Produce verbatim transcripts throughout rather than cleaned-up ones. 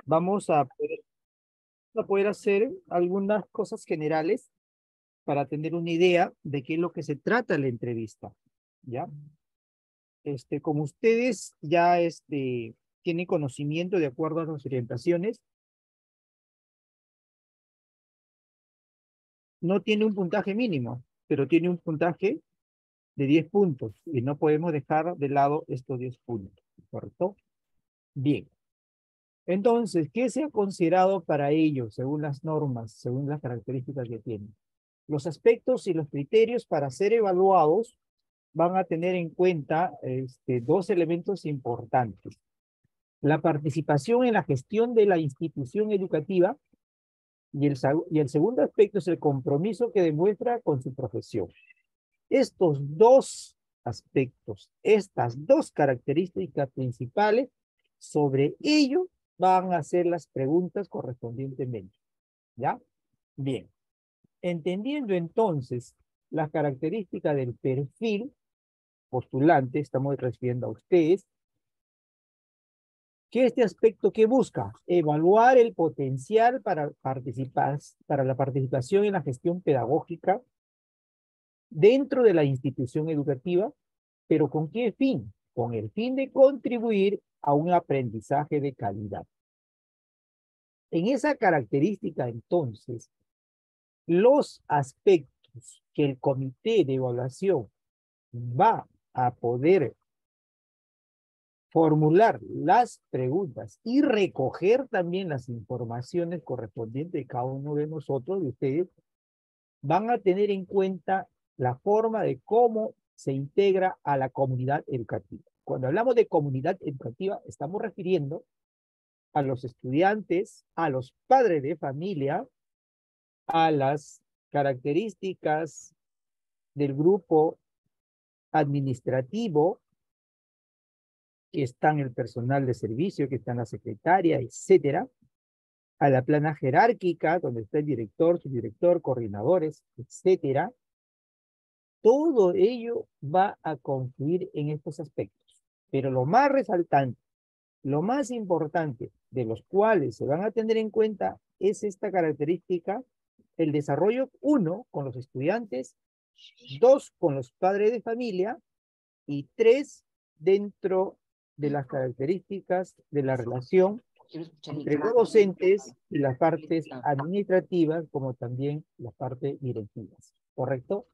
vamos a poder, a poder hacer algunas cosas generales para tener una idea de qué es lo que se trata la entrevista, ¿ya? Este, como ustedes ya este, tienen conocimiento de acuerdo a las orientaciones, no tiene un puntaje mínimo, pero tiene un puntaje de diez puntos y no podemos dejar de lado estos diez puntos, ¿correcto? Bien. Entonces, ¿qué se ha considerado para ello según las normas, según las características que tienen? Los aspectos y los criterios para ser evaluados van a tener en cuenta este, dos elementos importantes. La participación en la gestión de la institución educativa y el, y el segundo aspecto es el compromiso que demuestra con su profesión. Estos dos aspectos, estas dos características principales, sobre ello van a ser las preguntas correspondientemente. ¿Ya? Bien. Entendiendo entonces las características del perfil postulante, estamos refiriendo a ustedes, que este aspecto que busca evaluar el potencial para participar, para la participación en la gestión pedagógica dentro de la institución educativa, pero ¿con qué fin? Con el fin de contribuir a un aprendizaje de calidad. En esa característica, entonces, los aspectos que el comité de evaluación va a poder formular las preguntas y recoger también las informaciones correspondientes de cada uno de nosotros, de ustedes, van a tener en cuenta la forma de cómo se integra a la comunidad educativa. Cuando hablamos de comunidad educativa, estamos refiriendo a los estudiantes, a los padres de familia, a las características del grupo administrativo, que están el personal de servicio, que están la secretaria, etcétera, a la plana jerárquica, donde está el director, subdirector, coordinadores, etcétera. Todo ello va a confluir en estos aspectos. Pero lo más resaltante, lo más importante, de los cuales se van a tener en cuenta, es esta característica, el desarrollo, uno, con los estudiantes, dos, con los padres de familia, y tres, dentro de las características de la relación entre los docentes y las partes administrativas, como también las partes directivas. ¿Correcto?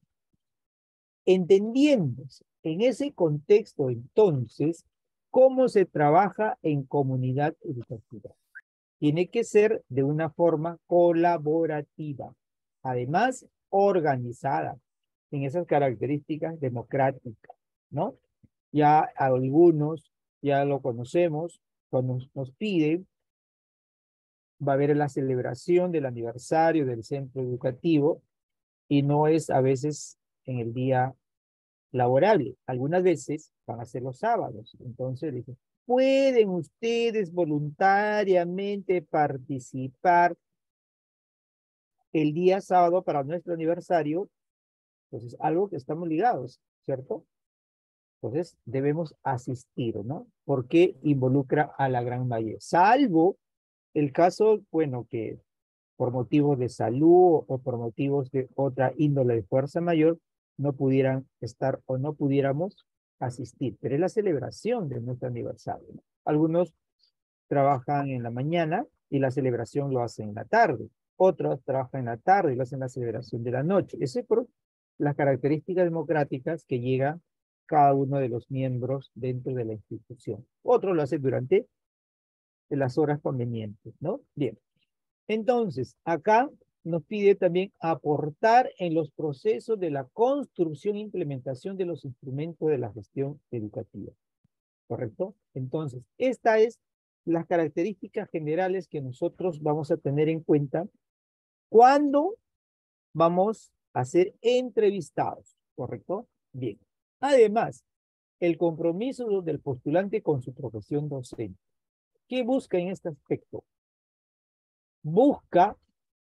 Entendiéndose en ese contexto, entonces, cómo se trabaja en comunidad educativa. Tiene que ser de una forma colaborativa, además organizada en esas características democráticas, ¿no? Ya algunos ya lo conocemos, cuando nos, nos piden, va a haber la celebración del aniversario del centro educativo y no es a veces en el día laborable. Algunas veces van a ser los sábados. Entonces dicen, ¿pueden ustedes voluntariamente participar el día sábado para nuestro aniversario? Entonces, algo que estamos ligados, ¿cierto? Entonces, debemos asistir, ¿no? Porque involucra a la gran mayoría. Salvo el caso, bueno, que por motivos de salud o por motivos de otra índole de fuerza mayor, no pudieran estar o no pudiéramos asistir. Pero es la celebración de nuestro aniversario, ¿no? Algunos trabajan en la mañana y la celebración lo hacen en la tarde. Otros trabajan en la tarde y lo hacen la celebración de la noche. Eso es por las características democráticas que llega cada uno de los miembros dentro de la institución. Otros lo hacen durante las horas convenientes, ¿no? Bien. Entonces, acá nos pide también aportar en los procesos de la construcción e implementación de los instrumentos de la gestión educativa. ¿Correcto? Entonces, esta es las características generales que nosotros vamos a tener en cuenta cuando vamos a ser entrevistados. ¿Correcto? Bien. Además, el compromiso del postulante con su profesión docente. ¿Qué busca en este aspecto? Busca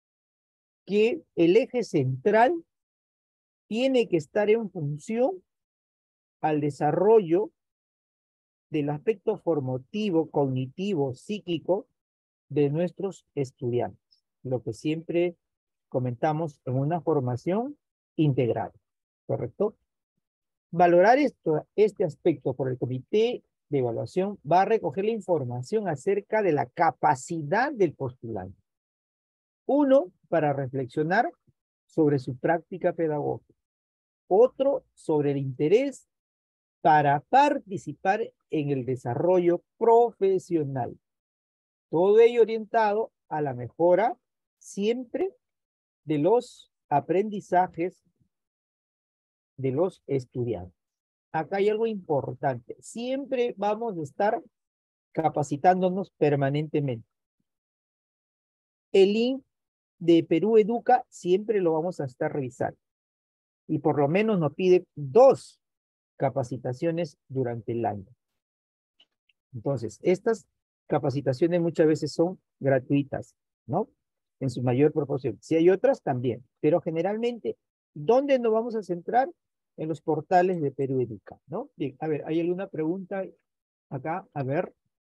que el eje central tiene que estar en función al desarrollo del aspecto formativo, cognitivo, psíquico de nuestros estudiantes, lo que siempre comentamos en una formación integral, ¿correcto? Valorar esto, este aspecto por el comité de evaluación va a recoger la información acerca de la capacidad del postulante. Uno, para reflexionar sobre su práctica pedagógica. Otro, sobre el interés para participar en el desarrollo profesional. Todo ello orientado a la mejora siempre de los aprendizajes de los estudiantes. Acá hay algo importante. Siempre vamos a estar capacitándonos permanentemente. El link de Perú Educa siempre lo vamos a estar revisando. Y por lo menos nos pide dos capacitaciones durante el año. Entonces, estas capacitaciones muchas veces son gratuitas, ¿no? En su mayor proporción. Si hay otras, también. Pero generalmente, ¿dónde nos vamos a centrar? En los portales de Perú Educa, ¿no? Bien, a ver, ¿hay alguna pregunta acá? A ver.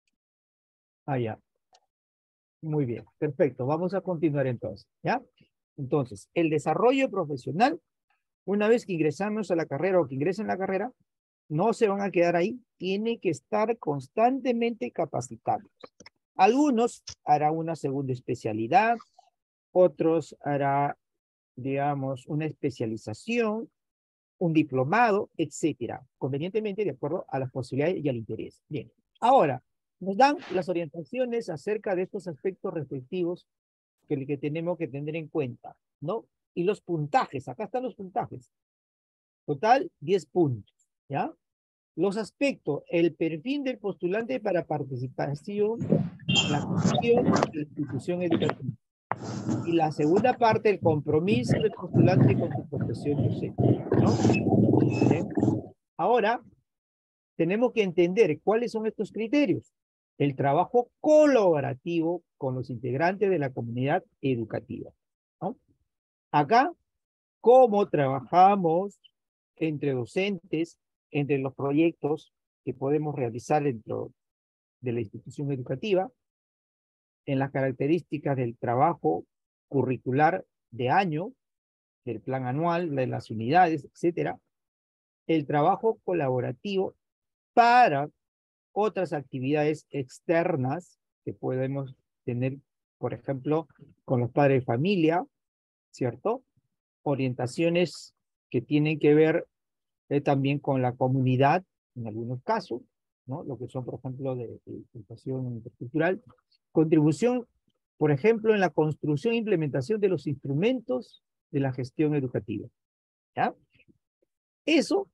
Allá. Muy bien, perfecto. Vamos a continuar entonces, ¿ya? Entonces, el desarrollo profesional, una vez que ingresamos a la carrera o que ingresen a la carrera, no se van a quedar ahí, tiene que estar constantemente capacitados. Algunos harán una segunda especialidad, otros harán, digamos, una especialización, un diplomado, etcétera, convenientemente de acuerdo a las posibilidades y al interés. Bien, ahora, nos dan las orientaciones acerca de estos aspectos respectivos que, que tenemos que tener en cuenta, ¿no? Y los puntajes, acá están los puntajes. Total, diez puntos, ¿ya? Los aspectos, el perfil del postulante para participación en la gestión de la institución educativa. Y la segunda parte, el compromiso del postulante con su profesión docente, ¿no? Bien. Ahora, tenemos que entender cuáles son estos criterios. El trabajo colaborativo con los integrantes de la comunidad educativa, ¿no? Acá, cómo trabajamos entre docentes, entre los proyectos que podemos realizar dentro de la institución educativa, en las características del trabajo curricular de año, del plan anual, de las unidades, etcétera, el trabajo colaborativo para otras actividades externas que podemos tener, por ejemplo, con los padres de familia, ¿cierto? Orientaciones que tienen que ver eh, también con la comunidad, en algunos casos, ¿no? Lo que son, por ejemplo, de, de educación intercultural. Contribución, por ejemplo, en la construcción e implementación de los instrumentos de la gestión educativa. ¿Ya? Eso,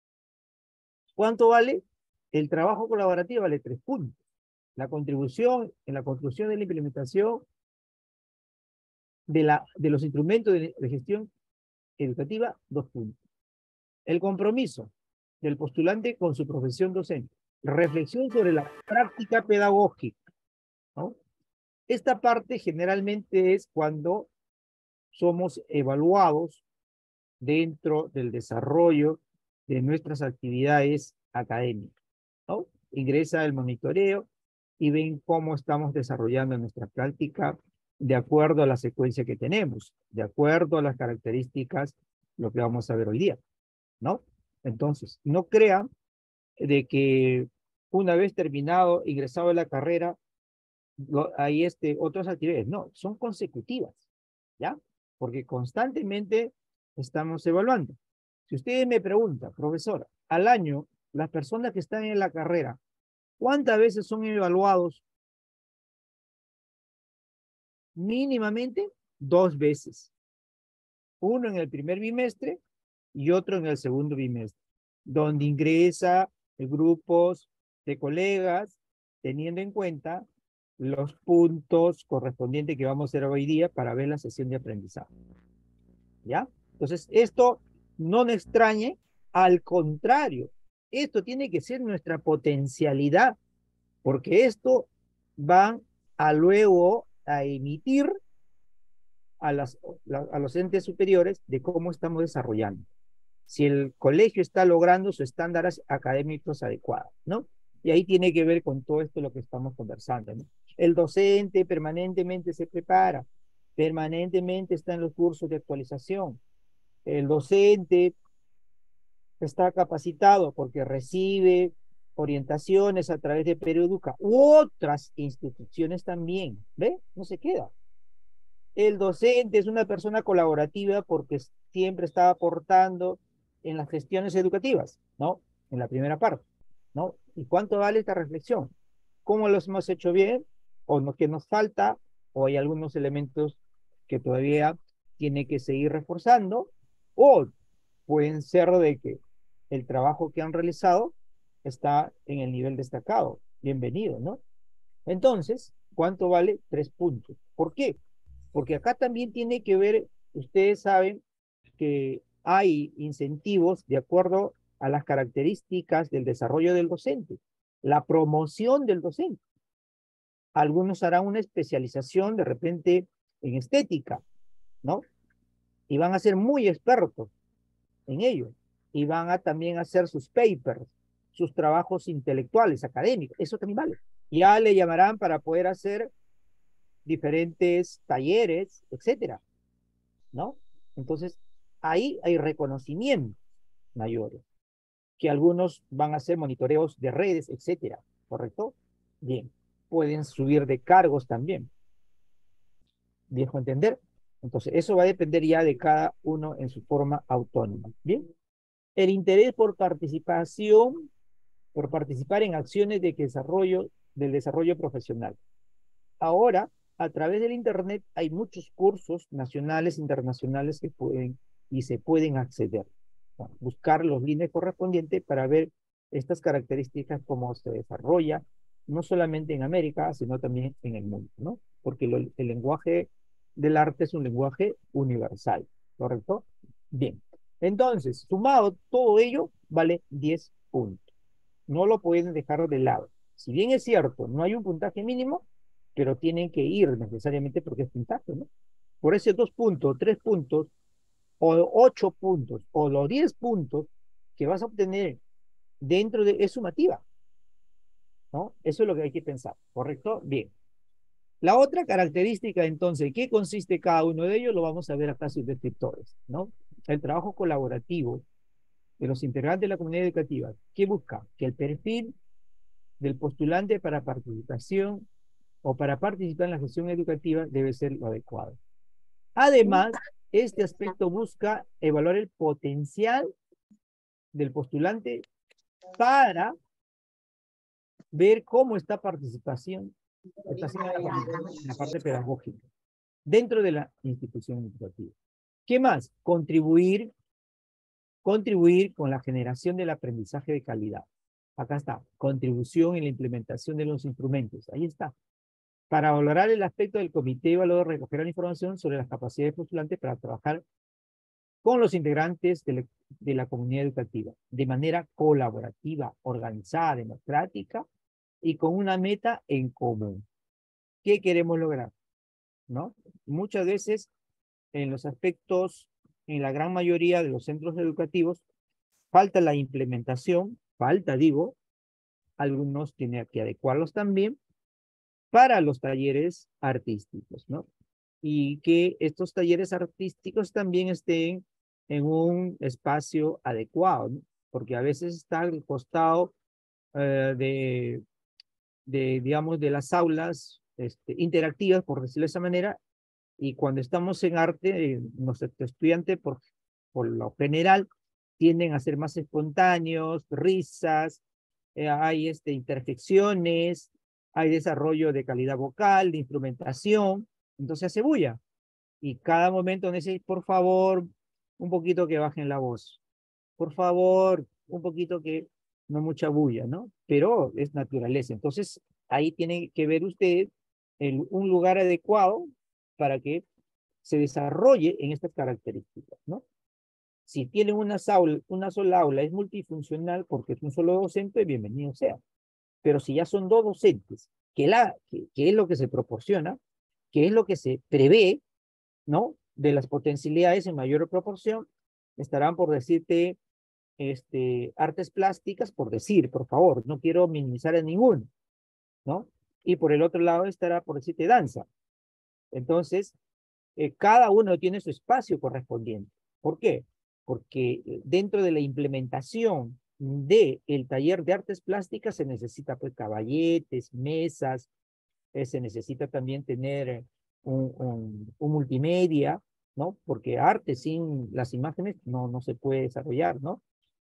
¿cuánto vale? El trabajo colaborativo vale tres puntos. La contribución en la construcción de la implementación de, la, de los instrumentos de, de gestión educativa, dos puntos. El compromiso del postulante con su profesión docente. Reflexión sobre la práctica pedagógica, ¿no? Esta parte generalmente es cuando somos evaluados dentro del desarrollo de nuestras actividades académicas, ¿no? Ingresa el monitoreo y ven cómo estamos desarrollando nuestra práctica de acuerdo a la secuencia que tenemos, de acuerdo a las características, lo que vamos a ver hoy día, ¿no? Entonces, no crean de que una vez terminado, ingresado a la carrera, lo, hay este, otras actividades. No, son consecutivas, ¿ya? Porque constantemente estamos evaluando. Si usted me pregunta, profesora, al año, las personas que están en la carrera, ¿cuántas veces son evaluados? Mínimamente dos veces. Uno en el primer bimestre y otro en el segundo bimestre, donde ingresa grupos de colegas, teniendo en cuenta los puntos correspondientes que vamos a hacer hoy día para ver la sesión de aprendizaje. ¿Ya? Entonces, esto no nos extrañe, al contrario, esto tiene que ser nuestra potencialidad, porque esto va a luego a emitir a, las, a los entes superiores de cómo estamos desarrollando. Si el colegio está logrando sus estándares académicos adecuados, ¿no? Y ahí tiene que ver con todo esto lo que estamos conversando, ¿no? El docente permanentemente se prepara, permanentemente está en los cursos de actualización. El docente está capacitado porque recibe orientaciones a través de Pereduca u otras instituciones también. ¿Ve? No se queda. El docente es una persona colaborativa porque siempre está aportando en las gestiones educativas, ¿no? En la primera parte, ¿no? ¿Y cuánto vale esta reflexión? ¿Cómo los hemos hecho bien? ¿O no, que nos falta? ¿O hay algunos elementos que todavía tiene que seguir reforzando? ¿O pueden ser de que el trabajo que han realizado está en el nivel destacado? Bienvenido, ¿no? Entonces, ¿cuánto vale? Tres puntos. ¿Por qué? Porque acá también tiene que ver, ustedes saben que hay incentivos de acuerdo a las características del desarrollo del docente, la promoción del docente. Algunos harán una especialización de repente en estética, ¿no? Y van a ser muy expertos en ello. Y van a también hacer sus papers, sus trabajos intelectuales, académicos. Eso también vale. Ya le llamarán para poder hacer diferentes talleres, etcétera, ¿no? Entonces, ahí hay reconocimientos mayores, que algunos van a hacer monitoreos de redes, etcétera, ¿correcto? Bien, pueden subir de cargos también, ¿viejo entender? Entonces, eso va a depender ya de cada uno en su forma autónoma, ¿bien? El interés por participación, por participar en acciones de desarrollo, del desarrollo profesional. Ahora, a través del Internet hay muchos cursos nacionales, internacionales que pueden y se pueden acceder. Bueno, buscar los líneas correspondientes para ver estas características, cómo se desarrolla, no solamente en América, sino también en el mundo, ¿no? Porque lo, el lenguaje del arte es un lenguaje universal, ¿correcto? Bien. Entonces, sumado todo ello, vale diez puntos. No lo pueden dejar de lado. Si bien es cierto, no hay un puntaje mínimo, pero tienen que ir necesariamente porque es puntaje, ¿no? Por ese dos puntos, tres puntos, o ocho puntos, o los diez puntos que vas a obtener dentro de, es sumativa, ¿no? Eso es lo que hay que pensar, ¿correcto? Bien. La otra característica, entonces, ¿qué consiste cada uno de ellos? Lo vamos a ver acá sus descriptores, ¿no? El trabajo colaborativo de los integrantes de la comunidad educativa. ¿Qué busca? Que el perfil del postulante para participación o para participar en la gestión educativa debe ser lo adecuado. Además, este aspecto busca evaluar el potencial del postulante para ver cómo está participación, está haciendo la, la parte pedagógica dentro de la institución educativa. ¿Qué más? Contribuir, contribuir con la generación del aprendizaje de calidad. Acá está, contribución en la implementación de los instrumentos. Ahí está. Para valorar el aspecto del comité evaluador, recogerá la información sobre las capacidades postulantes para trabajar con los integrantes de la, de la comunidad educativa, de manera colaborativa, organizada, democrática y con una meta en común. ¿Qué queremos lograr? ¿No? Muchas veces en los aspectos, en la gran mayoría de los centros educativos, falta la implementación, falta, digo, algunos tienen que adecuarlos también para los talleres artísticos, ¿no? Y que estos talleres artísticos también estén en un espacio adecuado, ¿no? Porque a veces está al costado eh, de, de, digamos, de las aulas este, interactivas, por decirlo de esa manera, y cuando estamos en arte, eh, nuestros estudiantes, por, por lo general, tienden a ser más espontáneos, risas, eh, hay este, interjecciones, hay desarrollo de calidad vocal, de instrumentación, entonces hace bulla. Y cada momento necesito, por favor, un poquito que bajen la voz. Por favor, un poquito que no mucha bulla, ¿no? Pero es naturaleza. Entonces, ahí tiene que ver usted el, un lugar adecuado para que se desarrolle en estas características, ¿no? Si tienen una, aula, una sola aula, es multifuncional porque es un solo docente, bienvenido sea. Pero si ya son dos docentes, que, la, que, que es lo que se proporciona, que es lo que se prevé, ¿no? De las potencialidades en mayor proporción, estarán por decirte este, artes plásticas, por decir, por favor, no quiero minimizar a ninguno, ¿no? y por el otro lado estará, por decirte, danza. Entonces, eh, cada uno tiene su espacio correspondiente. ¿Por qué? Porque eh, dentro de la implementación del taller de artes plásticas se necesita pues caballetes, mesas, eh, se necesita también tener eh, un, un, un multimedia, ¿no? Porque arte sin las imágenes no, no se puede desarrollar, ¿no?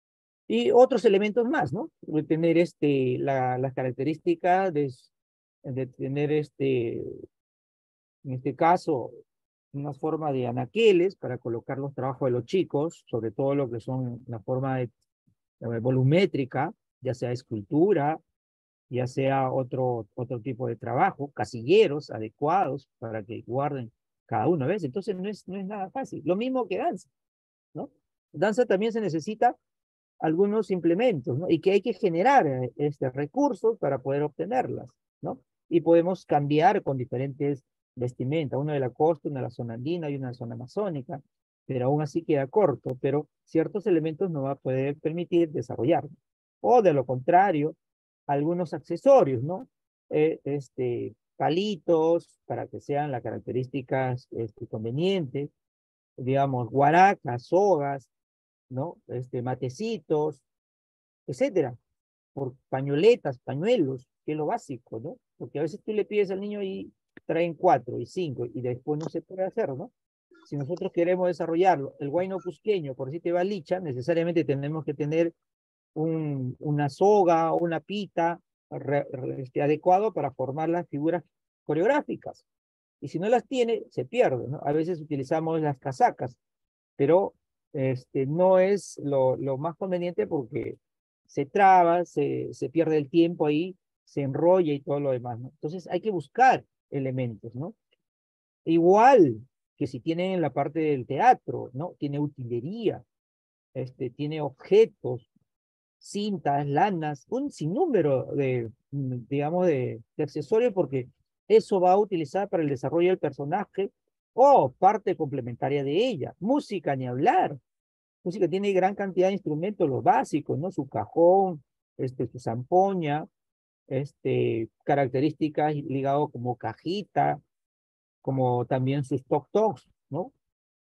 Y otros elementos más, ¿no? De tener este, la, las características de, de tener este, en este caso, una forma de anaqueles para colocar los trabajos de los chicos, sobre todo lo que son la forma de, de volumétrica, ya sea escultura, ya sea otro, otro tipo de trabajo, casilleros adecuados para que guarden cada uno, ¿ves? Entonces no es, no es nada fácil. Lo mismo que danza, ¿no? Danza también se necesita algunos implementos, ¿no? Y que hay que generar eh, este, recursos para poder obtenerlas, ¿no? Y podemos cambiar con diferentes vestimentas, uno de la costa, una de la zona andina y una de la zona amazónica, pero aún así queda corto, pero ciertos elementos no va a poder permitir desarrollar. O de lo contrario, algunos accesorios, ¿no? Eh, este, palitos para que sean las características este, convenientes, digamos, guaracas, sogas, ¿no? Este, matecitos, etcétera, por pañoletas, pañuelos, que es lo básico, ¿no? Porque a veces tú le pides al niño y traen cuatro y cinco y después no se puede hacer, ¿no? Si nosotros queremos desarrollarlo, el huayno cusqueño, por decirte balicha, necesariamente tenemos que tener un, una soga o una pita re, re, este, adecuado para formar las figuras coreográficas. Y si no las tiene, se pierde, ¿no? A veces utilizamos las casacas, pero este, no es lo, lo más conveniente porque se traba, se, se pierde el tiempo ahí, se enrolla y todo lo demás, ¿no? Entonces hay que buscar elementos, ¿no? Igual que si tienen en la parte del teatro, ¿no? Tiene utilería, este, tiene objetos, cintas, lanas, un sinnúmero de, digamos, de, de accesorios porque eso va a utilizar para el desarrollo del personaje o parte complementaria de ella. Música, ni hablar. Música tiene gran cantidad de instrumentos, los básicos, ¿no? Su cajón, este, su zampoña, este, características ligadas como cajita, como también sus toc-tocs, ¿no?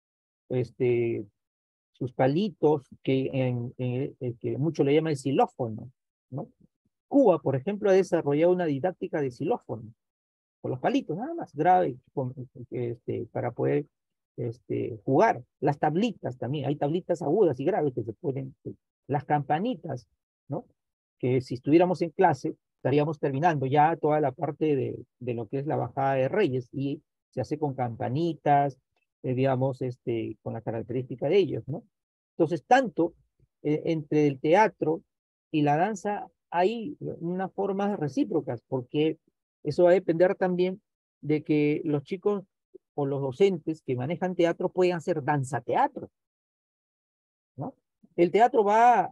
Este, sus palitos, que, en, en, en, que mucho le llaman el xilófono, ¿no? Cuba, por ejemplo, ha desarrollado una didáctica de xilófono, con los palitos, nada más, grave, con, este, para poder este, jugar. Las tablitas también, hay tablitas agudas y graves que se pueden, las campanitas, ¿no? Que si estuviéramos en clase, estaríamos terminando ya toda la parte de, de lo que es la bajada de Reyes, y se hace con campanitas, eh, digamos, este, con la característica de ellos, ¿no? Entonces, tanto eh, entre el teatro y la danza hay unas formas recíprocas, porque eso va a depender también de que los chicos o los docentes que manejan teatro puedan hacer danza-teatro, ¿no? El teatro va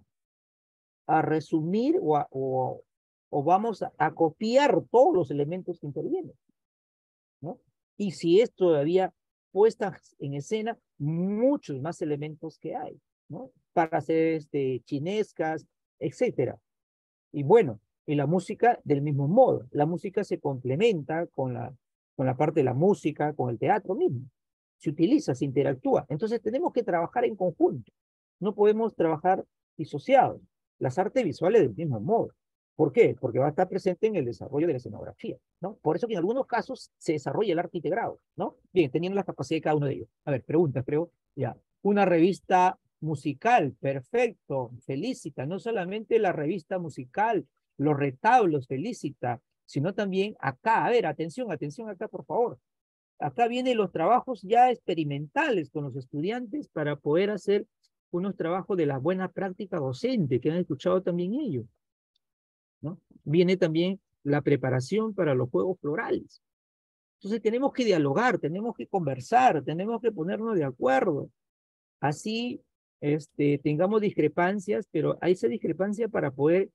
a resumir o, a, o, o vamos a, a copiar todos los elementos que intervienen, ¿no? Y si es todavía puesta en escena, muchos más elementos que hay, ¿no? Para hacer este, chinescas, etcétera. Y bueno, y la música del mismo modo. La música se complementa con la, con la parte de la música, con el teatro mismo. Se utiliza, se interactúa. Entonces tenemos que trabajar en conjunto. No podemos trabajar disociados. Las artes visuales del mismo modo. ¿Por qué? Porque va a estar presente en el desarrollo de la escenografía, ¿no? Por eso que en algunos casos se desarrolla el arte integrado, ¿no? Bien, teniendo la capacidad de cada uno de ellos. A ver, preguntas, creo. Ya. Una revista musical, perfecto, felicita. No solamente la revista musical, los retablos, felicita, sino también acá. A ver, atención, atención acá, por favor. Acá vienen los trabajos ya experimentales con los estudiantes para poder hacer unos trabajos de la buena práctica docente, que han escuchado también ellos, ¿no? Viene también la preparación para los juegos florales. Entonces tenemos que dialogar, tenemos que conversar, tenemos que ponernos de acuerdo. Así este, tengamos discrepancias, pero hay esa discrepancia para poder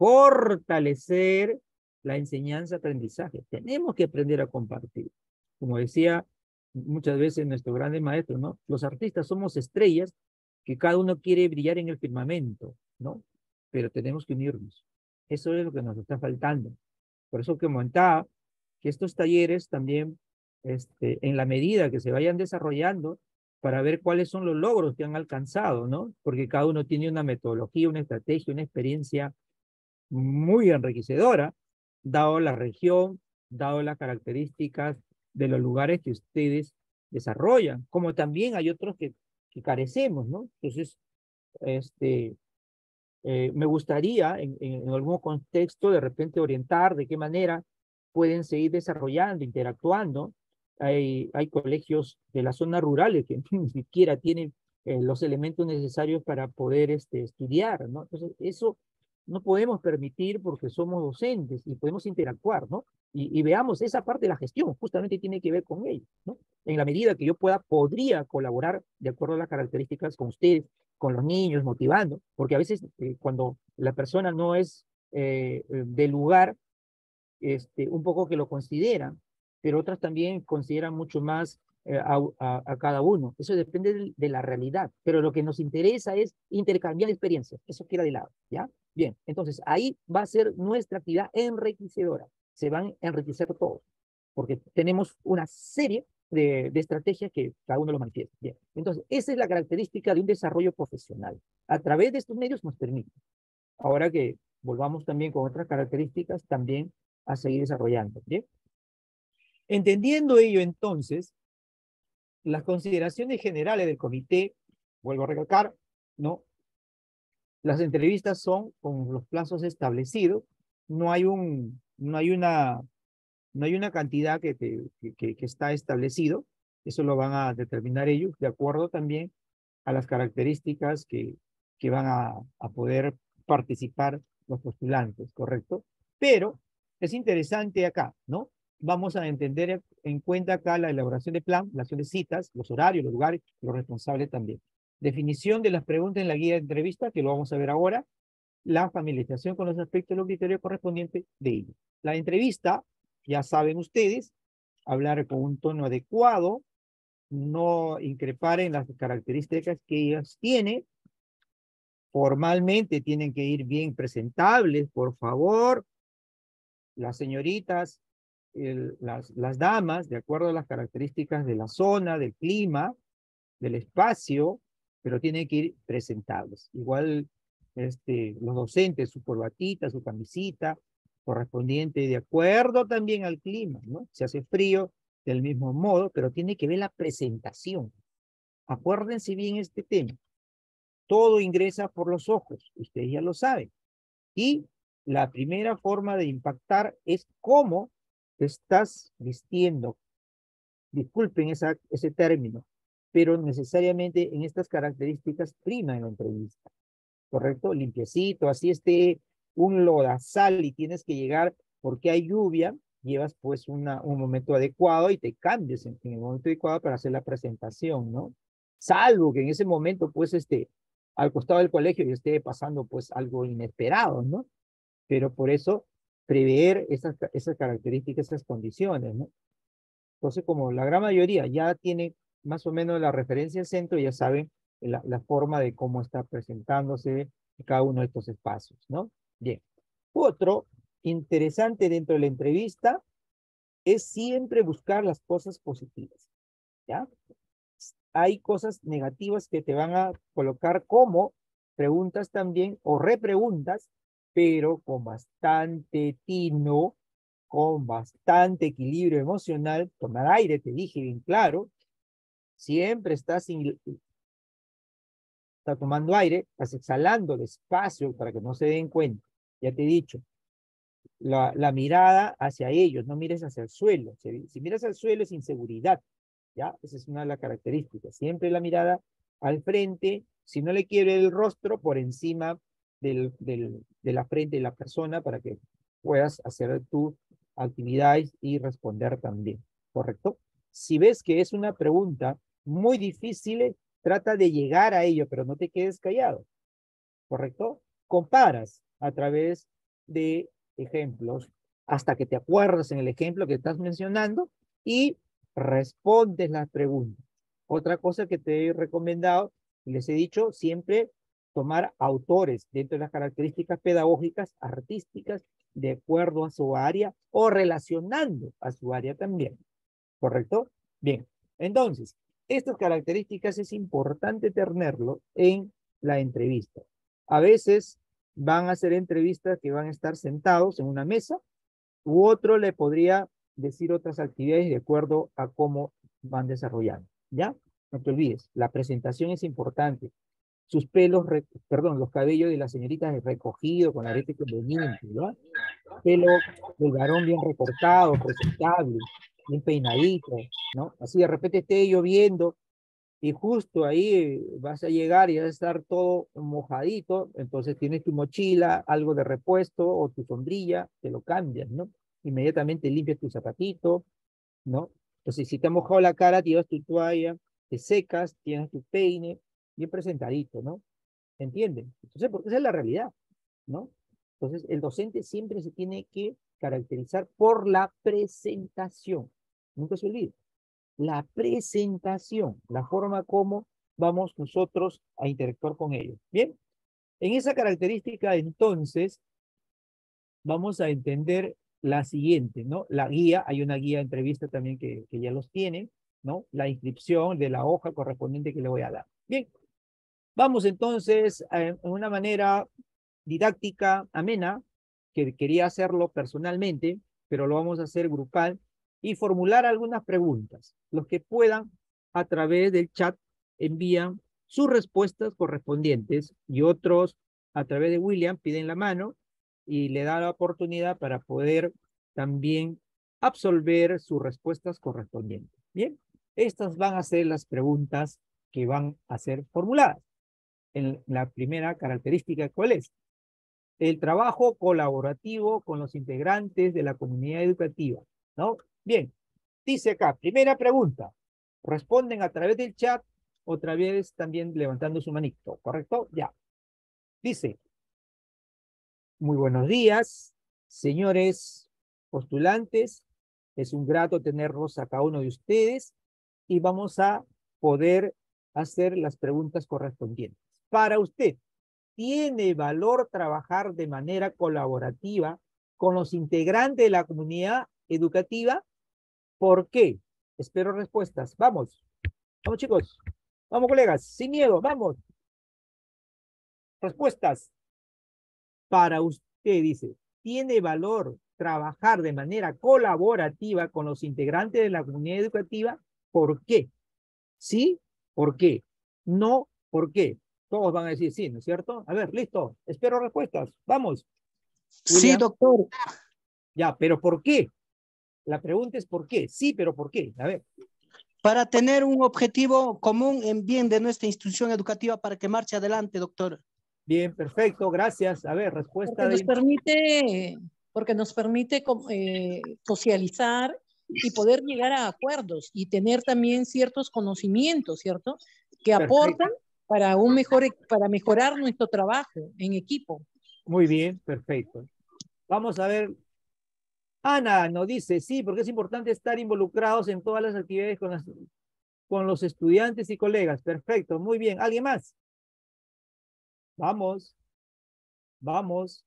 fortalecer la enseñanza-aprendizaje. Tenemos que aprender a compartir. Como decía muchas veces nuestro grande maestro, ¿no? Los artistas somos estrellas que cada uno quiere brillar en el firmamento, ¿no? Pero tenemos que unirnos. Eso es lo que nos está faltando. Por eso que comentaba que estos talleres también, este, en la medida que se vayan desarrollando, para ver cuáles son los logros que han alcanzado, ¿no? Porque cada uno tiene una metodología, una estrategia, una experiencia muy enriquecedora, dado la región, dado las características de los lugares que ustedes desarrollan, como también hay otros que, que carecemos, ¿no? Entonces, este, eh, me gustaría en, en algún contexto de repente orientar de qué manera pueden seguir desarrollando, interactuando. Hay, hay colegios de las zonas rurales que ni siquiera tienen eh, los elementos necesarios para poder este, estudiar, ¿no? Entonces, eso no podemos permitir porque somos docentes y podemos interactuar, ¿no? Y, y veamos, esa parte de la gestión justamente tiene que ver con ello, ¿no? En la medida que yo pueda, podría colaborar de acuerdo a las características con ustedes, con los niños, motivando, porque a veces eh, cuando la persona no es eh, del lugar, este, un poco que lo consideran, pero otras también consideran mucho más eh, a, a, a cada uno. Eso depende de, de la realidad, pero lo que nos interesa es intercambiar experiencias, eso queda de lado, ¿ya? Bien, entonces ahí va a ser nuestra actividad enriquecedora, se van a enriquecer todos, porque tenemos una serie de, de estrategias que cada uno lo manifiesta. Bien, entonces esa es la característica de un desarrollo profesional. A través de estos medios nos permite. Ahora que volvamos también con otras características, también a seguir desarrollando. ¿Bien? Entendiendo ello, entonces, las consideraciones generales del comité, vuelvo a recalcar, ¿no? Las entrevistas son con los plazos establecidos, no hay, un, no hay, una, no hay una cantidad que, te, que, que está establecido, eso lo van a determinar ellos, de acuerdo también a las características que, que van a, a poder participar los postulantes, ¿correcto? Pero es interesante acá, ¿no? Vamos a entender en cuenta acá la elaboración de plan, la acción de citas, los horarios, los lugares, los responsables también. Definición de las preguntas en la guía de entrevista, que lo vamos a ver ahora. La familiarización con los aspectos y los criterios correspondientes de ello. La entrevista, ya saben ustedes, hablar con un tono adecuado, no increpar en las características que ellas tienen. Formalmente tienen que ir bien presentables, por favor. Las señoritas, el, las, las damas, de acuerdo a las características de la zona, del clima, del espacio, pero tienen que ir presentables. Igual este, los docentes, su corbatita, su camisita, correspondiente de acuerdo también al clima, ¿no? Se hace frío del mismo modo, pero tiene que ver la presentación. Acuérdense bien este tema. Todo ingresa por los ojos, ustedes ya lo saben. Y la primera forma de impactar es cómo te estás vistiendo. Disculpen esa, ese término, pero necesariamente en estas características prima en la entrevista, ¿correcto? Limpiecito, así esté un lodazal y tienes que llegar porque hay lluvia, llevas pues una, un momento adecuado y te cambies en, en el momento adecuado para hacer la presentación, ¿no? Salvo que en ese momento pues este, al costado del colegio y esté pasando pues algo inesperado, ¿no? Pero por eso prever esas, esas características, esas condiciones, ¿no? Entonces, como la gran mayoría ya tiene más o menos la referencia al centro, ya saben la, la forma de cómo está presentándose cada uno de estos espacios, ¿no? Bien. Otro interesante dentro de la entrevista es siempre buscar las cosas positivas, ¿ya? Hay cosas negativas que te van a colocar como preguntas también o repreguntas, pero con bastante tino, con bastante equilibrio emocional, tomar aire, te dije bien claro, siempre estás, in, estás tomando aire, estás exhalando despacio para que no se den cuenta, ya te he dicho, la, la mirada hacia ellos, no mires hacia el suelo, si, si miras al suelo es inseguridad, ¿ya? Esa es una de las características, siempre la mirada al frente, si no le quiere el rostro, por encima del, del, de la frente de la persona para que puedas hacer tus actividades y responder también, ¿correcto? Si ves que es una pregunta muy difícil, trata de llegar a ello, pero no te quedes callado, ¿correcto? Comparas a través de ejemplos hasta que te acuerdas en el ejemplo que estás mencionando y respondes las preguntas. Otra cosa que te he recomendado, les he dicho, siempre tomar autores dentro de las características pedagógicas, artísticas, de acuerdo a su área o relacionando a su área también. ¿Correcto? Bien. Entonces, estas características es importante tenerlo en la entrevista. A veces van a hacer entrevistas que van a estar sentados en una mesa, u otro le podría decir otras actividades de acuerdo a cómo van desarrollando. ¿Ya? No te olvides, la presentación es importante. Sus pelos, perdón, los cabellos de la señorita recogidos con arete conveniente, ¿no? Pelo del varón bien recortado, presentable, bien peinadito, ¿no? Así de repente esté lloviendo y justo ahí vas a llegar y vas a estar todo mojadito, entonces tienes tu mochila, algo de repuesto o tu sombrilla, te lo cambias, ¿no? Inmediatamente limpias tu zapatito, ¿no? Entonces, si te ha mojado la cara, te llevas tu toalla, te secas, tienes tu peine, bien presentadito, ¿no? ¿Entienden? Entonces, porque esa es la realidad, ¿no? Entonces, el docente siempre se tiene que caracterizar por la presentación. Nunca se olvide. La presentación, la forma como vamos nosotros a interactuar con ellos. Bien, en esa característica, entonces, vamos a entender la siguiente, ¿no? La guía, hay una guía de entrevista también que, que ya los tienen, ¿no? La inscripción de la hoja correspondiente que le voy a dar. Bien, vamos entonces a, en una manera didáctica, amena, que quería hacerlo personalmente, pero lo vamos a hacer grupal, y formular algunas preguntas. Los que puedan, a través del chat, envían sus respuestas correspondientes, y otros, a través de William, piden la mano, y le da la oportunidad para poder también absolver sus respuestas correspondientes. Bien, estas van a ser las preguntas que van a ser formuladas. En la primera característica, ¿cuál es? El trabajo colaborativo con los integrantes de la comunidad educativa, ¿no? Bien, dice acá, primera pregunta, responden a través del chat, otra vez también levantando su manito, ¿correcto? Ya. Dice, muy buenos días, señores postulantes, es un grato tenerlos a cada uno de ustedes y vamos a poder hacer las preguntas correspondientes. Para usted, ¿tiene valor trabajar de manera colaborativa con los integrantes de la comunidad educativa? ¿Por qué? Espero respuestas. Vamos. Vamos, chicos. Vamos, colegas. Sin miedo. Vamos. Respuestas. Para usted, dice, ¿tiene valor trabajar de manera colaborativa con los integrantes de la comunidad educativa? ¿Por qué? ¿Sí? ¿Por qué? No, ¿por qué? Todos van a decir sí, ¿no es cierto? A ver, listo. Espero respuestas. Vamos. Sí, William. doctor. Ya, pero ¿por qué? La pregunta es ¿por qué? Sí, pero ¿por qué? A ver. Para tener un objetivo común en bien de nuestra institución educativa para que marche adelante, doctor. Bien, perfecto, gracias. A ver, respuesta Porque nos de... permite, porque nos permite eh, socializar y poder llegar a acuerdos y tener también ciertos conocimientos, ¿cierto? Que aportan Perfecto. para, un mejor, para mejorar nuestro trabajo en equipo. Muy bien, perfecto. Vamos a ver. Ana nos dice, sí, porque es importante estar involucrados en todas las actividades con, las, con los estudiantes y colegas. Perfecto, muy bien. ¿Alguien más? Vamos. Vamos.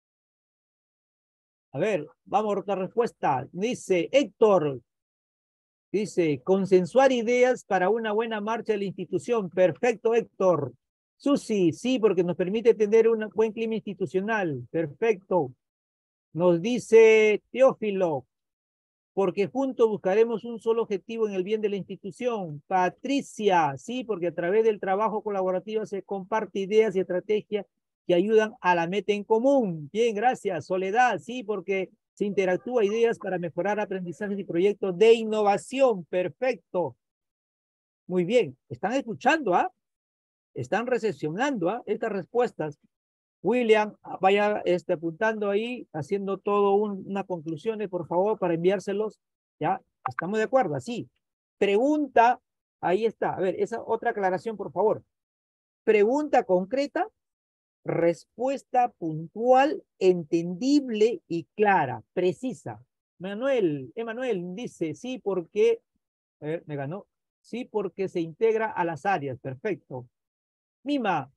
A ver, vamos a otra respuesta. Dice Héctor, dice, consensuar ideas para una buena marcha de la institución. Perfecto, Héctor. Susi, sí, porque nos permite tener un buen clima institucional. Perfecto. Nos dice Teófilo, porque juntos buscaremos un solo objetivo en el bien de la institución. Patricia, sí, porque a través del trabajo colaborativo se comparte ideas y estrategias que ayudan a la meta en común. Bien, gracias. Soledad, sí, porque se interactúa ideas para mejorar aprendizajes y proyectos de innovación. Perfecto. Muy bien. ¿Están escuchando, ah? Están recepcionando, ah, estas respuestas. William, vaya este, apuntando ahí, haciendo todo un, una conclusión, por favor, para enviárselos. ¿Ya? ¿Estamos de acuerdo? Así. Pregunta, ahí está. A ver, esa otra aclaración, por favor. Pregunta concreta, respuesta puntual, entendible y clara, precisa. Manuel, Emanuel dice, sí, porque, a ver, me ganó. Sí, porque se integra a las áreas. Perfecto. Mima,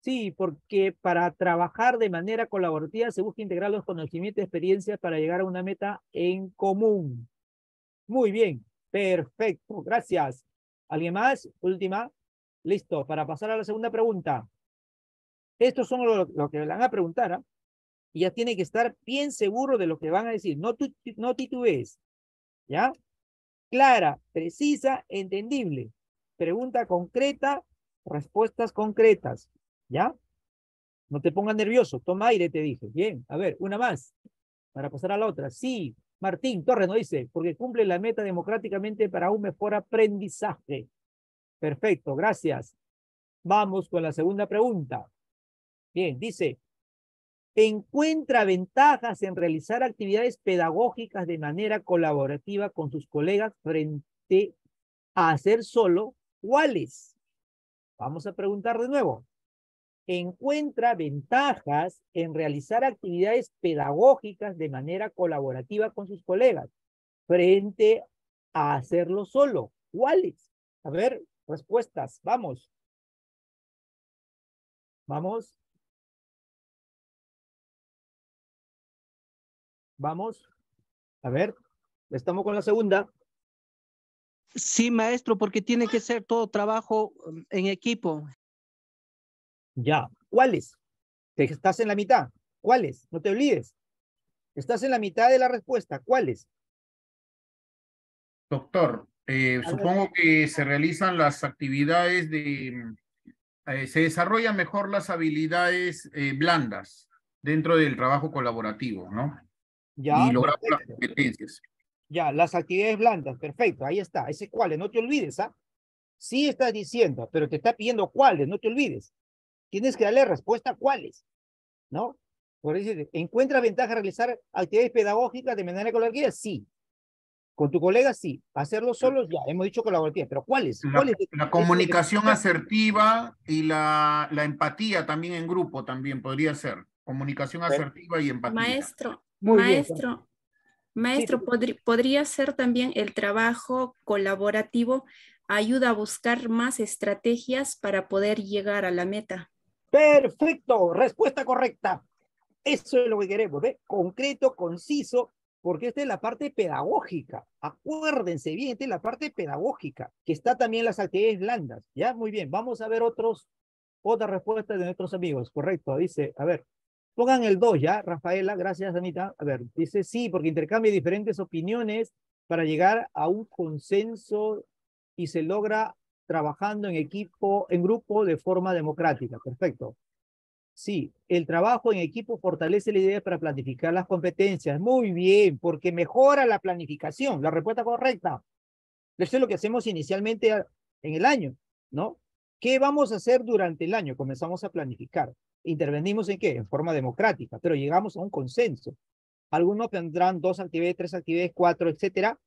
Sí, porque para trabajar de manera colaborativa se busca integrar los conocimientos y experiencias para llegar a una meta en común. Muy bien, perfecto, gracias. ¿Alguien más? Última. Listo, para pasar a la segunda pregunta. Estos son lo, lo que le van a preguntar, ¿ah? Y ya tiene que estar bien seguro de lo que van a decir. No, tu, no titubees, ¿ya? Clara, precisa, entendible. Pregunta concreta, respuestas concretas, ¿ya? No te pongas nervioso, toma aire, te dije. Bien, a ver, una más, para pasar a la otra. Sí, Martín Torres nos dice, porque cumple la meta democráticamente para un mejor aprendizaje. Perfecto, gracias. Vamos con la segunda pregunta. Bien, dice, encuentra ventajas en realizar actividades pedagógicas de manera colaborativa con sus colegas frente a hacer solo. ¿Cuáles? Vamos a preguntar de nuevo. Encuentra ventajas en realizar actividades pedagógicas de manera colaborativa con sus colegas frente a hacerlo solo. ¿Cuáles? A ver, respuestas. Vamos. Vamos. Vamos. A ver, estamos con la segunda. Sí, maestro, porque tiene que ser todo trabajo um, en equipo. Ya. ¿Cuáles? Te estás en la mitad. ¿Cuáles? No te olvides. Estás en la mitad de la respuesta. ¿Cuáles? Doctor, eh, A ver. supongo que se realizan las actividades de, eh, se desarrollan mejor las habilidades eh, blandas dentro del trabajo colaborativo, ¿no? Ya, Y logramos las perfecto. competencias. Ya, las actividades blandas, perfecto, ahí está, ese cuáles, no te olvides, ¿ah? Sí estás diciendo, pero te está pidiendo cuáles, no te olvides. Tienes que darle respuesta a cuáles, ¿no? Por eso, ¿encuentra ventaja realizar actividades pedagógicas de manera colaborativa? Sí. Con tu colega, sí. Hacerlo solos, ya, hemos dicho colaborativa, pero ¿cuáles? La, ¿Cuáles? la Es lo que te comunicación está- asertiva y la, la empatía también en grupo también podría ser. Comunicación asertiva y empatía. Maestro, Muy bien. maestro, Sí, maestro, podri- podría ser también el trabajo colaborativo, ayuda a buscar más estrategias para poder llegar a la meta. perfecto, respuesta correcta. Eso es lo que queremos, ¿ve? Concreto, conciso, porque esta es la parte pedagógica. Acuérdense bien, esta es la parte pedagógica, que está también en las actividades blandas. Ya, muy bien. Vamos a ver otros, otras respuestas de nuestros amigos. Correcto, dice, a ver, pongan el dos ya, Rafaela, gracias, Anita. A ver, dice sí, porque intercambia diferentes opiniones para llegar a un consenso y se logra trabajando en equipo, en grupo de forma democrática. Perfecto. Sí, el trabajo en equipo fortalece la idea para planificar las competencias. Muy bien, porque mejora la planificación. La respuesta correcta. Eso es lo que hacemos inicialmente en el año, ¿no? ¿Qué vamos a hacer durante el año? Comenzamos a planificar. ¿Intervenimos en qué? En forma democrática, pero llegamos a un consenso. Algunos tendrán dos actividades, tres actividades, cuatro, etcétera.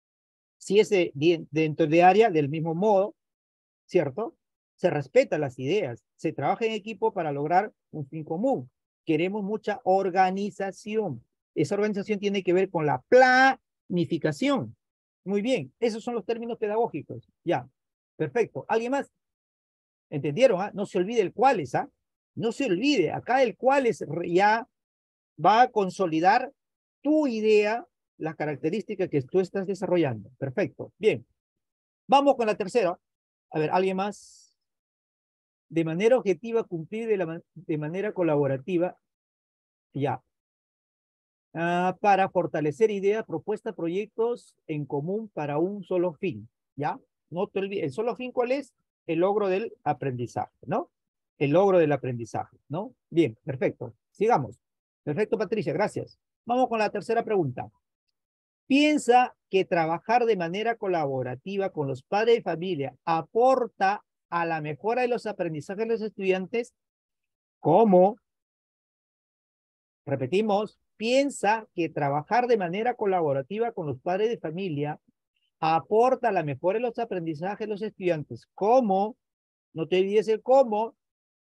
Si es de, dentro de área, del mismo modo, ¿cierto? Se respetan las ideas, se trabaja en equipo para lograr un fin común. Queremos mucha organización. Esa organización tiene que ver con la planificación. Muy bien, esos son los términos pedagógicos. Ya, perfecto. ¿Alguien más? ¿Entendieron? ¿Ah? No se olvide el cuáles, ¿ah? No se olvide, acá el cuáles ya va a consolidar tu idea, las características que tú estás desarrollando. Perfecto, bien. Vamos con la tercera. A ver, ¿alguien más? De manera objetiva, cumplir de, la, de manera colaborativa, ya. Ah, para fortalecer ideas, propuestas, proyectos en común para un solo fin, ¿ya? No te olvides, ¿el solo fin cuál es? El logro del aprendizaje, ¿no? El logro del aprendizaje, ¿no? Bien, perfecto. Sigamos. Perfecto, Patricia, gracias. Vamos con la tercera pregunta. ¿Piensa que trabajar de manera colaborativa con los padres de familia aporta a la mejora de los aprendizajes de los estudiantes? ¿Cómo? Repetimos, piensa que trabajar de manera colaborativa con los padres de familia aporta a la mejora de los aprendizajes de los estudiantes. ¿Cómo? No te olvides el cómo.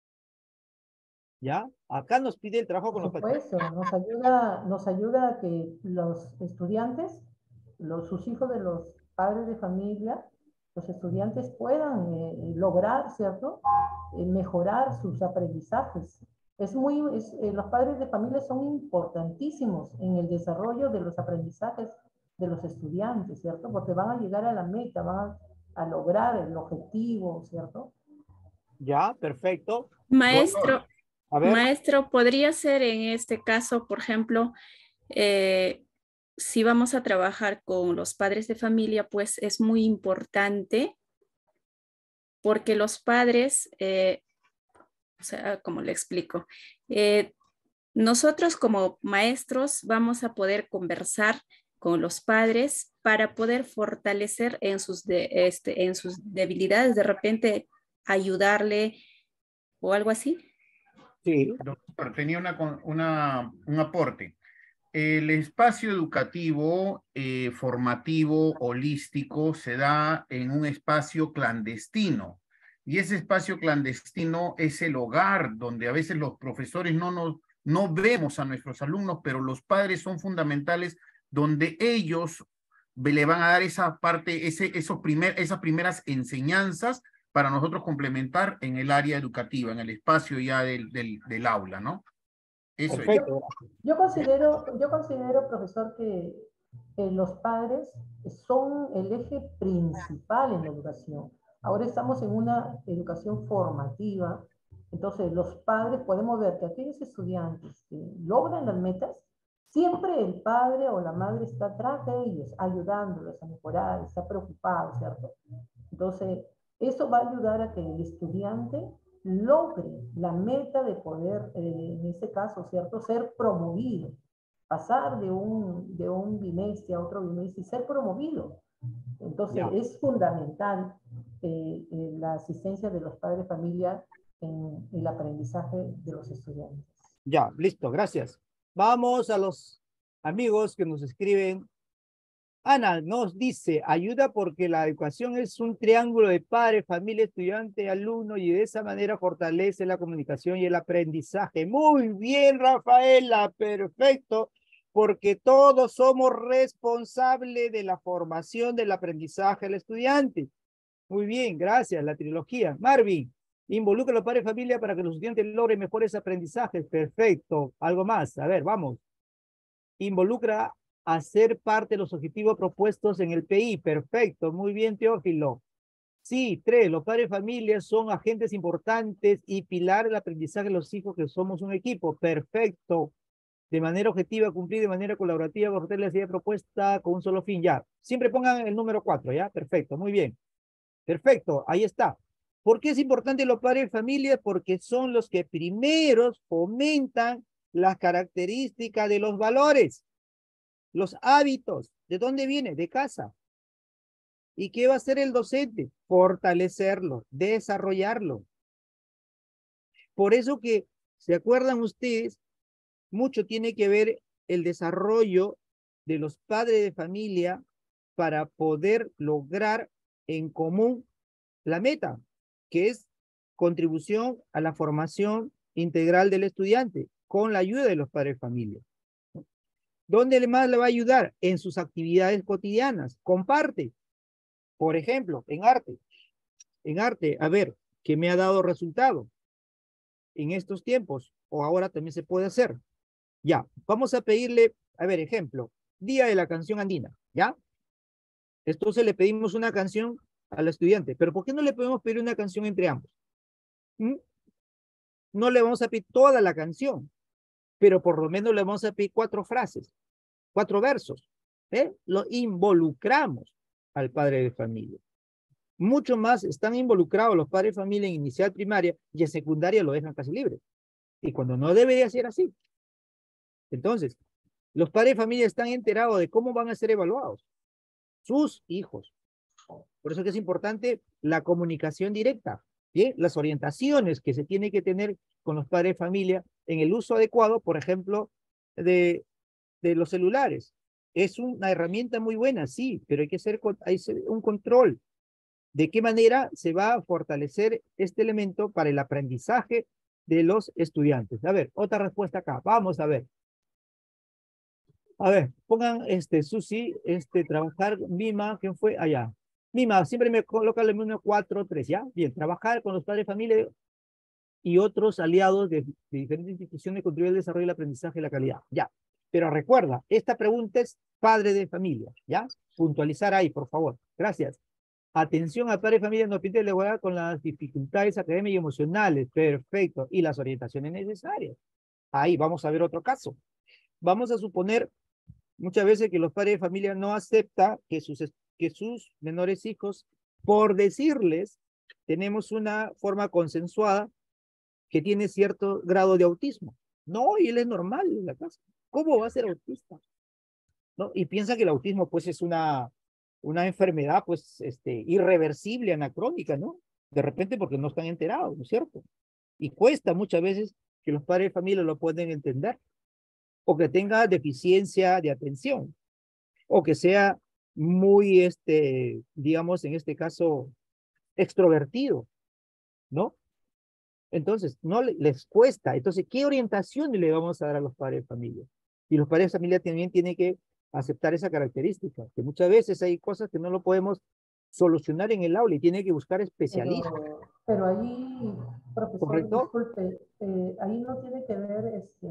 ¿Ya? Acá nos pide el trabajo con los Por padres. supuesto, nos ayuda, nos ayuda a que los estudiantes, los, sus hijos de los padres de familia, los estudiantes puedan eh, lograr, ¿cierto? Eh, mejorar sus aprendizajes. Es muy, es, eh, los padres de familia son importantísimos en el desarrollo de los aprendizajes de los estudiantes, ¿cierto? Porque van a llegar a la meta, van a, a lograr el objetivo, ¿cierto? Ya, perfecto. Maestro, A ver. maestro, podría ser en este caso, por ejemplo, eh, si vamos a trabajar con los padres de familia, pues es muy importante porque los padres, eh, o sea, como le explico, eh, nosotros como maestros vamos a poder conversar con los padres para poder fortalecer en sus, de, este, en sus debilidades, de repente ayudarle o algo así. Sí. Doctor, tenía una, una, un aporte. El espacio educativo, eh, formativo, holístico, se da en un espacio clandestino. Y ese espacio clandestino es el hogar, donde a veces los profesores no, nos, no vemos a nuestros alumnos, pero los padres son fundamentales, donde ellos le van a dar esa parte, ese, esos primer, esas primeras enseñanzas para nosotros complementar en el área educativa, en el espacio ya del, del, del aula, ¿no? Eso Perfecto. Yo, yo, considero, yo considero, profesor, que eh, los padres son el eje principal en la educación. Ahora estamos en una educación formativa, entonces los padres podemos ver que aquellos estudiantes que logran las metas, siempre el padre o la madre está atrás de ellos, ayudándolos a mejorar, está preocupado, ¿cierto? Entonces, eso va a ayudar a que el estudiante logre la meta de poder, eh, en este caso, ¿cierto?, ser promovido, pasar de un, de un bimestre a otro bimestre y ser promovido. Entonces, Ya. es fundamental eh, eh, la asistencia de los padres de familia en el aprendizaje de los estudiantes. Ya, listo, gracias. Vamos a los amigos que nos escriben. Ana nos dice, ayuda porque la educación es un triángulo de padre, familia, estudiante, alumno, y de esa manera fortalece la comunicación y el aprendizaje. Muy bien, Rafaela, perfecto, porque todos somos responsables de la formación del aprendizaje del estudiante. Muy bien, gracias, la trilogía. Marvin, involucra a los padres de familia para que los estudiantes logren mejores aprendizajes. Perfecto. Algo más, a ver, vamos. Involucra a ser parte de los objetivos propuestos en el P I. Perfecto, muy bien, Teófilo. Sí, tres, los padres de familia son agentes importantes y pilar del aprendizaje de los hijos que somos un equipo. Perfecto. De manera objetiva, cumplir de manera colaborativa, por la idea propuesta con un solo fin. Ya, siempre pongan el número cuatro, ¿ya? Perfecto, muy bien. Perfecto, ahí está. ¿Por qué es importante los padres de familia? Porque son los que primeros fomentan las características de los valores. Los hábitos, ¿de dónde viene? De casa. ¿Y qué va a hacer el docente? Fortalecerlo, desarrollarlo. Por eso que, ¿se acuerdan ustedes? Mucho tiene que ver el desarrollo de los padres de familia para poder lograr en común la meta, que es contribución a la formación integral del estudiante, con la ayuda de los padres de familia. ¿Dónde más le va a ayudar? En sus actividades cotidianas. Comparte. Por ejemplo, en arte. En arte, a ver, ¿qué me ha dado resultado en estos tiempos? O ahora también se puede hacer. Ya, vamos a pedirle, a ver, ejemplo, Día de la Canción Andina, ¿ya? Entonces le pedimos una canción al estudiante, pero ¿por qué no le podemos pedir una canción entre ambos? ¿Mm? No le vamos a pedir toda la canción, pero por lo menos le vamos a pedir cuatro frases, cuatro versos, ¿eh? Lo involucramos al padre de familia. Mucho más están involucrados los padres de familia en inicial, primaria, y en secundaria lo dejan casi libre. Y cuando no debería ser así. Entonces, los padres de familia están enterados de cómo van a ser evaluados sus hijos. Por eso que es importante la comunicación directa, ¿bien? Las orientaciones que se tiene que tener con los padres de familia en el uso adecuado, por ejemplo, de, de los celulares. Es una herramienta muy buena, sí, pero hay que hacer hay un control. ¿De qué manera se va a fortalecer este elemento para el aprendizaje de los estudiantes? A ver, otra respuesta acá. Vamos a ver. A ver, pongan este, Susi, este, trabajar, Mima, ¿quién fue? Allá. Mima, siempre me coloca el uno, cuatro, tres, ¿ya? Bien, trabajar con los padres de familia y otros aliados de, de diferentes instituciones contribuye al desarrollo, el aprendizaje y la calidad. Ya. Pero recuerda, esta pregunta es padre de familia, ¿ya? Puntualizar ahí, por favor. Gracias. Atención al padre de familia no pide la igualdad con las dificultades académicas y emocionales. Perfecto. Y las orientaciones necesarias. Ahí vamos a ver otro caso. Vamos a suponer muchas veces que los padres de familia no aceptan que sus, que sus menores hijos, por decirles, tenemos una forma consensuada que tiene cierto grado de autismo. No, y él es normal en la casa. ¿Cómo va a ser autista? ¿No? Y piensa que el autismo pues es una, una enfermedad pues este, irreversible, anacrónica, ¿no? De repente porque no están enterados, ¿no es cierto? Y cuesta muchas veces que los padres de familia lo puedan entender, o que tenga deficiencia de atención, o que sea muy, este, digamos, en este caso, extrovertido, ¿no? Entonces, no le- les cuesta. Entonces, ¿qué orientación le vamos a dar a los padres de familia? Y los padres de familia también tienen que aceptar esa característica, que muchas veces hay cosas que no lo podemos solucionar en el aula y tiene que buscar especialistas, Pero, pero ahí, profesor, ¿correcto? disculpe, eh, ahí no tiene que ver, este,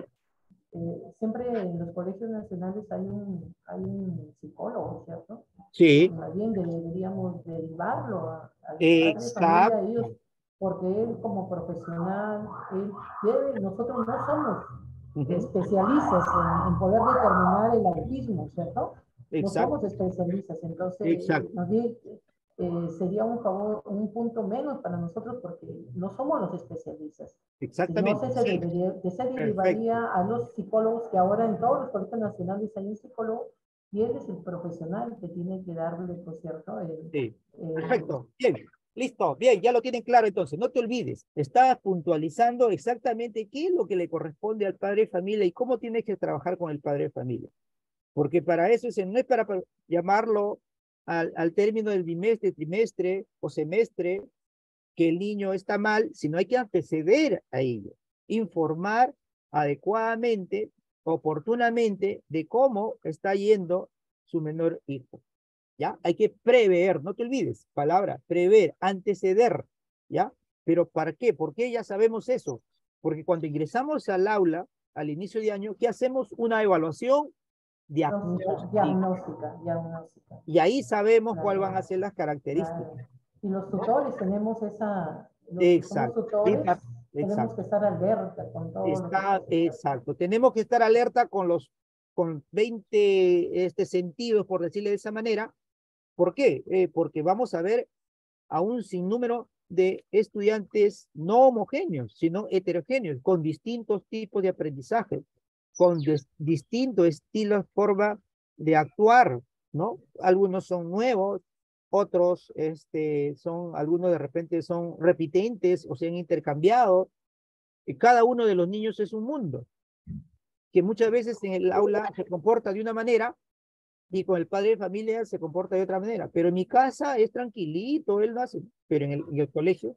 eh, siempre en los colegios nacionales hay un, hay un psicólogo, ¿cierto? Sí, Más bien deberíamos derivarlo a- al padre de familia, a ellos, exacto. porque él como profesional, él debe, nosotros no somos Ujú, especialistas en, en poder determinar el autismo, ¿cierto? No somos exacto, especialistas, entonces exacto, más bien eh, sería un favor, un punto menos para nosotros porque no somos los especialistas. Si no, exactamente. se, se, Sí, debería, se perfecto. derivaría a los psicólogos, que ahora en todos los colegios nacionales hay un psicólogo y él es el profesional que tiene que darle, por cierto, el, Sí, el, perfecto. Bien, listo. Bien, ya lo tienen claro entonces. No te olvides. Estás puntualizando exactamente qué es lo que le corresponde al padre de familia y cómo tienes que trabajar con el padre de familia. Porque para eso es, no es para llamarlo al, al término del bimestre, trimestre o semestre que el niño está mal, sino hay que anteceder a ello. Informar adecuadamente, oportunamente, de cómo está yendo su menor hijo. ¿Ya? Hay que prever, no te olvides, palabra, prever, anteceder, ¿ya? Pero ¿para qué? ¿Por qué ya sabemos eso? Porque cuando ingresamos al aula, al inicio de año, ¿qué hacemos? Una evaluación diagnóstica, diagnóstica. diagnóstica, diagnóstica. Y ahí sabemos cuáles van a Claro, ser las características, claro. Y los ¿no? tutores tenemos esa, los que somos Exacto, tutores, exacto, tenemos que exacto. estar alerta con todo lo que Está, pasa. exacto. Tenemos que estar alerta con los, con veinte este, sentidos, por decirle de esa manera. ¿Por qué? Eh, porque vamos a ver a un sinnúmero de estudiantes no homogéneos, sino heterogéneos, con distintos tipos de aprendizaje, con distintos estilos, forma de actuar, ¿no? Algunos son nuevos, otros este, son, algunos de repente son repitentes o se han intercambiado, y cada uno de los niños es un mundo, que muchas veces en el aula se comporta de una manera y con el padre de familia se comporta de otra manera. Pero en mi casa es tranquilito, él lo hace. Pero en el, en el colegio,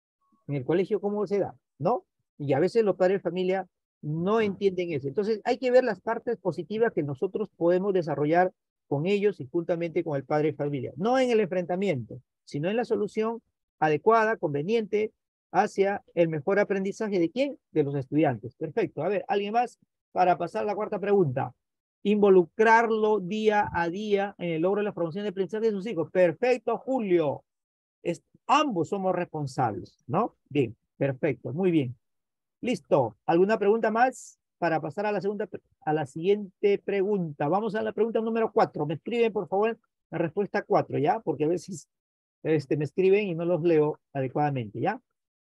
en el colegio, ¿cómo se da? ¿No? Y a veces los padres de familia no entienden eso. Entonces, hay que ver las partes positivas que nosotros podemos desarrollar con ellos y juntamente con el padre de familia. No en el enfrentamiento, sino en la solución adecuada, conveniente, hacia el mejor aprendizaje de quién? De los estudiantes. Perfecto. A ver, ¿alguien más para pasar a la cuarta pregunta? Involucrarlo día a día en el logro de la formación de aprendizaje de sus hijos. Perfecto, Julio. Es, ambos somos responsables, ¿no? Bien, perfecto, muy bien. Listo. ¿Alguna pregunta más para pasar a la segunda, a la siguiente pregunta? Vamos a la pregunta número cuatro. Me escriben, por favor, la respuesta cuatro, ¿ya? Porque a veces este, me escriben y no los leo adecuadamente, ¿ya?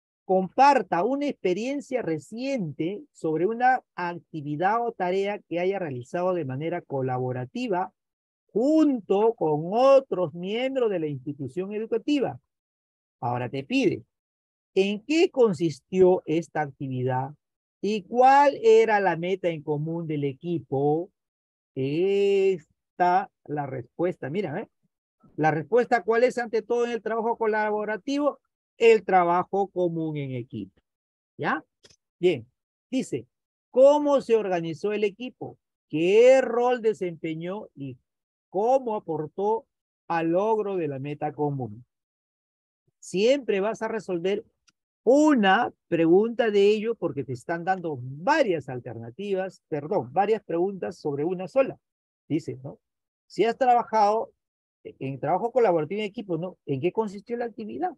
Comparta una experiencia reciente sobre una actividad o tarea que haya realizado de manera colaborativa junto con otros miembros de la institución educativa. Ahora te pide, ¿en qué consistió esta actividad y cuál era la meta en común del equipo? Está la respuesta. Mira, ¿eh? La respuesta, ¿cuál es ante todo en el trabajo colaborativo? El trabajo común en equipo. ¿Ya? Bien. Dice, ¿cómo se organizó el equipo? ¿Qué rol desempeñó y cómo aportó al logro de la meta común. Siempre vas a resolver una pregunta de ello porque te están dando varias alternativas, perdón, varias preguntas sobre una sola. Dice, ¿no? Si has trabajado en trabajo colaborativo en equipo, ¿no? ¿En qué consistió la actividad?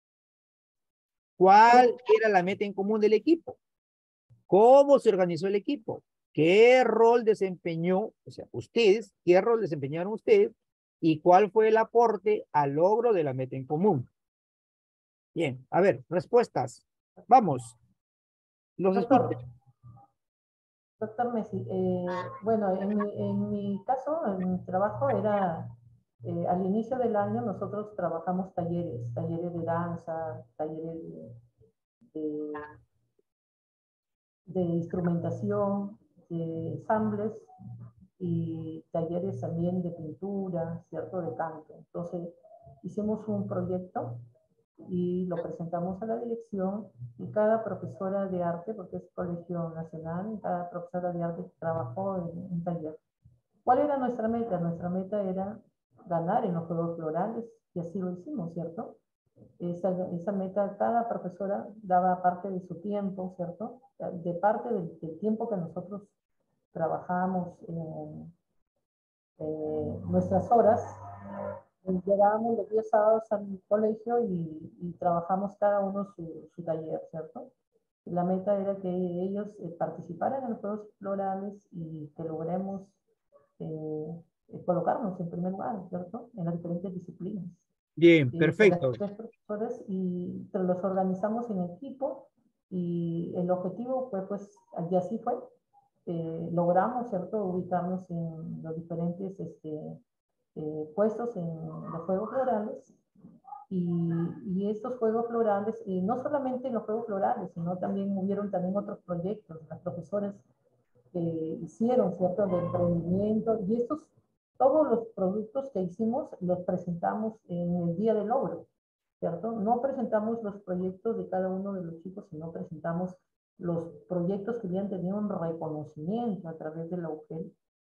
¿Cuál era la meta en común del equipo? ¿Cómo se organizó el equipo? ¿Qué rol desempeñó, o sea, ustedes, qué rol desempeñaron ustedes? ¿Y cuál fue el aporte al logro de la meta en común? Bien, a ver, respuestas. Vamos. Los Doctor, escucho. doctor Messi, eh, bueno, en mi, en mi caso, en mi trabajo era, eh, al inicio del año nosotros trabajamos talleres, talleres de danza, talleres de, de, de instrumentación, de ensambles y talleres también de pintura, ¿cierto? De canto. Entonces, hicimos un proyecto y lo presentamos a la dirección y cada profesora de arte, porque es colegio nacional, cada profesora de arte trabajó en un taller. ¿Cuál era nuestra meta? Nuestra meta era ganar en los Juegos Florales y así lo hicimos, ¿cierto? Esa, esa meta, cada profesora daba parte de su tiempo, ¿cierto? De parte del, del tiempo que nosotros trabajamos en eh, nuestras horas. Llegábamos los días sábados al colegio y, y trabajamos cada uno su, su taller, ¿cierto? La meta era que ellos eh, participaran en los Juegos Florales y que logremos eh, colocarnos en primer lugar, ¿cierto? En las diferentes disciplinas. Bien, Y perfecto. las tres profesores y los organizamos en equipo y el objetivo fue, pues, y así fue, eh, logramos, ¿cierto?, ubicarnos en los diferentes este, eh, puestos en los Juegos Florales y, y estos Juegos Florales, eh, no solamente en los Juegos Florales, sino también hubieron también otros proyectos, las profesoras eh, hicieron, ¿cierto?, de emprendimiento y estos, todos los productos que hicimos los presentamos en el Día del Logro, ¿cierto? No presentamos los proyectos de cada uno de los chicos, sino presentamos los proyectos que habían tenido un reconocimiento a través de la U G E L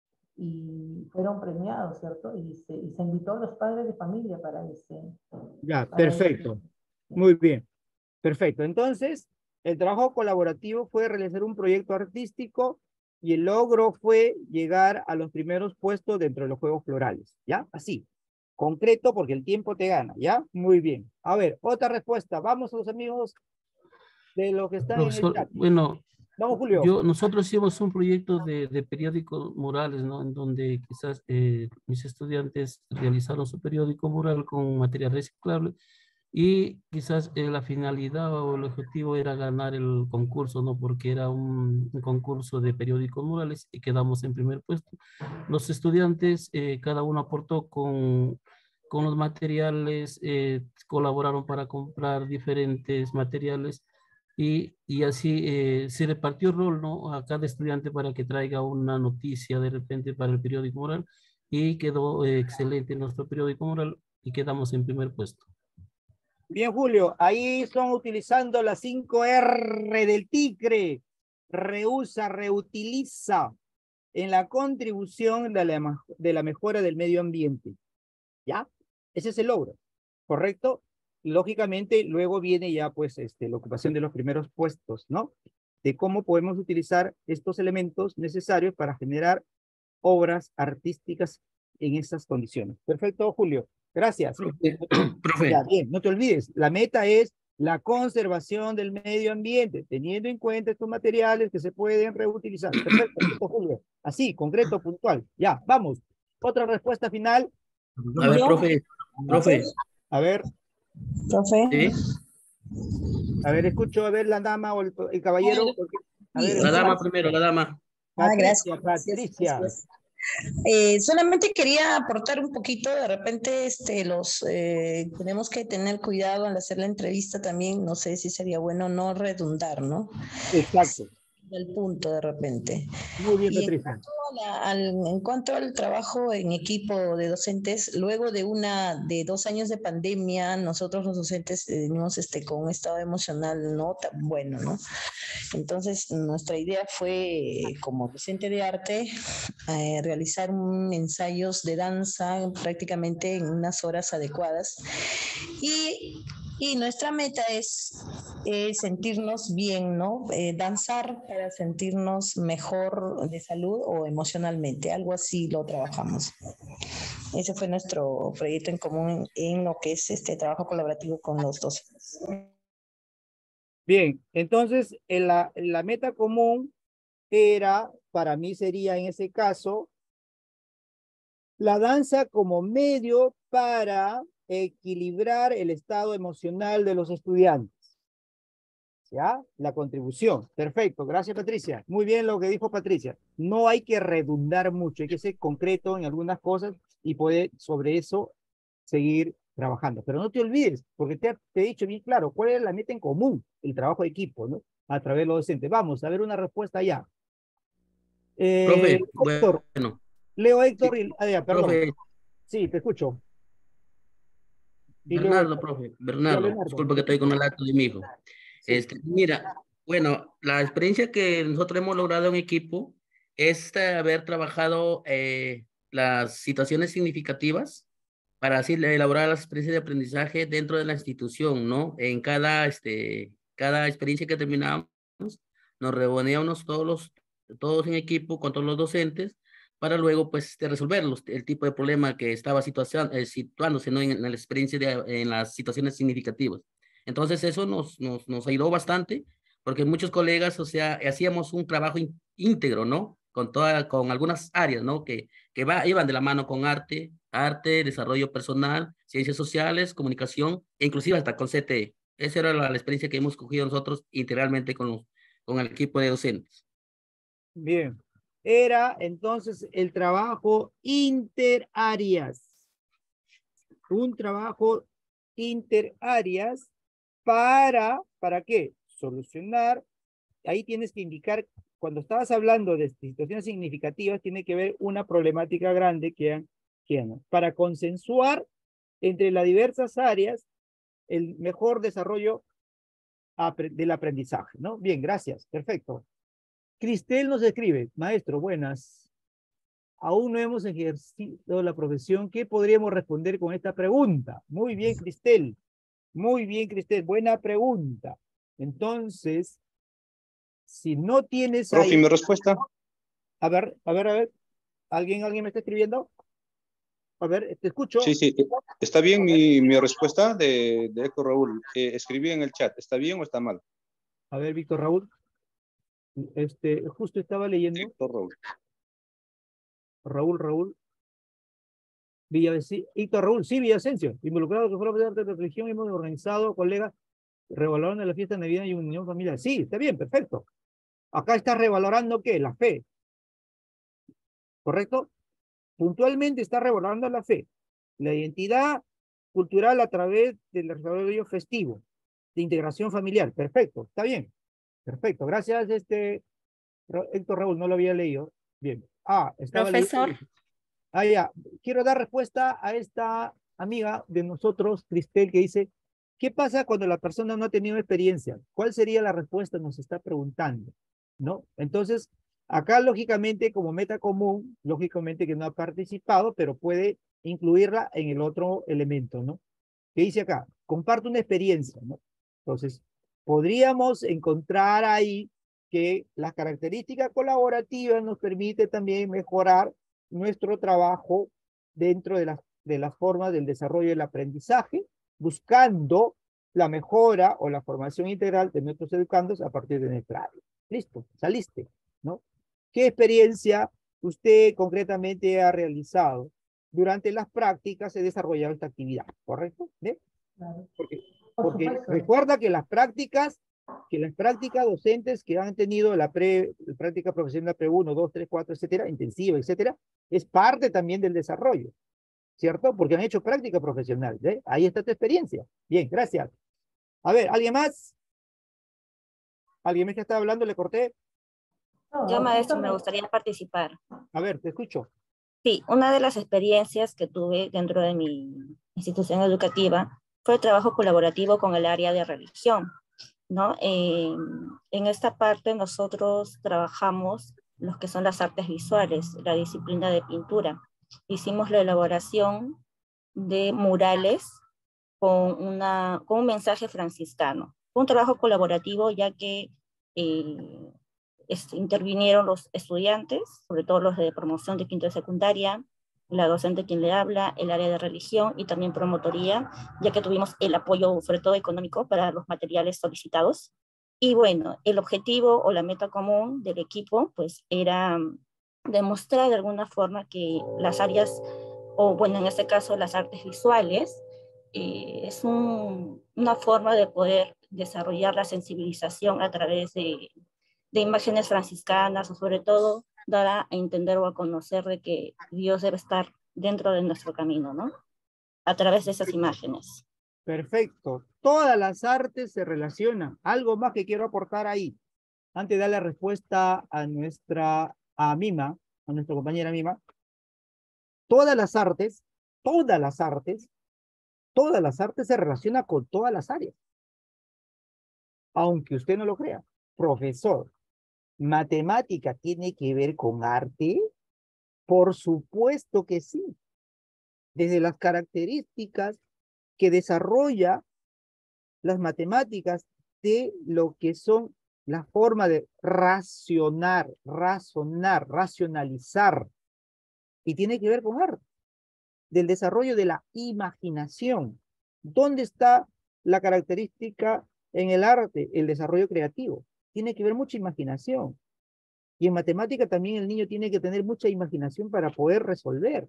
y fueron premiados, ¿cierto? Y se, y se invitó a los padres de familia para este... Ya, para perfecto. este, Muy bien. Perfecto. Entonces, el trabajo colaborativo fue realizar un proyecto artístico y el logro fue llegar a los primeros puestos dentro de los Juegos Florales. ¿Ya? Así. Concreto porque el tiempo te gana. ¿Ya? Muy bien. A ver, otra respuesta. Vamos a los amigos de los que están en el Profesor, chat. bueno, Vamos, Julio. yo, nosotros hicimos un proyecto de, de periódico murales, ¿no? En donde quizás eh, mis estudiantes realizaron su periódico mural con material reciclable y quizás eh, la finalidad o el objetivo era ganar el concurso, ¿no? Porque era un, un concurso de periódicos murales y quedamos en primer puesto. Los estudiantes, eh, cada uno aportó con, con los materiales, eh, colaboraron para comprar diferentes materiales y, y así eh, se repartió el rol, ¿no?, a cada estudiante para que traiga una noticia de repente para el periódico mural y quedó eh, excelente nuestro periódico mural y quedamos en primer puesto. Bien, Julio, ahí están utilizando las cinco erre del tigre. Reusa, reutiliza en la contribución de la, de la mejora del medio ambiente. ¿Ya? Ese es el logro, ¿correcto? Lógicamente, luego viene ya, pues, este, la ocupación de los primeros puestos, ¿no? De cómo podemos utilizar estos elementos necesarios para generar obras artísticas en esas condiciones. Perfecto, Julio. Gracias. Profe, profe. Ya, bien, no te olvides, la meta es la conservación del medio ambiente, teniendo en cuenta estos materiales que se pueden reutilizar. Perfecto, Julio. Así, concreto, puntual. Ya, vamos. Otra respuesta final. A ver, profe, profe. A ver. Profe. ¿Sí? A ver, escucho, a ver la dama o el, el caballero. A ver, la dama primero, la dama. Ah, Patricia, gracias. Patricia. Gracias. Eh, solamente quería aportar un poquito, de repente este, los eh, tenemos que tener cuidado al hacer la entrevista también, no sé si sería bueno no redundar, ¿no? Exacto. El punto de repente. Muy bien, Y en Patricia. cuanto, a la- al, en cuanto al trabajo en equipo de docentes, luego de una de dos años de pandemia, nosotros los docentes eh, venimos este, con un estado emocional no tan bueno, ¿no? Entonces, nuestra idea fue, eh, como docente de arte, eh, realizar un, ensayos de danza prácticamente en unas horas adecuadas. Y, y nuestra meta es eh, sentirnos bien, ¿no? Eh, danzar para sentirnos mejor de salud o emocionalmente, algo así lo trabajamos. Ese fue nuestro proyecto en común en lo que es este trabajo colaborativo con los docentes. Bien, entonces en la, en la meta común era, para mí sería en ese caso, la danza como medio para equilibrar el estado emocional de los estudiantes. ¿Ya? La contribución. Perfecto. Gracias, Patricia. Muy bien lo que dijo Patricia. No hay que redundar mucho, hay que ser concreto en algunas cosas y poder sobre eso seguir trabajando. Pero no te olvides, porque te, te he dicho bien claro, cuál es la meta en común, el trabajo de equipo, ¿no? A través de los docentes. Vamos a ver una respuesta ya. Eh, Profe, Héctor, bueno, Leo sí, Héctor y, ah, ya, perdón. profe, Sí, te escucho. Y luego, Bernardo, profe, ya, Bernardo, Leonardo, disculpa que te estoy con escucho. el acto de mi hijo. Sí. Este, mira, bueno, la experiencia que nosotros hemos logrado en equipo es eh, haber trabajado eh, las situaciones significativas para así elaborar las experiencias de aprendizaje dentro de la institución, ¿no? En cada, este, cada experiencia que terminábamos, nos reuníamos todos los, todos en equipo con todos los docentes para luego, pues, este, resolver los, el tipo de problema que estaba situación, eh, situándose, ¿no? En, en la experiencia de, en las situaciones significativas. Entonces, eso nos, nos, nos ayudó bastante, porque muchos colegas, o sea, hacíamos un trabajo in, íntegro, ¿no? Con, toda, con algunas áreas, ¿no? Que, que va, iban de la mano con arte, arte, desarrollo personal, ciencias sociales, comunicación, e inclusive hasta con C T E. Esa era la, la experiencia que hemos cogido nosotros integralmente con, los, con el equipo de docentes. Bien. Era entonces el trabajo interáreas. Un trabajo interáreas para, ¿para qué? Solucionar. Ahí tienes que indicar, cuando estabas hablando de situaciones significativas, tiene que ver una problemática grande que, que ¿no? Para consensuar entre las diversas áreas el mejor desarrollo del aprendizaje, ¿no? Bien, gracias, perfecto. Cristel nos escribe, maestro, buenas. Aún no hemos ejercido la profesión. ¿Qué podríamos responder con esta pregunta? Muy bien, Cristel. Muy bien, Cristel. Buena pregunta. Entonces, si no tienes Profe, ahí... mi respuesta. A ver, a ver, a ver. ¿Alguien, alguien me está escribiendo? A ver, te escucho. Sí, sí. ¿Está bien mi, mi respuesta de, de Eco Raúl? Eh, escribí en el chat. ¿Está bien o está mal? A ver, Víctor Raúl. Este, justo estaba leyendo. Víctor Raúl. Raúl, Raúl. Villavicencio. Víctor Raúl, sí, Villavicencio. Involucrado que fue la de religión, hemos organizado, colegas, revalorando la fiesta de Navidad y unión familiar. Sí, está bien, perfecto. Acá está revalorando, ¿qué? La fe. ¿Correcto? Puntualmente está revalorando la fe. La identidad cultural a través del desarrollo festivo, de integración familiar. Perfecto, está bien. Perfecto, gracias, este, Héctor Raúl, no lo había leído. Bien. Ah, estaba Profesor. leyendo. Ah, ya. Quiero dar respuesta a esta amiga de nosotros, Cristel, que dice, ¿qué pasa cuando la persona no ha tenido experiencia? ¿Cuál sería la respuesta? Nos está preguntando, ¿no? Entonces, acá, lógicamente, como meta común, lógicamente que no ha participado, pero puede incluirla en el otro elemento, ¿no? ¿Qué dice acá? Comparte una experiencia, ¿no? Entonces, podríamos encontrar ahí que las características colaborativas nos permite también mejorar nuestro trabajo dentro de las, de las formas del desarrollo del aprendizaje, buscando la mejora o la formación integral de nuestros educandos a partir de nuestra área. Listo, saliste, ¿no? ¿Qué experiencia usted concretamente ha realizado? Durante las prácticas se desarrollado esta actividad, ¿correcto? ¿Ve? Claro. Porque, Por porque supuesto. recuerda que las prácticas, que las prácticas docentes que han tenido la, pre, la práctica profesional pre uno, dos, tres, cuatro, etcétera, intensiva, etcétera, es parte también del desarrollo, ¿cierto? Porque han hecho práctica profesional, ¿ve? Ahí está tu experiencia. Bien, gracias. A ver, ¿alguien más? ¿Alguien más que estaba hablando? ¿Le corté? No, Yo, maestro, me justamente- gustaría participar. A ver, te escucho. Sí, una de las experiencias que tuve dentro de mi institución educativa fue el trabajo colaborativo con el área de religión, ¿no? Eh, en esta parte nosotros trabajamos los que son las artes visuales, la disciplina de pintura. Hicimos la elaboración de murales con, una, con un mensaje franciscano. Fue un trabajo colaborativo ya que eh, este, intervinieron los estudiantes, sobre todo los de promoción de quinto de secundaria, la docente quien le habla, el área de religión y también promotoría, ya que tuvimos el apoyo, sobre todo económico, para los materiales solicitados. Y bueno, el objetivo o la meta común del equipo, pues era demostrar de alguna forma que las áreas, o bueno, en este caso las artes visuales, eh, es un, una forma de poder desarrollar la sensibilización a través de, de imágenes franciscanas, o sobre todo dar a entender o a conocer de que Dios debe estar dentro de nuestro camino, ¿no? A través de esas imágenes. Perfecto. Todas las artes se relacionan. Algo más que quiero aportar ahí. Antes de dar la respuesta a nuestra, a Mima, a nuestra compañera Mima. Todas las artes, todas las artes, todas las artes se relacionan con todas las áreas. Aunque usted no lo crea. Profesor, ¿matemática tiene que ver con arte? Por supuesto que sí. Desde las características que desarrolla las matemáticas de lo que son la forma de racionar, razonar, racionalizar. Y tiene que ver con arte. Del desarrollo de la imaginación. ¿Dónde está la característica en el arte? El desarrollo creativo. Tiene que ver mucha imaginación. Y en matemática también el niño tiene que tener mucha imaginación para poder resolver.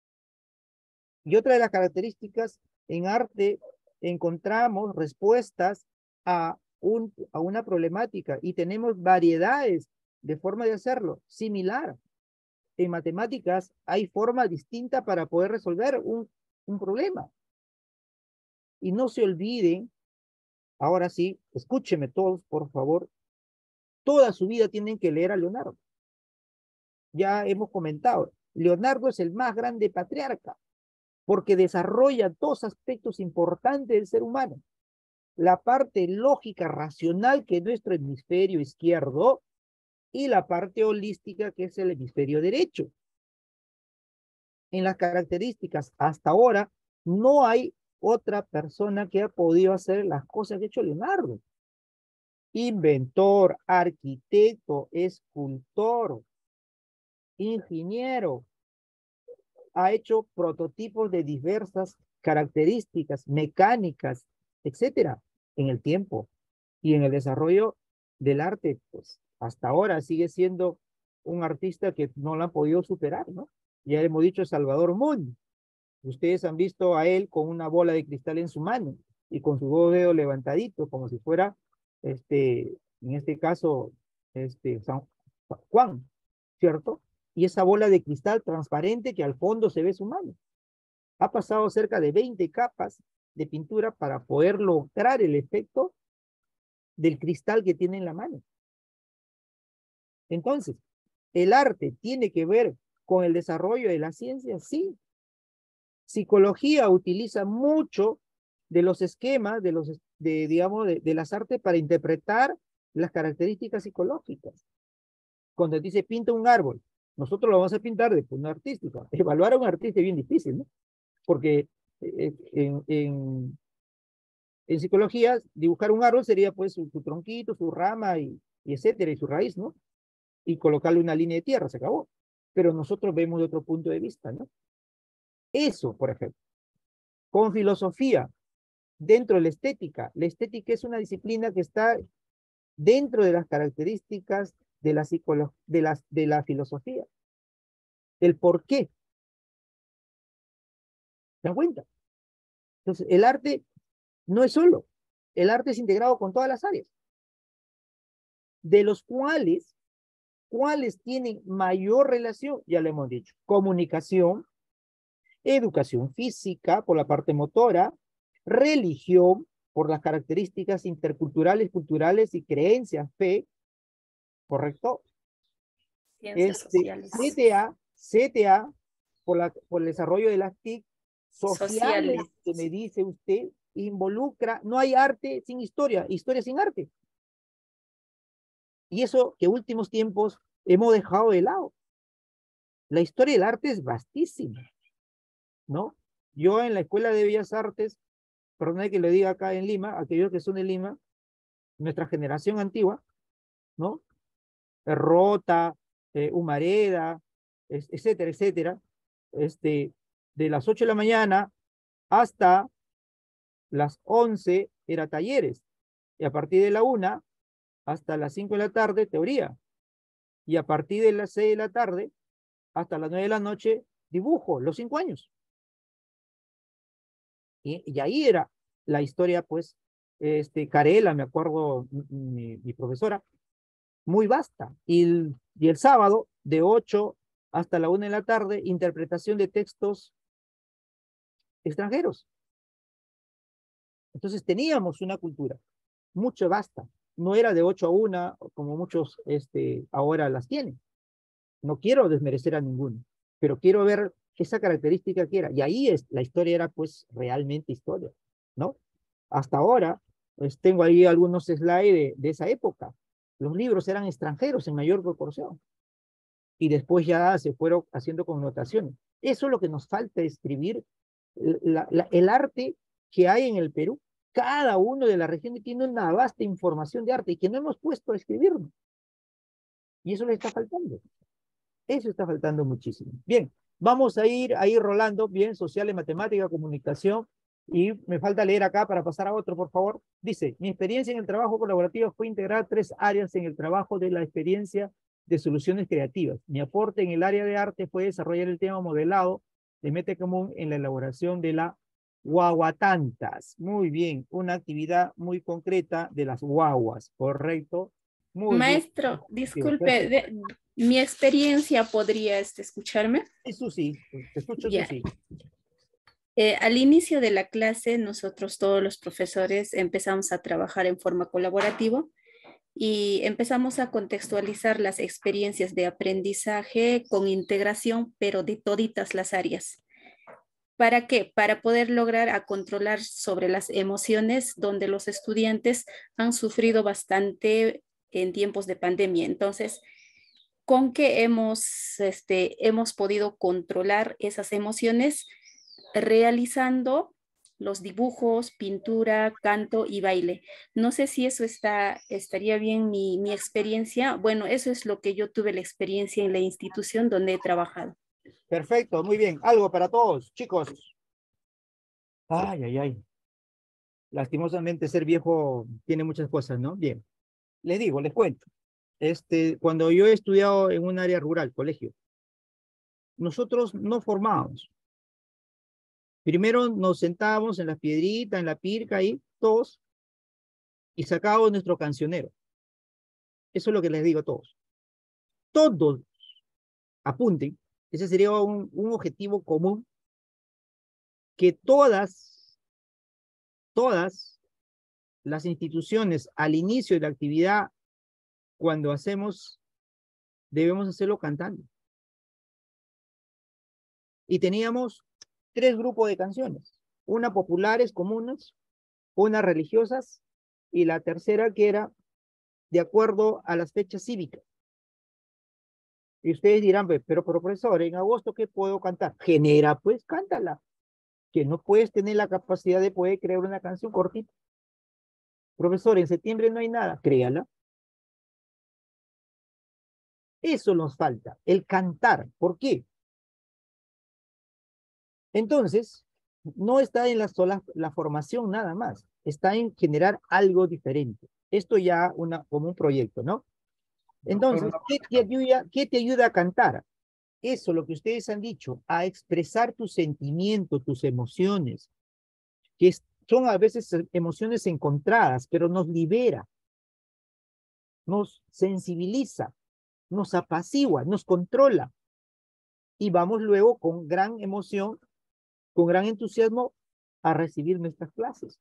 Y otra de las características en arte, encontramos respuestas a, un, a una problemática y tenemos variedades de forma de hacerlo, similar. En matemáticas hay forma distinta para poder resolver un, un problema. Y no se olviden, ahora sí, escúcheme todos, por favor, toda su vida tienen que leer a Leonardo. Ya hemos comentado, Leonardo es el más grande patriarca, porque desarrolla dos aspectos importantes del ser humano. La parte lógica, racional, que es nuestro hemisferio izquierdo, y la parte holística, que es el hemisferio derecho. En las características, hasta ahora, no hay otra persona que ha podido hacer las cosas que ha hecho Leonardo. Inventor, arquitecto, escultor, ingeniero, ha hecho prototipos de diversas características mecánicas, etcétera, en el tiempo y en el desarrollo del arte, pues hasta ahora sigue siendo un artista que no lo han podido superar, ¿no? Ya hemos dicho Salvador Muñ. Ustedes han visto a él con una bola de cristal en su mano y con su dos dedos levantaditos, como si fuera, este, en este caso, este, San Juan, ¿cierto? Y esa bola de cristal transparente que al fondo se ve su mano. Ha pasado cerca de veinte capas de pintura para poder lograr el efecto del cristal que tiene en la mano. Entonces, ¿el arte tiene que ver con el desarrollo de la ciencia? Sí. Psicología utiliza mucho de los esquemas, de, los, de, digamos, de, de las artes para interpretar las características psicológicas. Cuando dice pinta un árbol, nosotros lo vamos a pintar de forma artística. Evaluar a un artista es bien difícil, ¿no? Porque eh, en, en, en psicología, dibujar un árbol sería pues su, su tronquito, su rama, y, y etcétera, y su raíz, ¿no? Y colocarle una línea de tierra, se acabó. Pero nosotros vemos de otro punto de vista, ¿no? Eso, por ejemplo. Con filosofía, dentro de la estética. La estética es una disciplina que está dentro de las características de la, de la, de la filosofía. El por qué. ¿Se dan cuenta? Entonces, el arte no es solo. El arte es integrado con todas las áreas. De los cuales, ¿cuáles tienen mayor relación? Ya lo hemos dicho. Comunicación, educación física por la parte motora, religión por las características interculturales, culturales y creencias, fe, ¿correcto? Ciencias este, sociales. C T A, C T A, por, la, por el desarrollo de las T I C, sociales, Sociales. que me dice usted, involucra, no hay arte sin historia, historia sin arte. Y eso que últimos tiempos hemos dejado de lado. La historia del arte es vastísima, ¿no? Yo en la Escuela de Bellas Artes, perdón que lo diga acá en Lima, aquellos que son de Lima, nuestra generación antigua, ¿no? Rota, eh, Humareda, es, etcétera, etcétera, este, de las ocho de la mañana hasta las once era talleres, y a partir de la una hasta las cinco de la tarde, teoría, y a partir de las seis de la tarde hasta las nueve de la noche, dibujo, los cinco años. Y, y ahí era la historia, pues, este, Carela, me acuerdo, mi, mi profesora, muy vasta. Y el, y el sábado, de ocho hasta la una de la tarde, interpretación de textos extranjeros. Entonces teníamos una cultura, mucho basta. No era de ocho a una, como muchos este, ahora las tienen. No quiero desmerecer a ninguno, pero quiero ver esa característica que era. Y ahí es, la historia era pues realmente historia, ¿no? Hasta ahora, pues tengo ahí algunos slides de, de esa época. Los libros eran extranjeros en mayor proporción. Y después ya se fueron haciendo connotaciones. Eso es lo que nos falta escribir. La, la, el arte que hay en el Perú, cada uno de las regiones tiene una vasta información de arte y que no hemos puesto a escribirlo. Y eso le está faltando. Eso está faltando muchísimo. Bien, vamos a ir ahí rolando, bien, sociales, matemática, comunicación, y me falta leer acá para pasar a otro, por favor. Dice, mi experiencia en el trabajo colaborativo fue integrar tres áreas en el trabajo de la experiencia de soluciones creativas. Mi aporte en el área de arte fue desarrollar el tema modelado de meta común en la elaboración de la guaguatantas. Muy bien, una actividad muy concreta de las guaguas, ¿correcto? Muy Maestro, bien. disculpe, de, mi experiencia podría este, escucharme. Eso sí, te escucho, Ya. eso sí. Eh, al inicio de la clase, nosotros todos los profesores empezamos a trabajar en forma colaborativa y empezamos a contextualizar las experiencias de aprendizaje con integración, pero de toditas las áreas. ¿Para qué? Para poder lograr a controlar sobre las emociones donde los estudiantes han sufrido bastante en tiempos de pandemia. Entonces, ¿con qué hemos, este, hemos podido controlar esas emociones? Realizando los dibujos, pintura, canto y baile. No sé si eso está, estaría bien mi, mi experiencia. Bueno, eso es lo que yo tuve la experiencia en la institución donde he trabajado. Perfecto, muy bien. Algo para todos, chicos. Ay, ay, ay. Lastimosamente ser viejo tiene muchas cosas, ¿no? Bien. Les digo, les cuento. Este, cuando yo he estudiado en un área rural, colegio, nosotros no formábamos. Primero nos sentábamos en las piedritas, en la pirca ahí, todos, y sacábamos nuestro cancionero. Eso es lo que les digo a todos. Todos apunten. Ese sería un, un objetivo común que todas, todas las instituciones al inicio de la actividad, cuando hacemos, debemos hacerlo cantando. Y teníamos tres grupos de canciones, una populares comunes, una religiosas y la tercera que era de acuerdo a las fechas cívicas. Y ustedes dirán, pero profesor, en agosto ¿qué puedo cantar? Genera, pues cántala. Que no puedes tener la capacidad de poder crear una canción cortita. Profesor, en septiembre no hay nada, créala. Eso nos falta, el cantar. ¿Por qué? Entonces, no está en la sola la formación nada más, está en generar algo diferente. Esto ya una, como un proyecto, ¿no? Entonces, ¿qué te ayuda, qué te ayuda a cantar? Eso, lo que ustedes han dicho, a expresar tus sentimientos, tus emociones, que son a veces emociones encontradas, pero nos libera, nos sensibiliza, nos apacigua, nos controla. Y vamos luego con gran emoción, con gran entusiasmo, a recibir nuestras clases.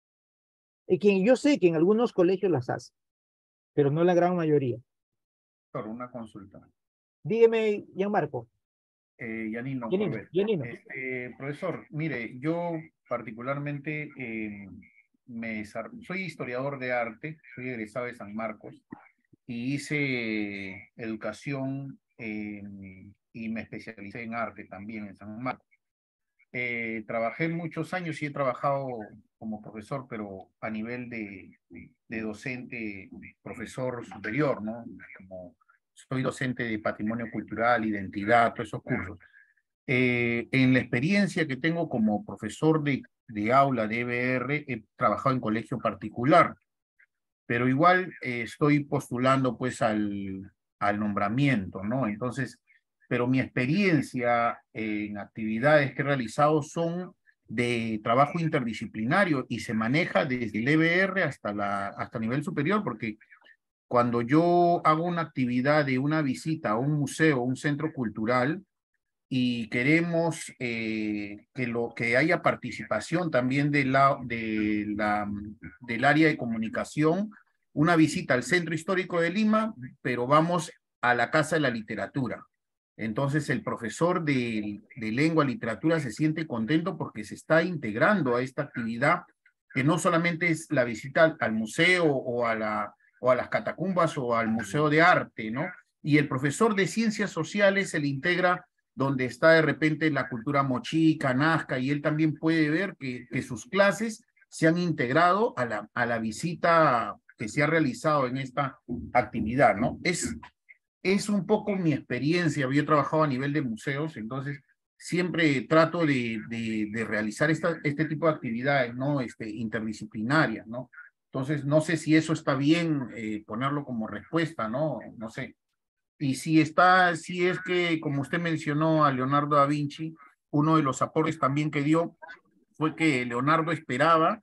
Y que yo sé que en algunos colegios las hacen, pero no la gran mayoría. Profesor, una consulta. Dígame, Gianmarco. Eh, Yanino, Yanino, Corbett. Yanino. Este, profesor, mire, yo particularmente eh, me, desar- soy historiador de arte, soy egresado de San Marcos y hice educación eh, y me especialicé en arte también en San Marcos. Eh, trabajé muchos años y he trabajado como profesor, pero a nivel de, de docente, profesor superior, ¿no? Como soy docente de patrimonio cultural, identidad, todos esos cursos. Eh, en la experiencia que tengo como profesor de, de aula de E B R, he trabajado en colegio particular, pero igual eh, estoy postulando pues al, al nombramiento, ¿no? Entonces, pero mi experiencia en actividades que he realizado son de trabajo interdisciplinario y se maneja desde el E B R hasta, la, hasta nivel superior, porque cuando yo hago una actividad de una visita a un museo, un centro cultural, y queremos eh, que, lo, que haya participación también de la, de la, del área de comunicación, una visita al Centro Histórico de Lima, pero vamos a la Casa de la Literatura. Entonces el profesor de, de lengua y literatura se siente contento porque se está integrando a esta actividad, que no solamente es la visita al, al museo o a, la, o a las catacumbas o al museo de arte, ¿no? Y el profesor de ciencias sociales se le integra donde está de repente la cultura mochica, nazca, y él también puede ver que, que sus clases se han integrado a la, a la visita que se ha realizado en esta actividad, ¿no? Es, es un poco mi experiencia, yo he trabajado a nivel de museos, entonces siempre trato de, de, de realizar esta, este tipo de actividades, ¿no? Este, interdisciplinarias, ¿no? Entonces, no sé si eso está bien eh, ponerlo como respuesta, ¿no? No sé. Y si está, si es que, como usted mencionó a Leonardo da Vinci, uno de los aportes también que dio fue que Leonardo esperaba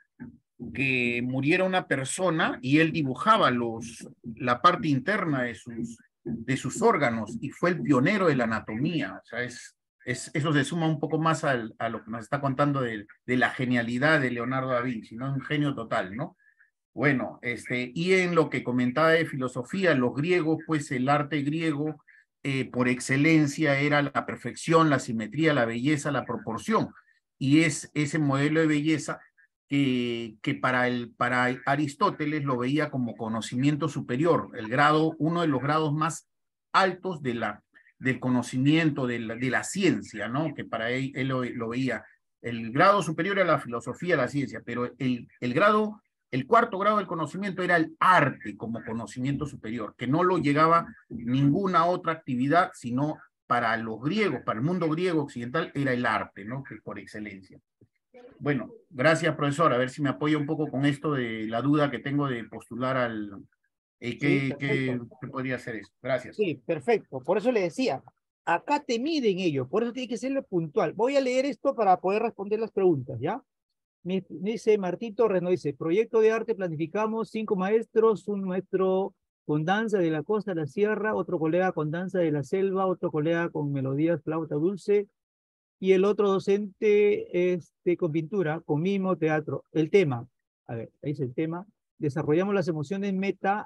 que muriera una persona y él dibujaba los, la parte interna de sus, de sus órganos y fue el pionero de la anatomía. O sea, es, es, eso se suma un poco más al, a lo que nos está contando de, de la genialidad de Leonardo da Vinci, ¿no? Un genio total, ¿no? Bueno, este, y en lo que comentaba de filosofía, los griegos, pues el arte griego eh, por excelencia era la perfección, la simetría, la belleza, la proporción. Y es ese modelo de belleza que, que para, el, para Aristóteles lo veía como conocimiento superior, el grado, uno de los grados más altos de la, del conocimiento, de la, de la ciencia, ¿no? Que para él, él lo, lo veía. El grado superior a la filosofía, a la ciencia, pero el, el grado... El cuarto grado del conocimiento era el arte como conocimiento superior, que no lo llegaba ninguna otra actividad, sino para los griegos, para el mundo griego occidental, era el arte, ¿no? Que por excelencia. Bueno, gracias, profesor. A ver si me apoya un poco con esto de la duda que tengo de postular al... Eh, ¿qué, Sí, qué, ¿Qué podría ser eso? Gracias. Sí, perfecto. Por eso le decía, acá te miden ello, por eso tiene que serlo puntual. Voy a leer esto para poder responder las preguntas, ¿ya? Me dice Martín Torres, no dice, proyecto de arte planificamos cinco maestros, un maestro con danza de la costa a la sierra, otro colega con danza de la selva, otro colega con melodías flauta dulce, y el otro docente este, con pintura, con mimo, teatro. El tema, a ver, ahí es el tema, desarrollamos las emociones meta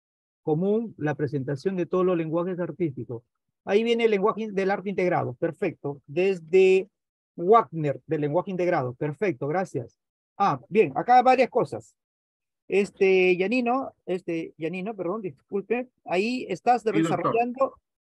común, la presentación de todos los lenguajes artísticos. Ahí viene el lenguaje del arte integrado, perfecto, desde Wagner, del lenguaje integrado. Perfecto, gracias. Ah, bien, acá varias cosas. Este, Yanino, este, Yanino, perdón, disculpe. Ahí estás Sí, desarrollando,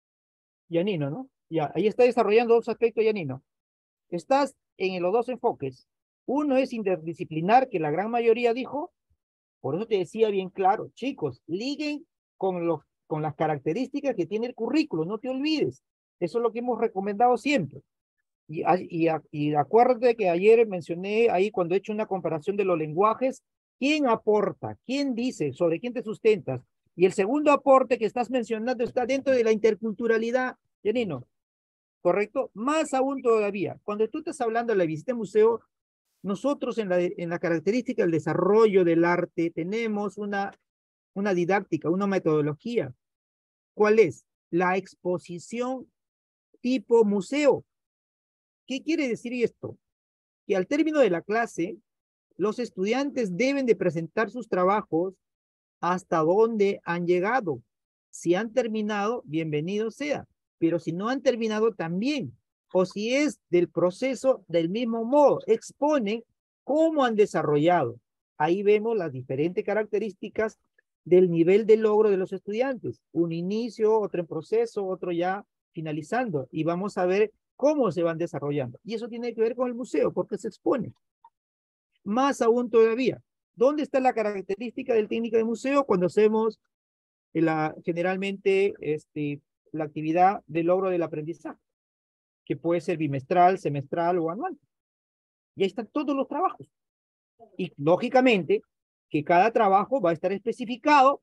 Yanino, ¿no? Ya, ahí está desarrollando dos aspectos, Yanino. Estás en los dos enfoques. Uno es interdisciplinar, que la gran mayoría dijo. Por eso te decía bien claro, chicos, liguen con, los, con las características que tiene el currículo, no te olvides. Eso es lo que hemos recomendado siempre. Y, y, y acuérdate que ayer mencioné ahí cuando he hecho una comparación de los lenguajes, ¿quién aporta? ¿Quién dice? ¿Sobre quién te sustentas? Y el segundo aporte que estás mencionando está dentro de la interculturalidad, Janino, ¿correcto? Más aún todavía, cuando tú estás hablando de la visita al museo, nosotros en la, en la característica del desarrollo del arte tenemos una, una didáctica, una metodología. ¿Cuál es? La exposición tipo museo. ¿Qué quiere decir esto? Que al término de la clase, los estudiantes deben de presentar sus trabajos hasta donde han llegado, Si han terminado, bienvenido sea. Pero si no han terminado, también. O si es del proceso, del mismo modo, exponen cómo han desarrollado. Ahí vemos las diferentes características del nivel de logro de los estudiantes. Un inicio, otro en proceso, otro ya finalizando. Y vamos a ver cómo se van desarrollando. Y eso tiene que ver con el museo, porque se expone. Más aún todavía, ¿dónde está la característica del técnico de museo cuando hacemos la, generalmente este, la actividad de logro del aprendizaje? Que puede ser bimestral, semestral o anual. Y ahí están todos los trabajos. Y lógicamente que cada trabajo va a estar especificado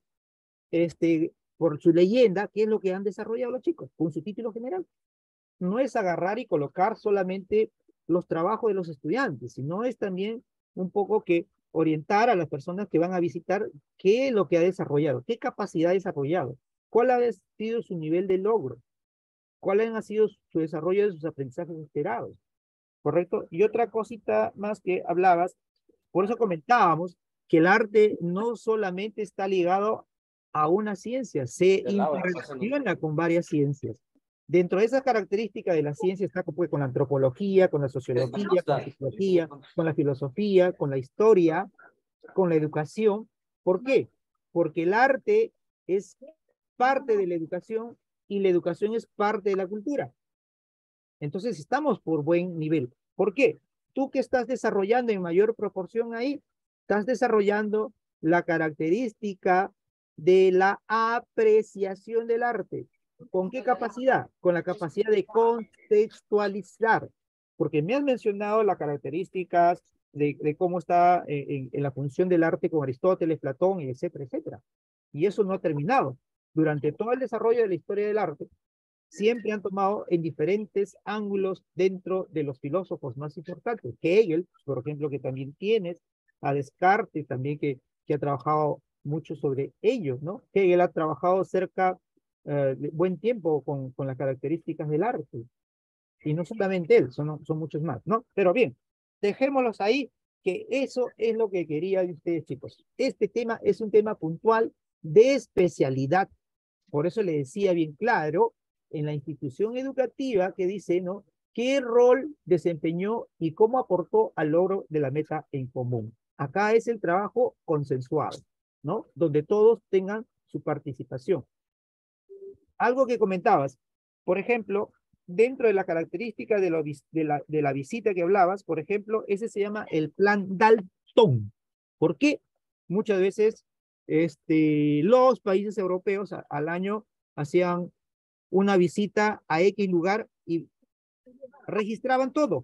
este, por su leyenda, qué es lo que han desarrollado los chicos, con su título general. No es agarrar y colocar solamente los trabajos de los estudiantes, sino es también un poco que orientar a las personas que van a visitar qué es lo que ha desarrollado, qué capacidad ha desarrollado, cuál ha sido su nivel de logro, cuál ha sido su desarrollo de sus aprendizajes esperados, ¿correcto? Y otra cosita más que hablabas, por eso comentábamos que el arte no solamente está ligado a una ciencia, se interrelaciona con varias ciencias. Dentro de esas características de la ciencia está pues, con la antropología, con la sociología, con la psicología, con la filosofía, con la historia, con la educación. ¿Por qué? Porque el arte es parte de la educación y la educación es parte de la cultura. Entonces estamos por buen nivel. ¿Por qué? Tú que estás desarrollando en mayor proporción ahí, estás desarrollando la característica de la apreciación del arte. ¿Con qué capacidad? Con la capacidad de contextualizar. Porque me has mencionado las características de, de cómo está en, en la función del arte con Aristóteles, Platón, etcétera, etcétera. Y eso no ha terminado. Durante todo el desarrollo de la historia del arte, siempre han tomado en diferentes ángulos dentro de los filósofos más importantes. Hegel, por ejemplo, que también tienes, a Descartes también que, que ha trabajado mucho sobre ellos, ¿no? Hegel ha trabajado cerca uh, de buen tiempo con, con las características del arte. Y no solamente él, son, son muchos más, ¿no? Pero bien, dejémoslos ahí, que eso es lo que quería de ustedes, chicos. Este tema es un tema puntual de especialidad. Por eso le decía bien claro, en la institución educativa que dice, ¿no? ¿Qué rol desempeñó y cómo aportó al logro de la meta en común? Acá es el trabajo consensuado, ¿no? Donde todos tengan su participación. Algo que comentabas, por ejemplo, dentro de la característica de, lo, de, la, de la visita que hablabas, por ejemplo, ese se llama el plan Dalton. ¿Por qué? Muchas veces este, los países europeos a, al año hacían una visita a X lugar y registraban todo.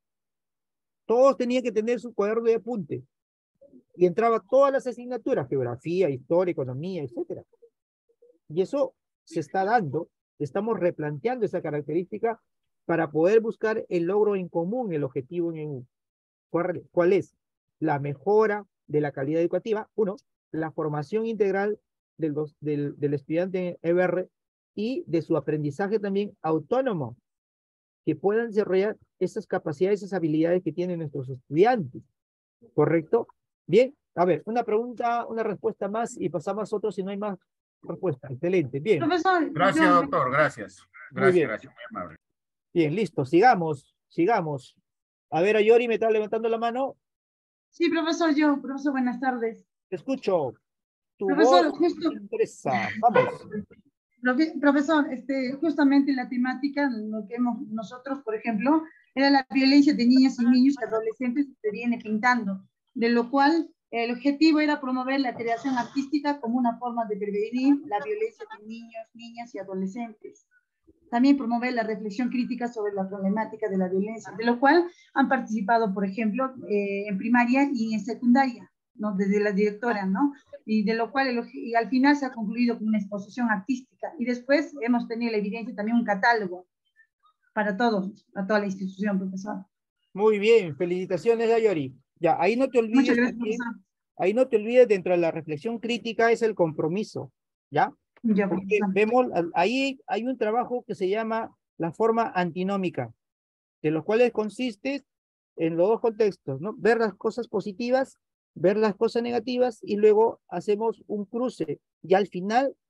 Todos tenían que tener su cuaderno de apunte. Y entraba todas las asignaturas, geografía, historia, economía, etcétera. Y eso se está dando, estamos replanteando esa característica para poder buscar el logro en común, el objetivo en común. ¿Cuál, cuál es? La mejora de la calidad educativa, uno, la formación integral del, del, del estudiante E B R y de su aprendizaje también autónomo, que puedan desarrollar esas capacidades, esas habilidades que tienen nuestros estudiantes. ¿Correcto? Bien, a ver, una pregunta, una respuesta más y pasamos a otros si no hay más respuesta. Excelente, bien. Profesor, gracias, yo... doctor, gracias. Gracias, muy bien. Gracias, muy amable. Bien, listo, sigamos, sigamos. A ver, Ayori, ¿me está levantando la mano? Sí, profesor, yo, profesor, buenas tardes. Te escucho. Tu profesor, voz justo... me interesa. Vamos. Profe, profesor, este, justamente la temática, lo que hemos nosotros, por ejemplo, era la violencia de niñas y niños y adolescentes que se viene pintando, de lo cual el objetivo era promover la creación artística como una forma de prevenir la violencia de niños, niñas y adolescentes. También promover la reflexión crítica sobre la problemática de la violencia, de lo cual han participado, por ejemplo, eh, en primaria y en secundaria, ¿no? Desde la directora, ¿no? Y de lo cual el, y al final se ha concluido con una exposición artística. Y después hemos tenido la evidencia también un catálogo para todos, para toda la institución, profesor. Muy bien, felicitaciones, Ayori. Ya, ahí no te olvides. Muchas gracias, también, profesor. Ahí no te olvides, dentro de la reflexión crítica es el compromiso, ¿ya? Ya, porque vemos, ahí hay un trabajo que se llama la forma antinómica, de los cuales consiste en los dos contextos, ¿no? Ver las cosas positivas, ver las cosas negativas y luego hacemos un cruce y al final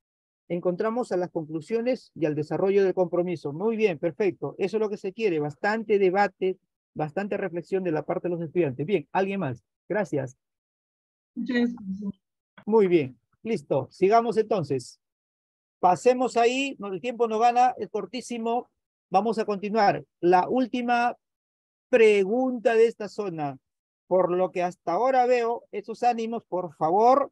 encontramos a las conclusiones y al desarrollo del compromiso. Muy bien, perfecto. Eso es lo que se quiere. Bastante debate, bastante reflexión de la parte de los estudiantes. Bien, ¿alguien más? Gracias. Muchas gracias, profesor. Muy bien, listo. Sigamos entonces. Pasemos ahí, no, el tiempo no gana, es cortísimo. Vamos a continuar. La última pregunta de esta zona. Por lo que hasta ahora veo, esos ánimos, por favor,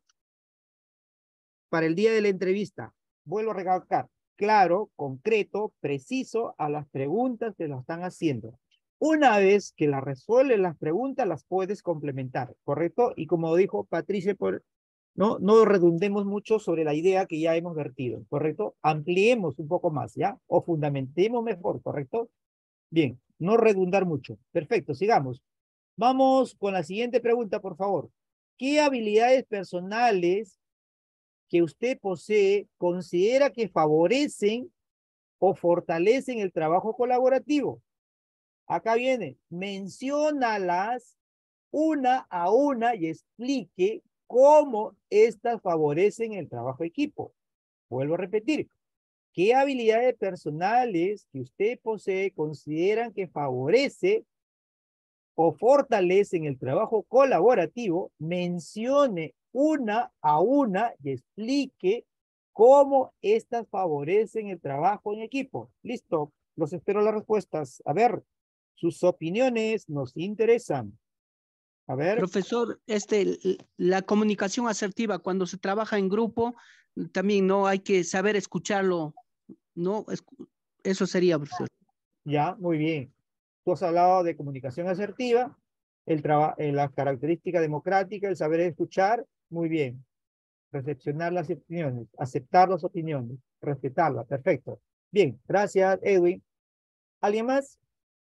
para el día de la entrevista. Vuelvo a recalcar, claro, concreto, preciso a las preguntas que lo están haciendo. Una vez que las resuelves las preguntas, las puedes complementar, ¿correcto? Y como dijo Patricia, por, no, no redundemos mucho sobre la idea que ya hemos vertido, ¿correcto? Ampliemos un poco más, ¿ya? O fundamentemos mejor, ¿correcto? Bien, no redundar mucho. Perfecto, sigamos. Vamos con la siguiente pregunta, por favor. ¿Qué habilidades personales que usted posee considera que favorecen o fortalecen el trabajo colaborativo? Acá viene, menciónalas una a una y explique cómo estas favorecen el trabajo equipo. Vuelvo a repetir, ¿qué habilidades personales que usted posee consideran que favorece o fortalecen el trabajo colaborativo? Mencione una a una y explique cómo estas favorecen el trabajo en equipo. Listo, los espero las respuestas. A ver, sus opiniones nos interesan. A ver. Profesor, este, la comunicación asertiva, cuando se trabaja en grupo, también no hay que saber escucharlo, ¿no? Eso sería, profesor. Ya, muy bien. Tú has hablado de comunicación asertiva, el eh, la característica democrática, el saber escuchar, muy bien. Recepcionar las opiniones, aceptar las opiniones, respetarlas, perfecto. Bien, gracias, Edwin. ¿Alguien más?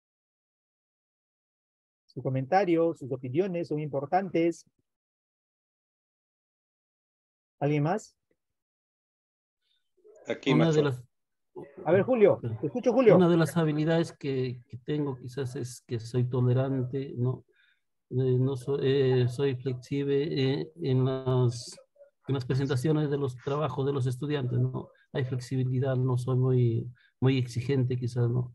Su comentario, sus opiniones son importantes. ¿Alguien más? Aquí, Una Macho. de las, A ver, Julio, te escucho, Julio. Una de las habilidades que, que tengo quizás es que soy tolerante, ¿no? Eh, no soy, eh, soy flexible eh, en, las, en las presentaciones de los trabajos de los estudiantes, ¿no? Hay flexibilidad, no soy muy, muy exigente quizás, ¿no?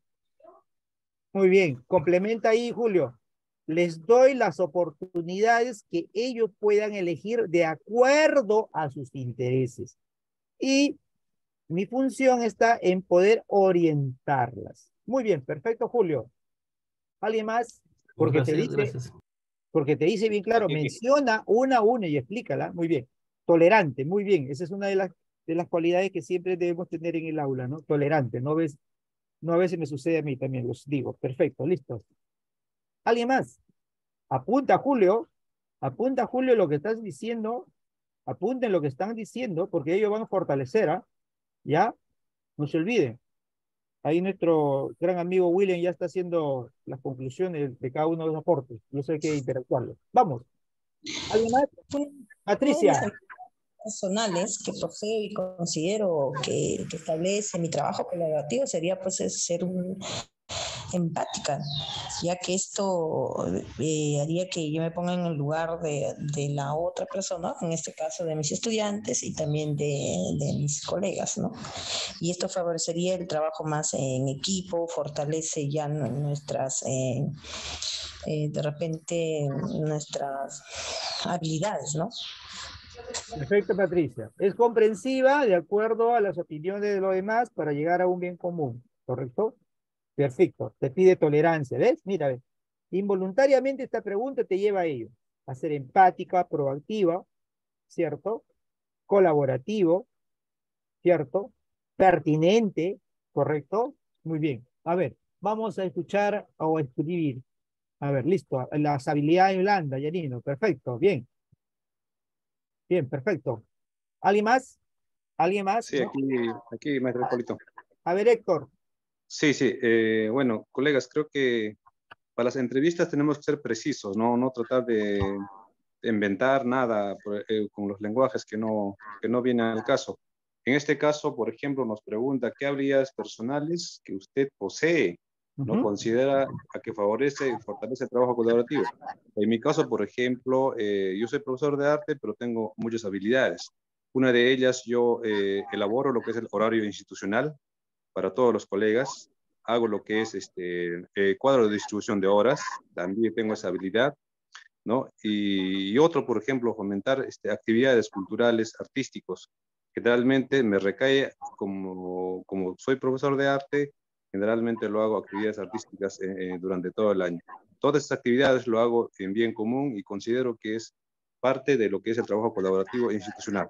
Muy bien, complementa ahí, Julio. Les doy las oportunidades que ellos puedan elegir de acuerdo a sus intereses. Y mi función está en poder orientarlas. Muy bien, perfecto, Julio. ¿Alguien más? Porque Gracias, te dice, gracias. porque te dice bien claro, Aquí. menciona una a una y explícala. Muy bien. Tolerante, muy bien. Esa es una de las, de las cualidades que siempre debemos tener en el aula, ¿no? Tolerante, ¿no ves? No, a veces me sucede a mí también, los digo. Perfecto, listo. ¿Alguien más? Apunta, Julio. Apunta, Julio, lo que estás diciendo. Apunten lo que están diciendo, porque ellos van a fortalecer, ¿ah? ¿Ya? No se olviden. Ahí nuestro gran amigo William ya está haciendo las conclusiones de cada uno de los aportes. Yo sé que interactuarlo. Vamos. ¿Alguien más? Patricia. Personales que poseo y considero que, que establece mi trabajo colaborativo sería pues ser un, empática, ya que esto eh, haría que yo me ponga en el lugar de, de la otra persona, en este caso de mis estudiantes y también de, de mis colegas, ¿no? Y esto favorecería el trabajo más en equipo, fortalece ya nuestras, eh, eh, de repente, nuestras habilidades, ¿no? Perfecto, Patricia. Es comprensiva de acuerdo a las opiniones de los demás para llegar a un bien común, ¿correcto? Perfecto. Te pide tolerancia, ¿ves? Mira, ¿ves? Involuntariamente esta pregunta te lleva a ello, a ser empática, proactiva, ¿cierto? Colaborativo, ¿cierto? Pertinente, ¿correcto? Muy bien. A ver, vamos a escuchar o a escribir. A ver, listo. Las habilidades blandas, Yanino. Perfecto, bien. Bien, perfecto. ¿Alguien más? ¿Alguien más? Sí, ¿No? aquí, aquí, maestro Polito. A ver, Héctor. Sí, sí. Eh, bueno, colegas, creo que para las entrevistas tenemos que ser precisos, no, no tratar de, de inventar nada por, eh, con los lenguajes que no, que no vienen al caso. En este caso, por ejemplo, nos pregunta qué habilidades personales que usted posee, ¿no? Uh-huh. Considera a que favorece y fortalece el trabajo colaborativo. En mi caso, por ejemplo, eh, yo soy profesor de arte, pero tengo muchas habilidades. Una de ellas, yo eh, elaboro lo que es el horario institucional para todos los colegas. Hago lo que es este eh, cuadro de distribución de horas. También tengo esa habilidad, ¿no? Y, y otro, por ejemplo, fomentar este, actividades culturales, artísticos. Generalmente me recae, como, como soy profesor de arte, generalmente lo hago actividades artísticas eh, eh, durante todo el año. Todas estas actividades lo hago en bien común y considero que es parte de lo que es el trabajo colaborativo e institucional.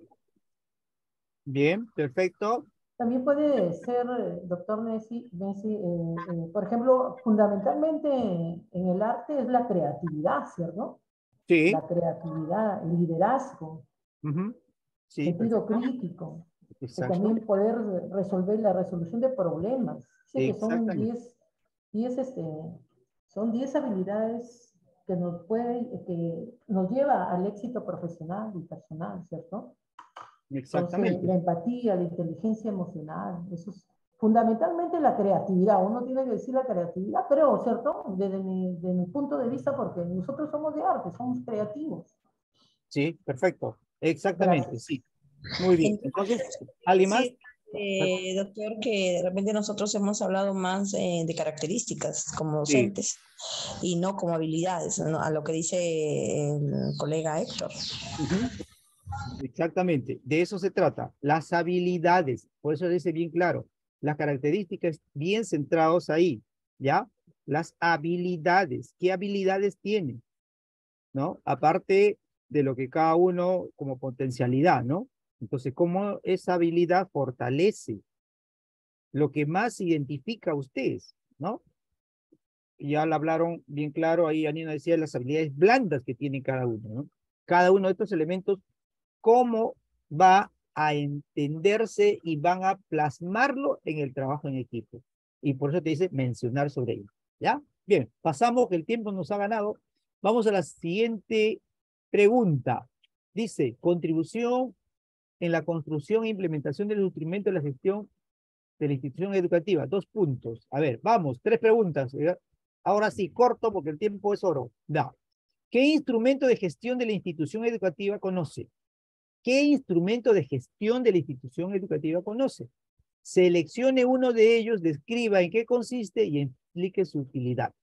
Bien, perfecto. También puede ser, eh, doctor Messi, Messi eh, eh, por ejemplo, fundamentalmente en el arte es la creatividad, ¿cierto? Sí. La creatividad, el liderazgo, Uh-huh. Sí, sentido perfecto. crítico, que Exacto. también poder resolver la resolución de problemas. Dice que son Exactamente. diez, este, son diez habilidades que nos puede, que nos lleva al éxito profesional y personal, ¿cierto? Exactamente. Entonces, la empatía, la inteligencia emocional, eso es fundamentalmente la creatividad. Uno tiene que decir la creatividad, pero, ¿cierto? Desde mi, desde mi punto de vista, porque nosotros somos de arte, somos creativos. Sí, perfecto. Exactamente, Gracias. sí. Muy bien. Entonces, ¿alguien más? Sí, eh, doctor, que de repente nosotros hemos hablado más eh, de características como docentes sí. y no como habilidades, ¿no? A lo que dice el colega Héctor. Uh-huh. Exactamente, de eso se trata, las habilidades, por eso dice bien claro, las características bien centrados ahí, ¿ya? Las habilidades, ¿qué habilidades tienen? ¿No? Aparte de lo que cada uno como potencialidad, ¿no? Entonces, ¿cómo esa habilidad fortalece lo que más identifica a ustedes, ¿no? Ya lo hablaron bien claro, ahí Anina decía las habilidades blandas que tiene cada uno, ¿no? Cada uno de estos elementos, cómo va a entenderse y van a plasmarlo en el trabajo en equipo. Y por eso te dice mencionar sobre ello. ¿Ya? Bien, pasamos, que el tiempo nos ha ganado. Vamos a la siguiente pregunta. Dice, contribución en la construcción e implementación del instrumento de la gestión de la institución educativa. Dos puntos. A ver, vamos, tres preguntas. Ahora sí, corto porque el tiempo es oro. Da. ¿Qué instrumento de gestión de la institución educativa conoce? ¿Qué instrumento de gestión de la institución educativa conoce? Seleccione uno de ellos, describa en qué consiste y explique su utilidad.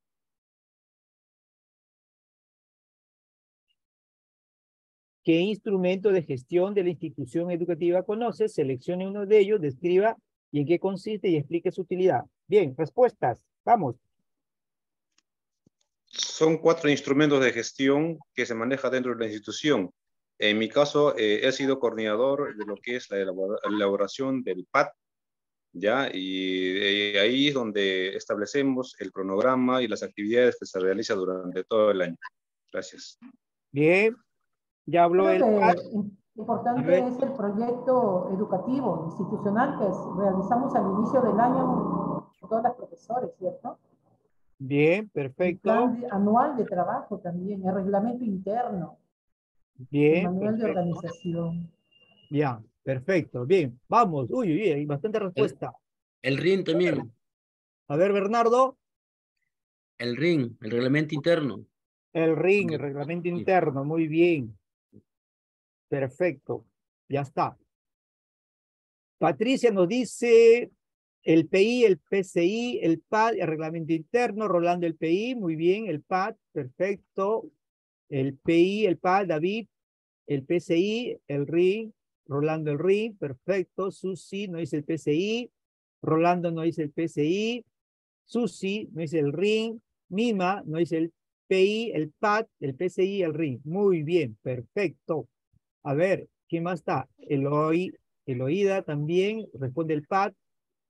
¿Qué instrumento de gestión de la institución educativa conoce? Seleccione uno de ellos, describa y en qué consiste y explique su utilidad. Bien, respuestas. Vamos. Son cuatro instrumentos de gestión que se maneja dentro de la institución. En mi caso, eh, he sido coordinador de lo que es la elaboración del P A T, ¿ya? Y eh, ahí es donde establecemos el cronograma y las actividades que se realizan durante todo el año. Gracias. Bien, ya habló el P A T. Importante es el proyecto educativo, institucional, que realizamos al inicio del año con todos los profesores, ¿cierto? Bien, perfecto. El plan de, anual de trabajo también, el reglamento interno. Bien, el manual perfecto. de organización. Ya, perfecto, bien. Vamos, uy, uy, hay bastante respuesta. El, el R I N también. A ver, Bernardo. El R I N, el reglamento interno. El R I N, el reglamento interno, muy bien. Perfecto, ya está. Patricia nos dice el P I, el P C I, el P A D, el reglamento interno, Rolando el P I, muy bien, el P A D, perfecto. El P I, el P A D, David, el P C I, el R I N, Rolando el R I N, perfecto. Susi no dice el P C I, Rolando no dice el P C I, Susi no dice el R I N, Mima no dice el P I, el P A D, el P C I, el R I N. Muy bien, perfecto. A ver, ¿quién más está? Eloy, Eloída también, responde el P A D.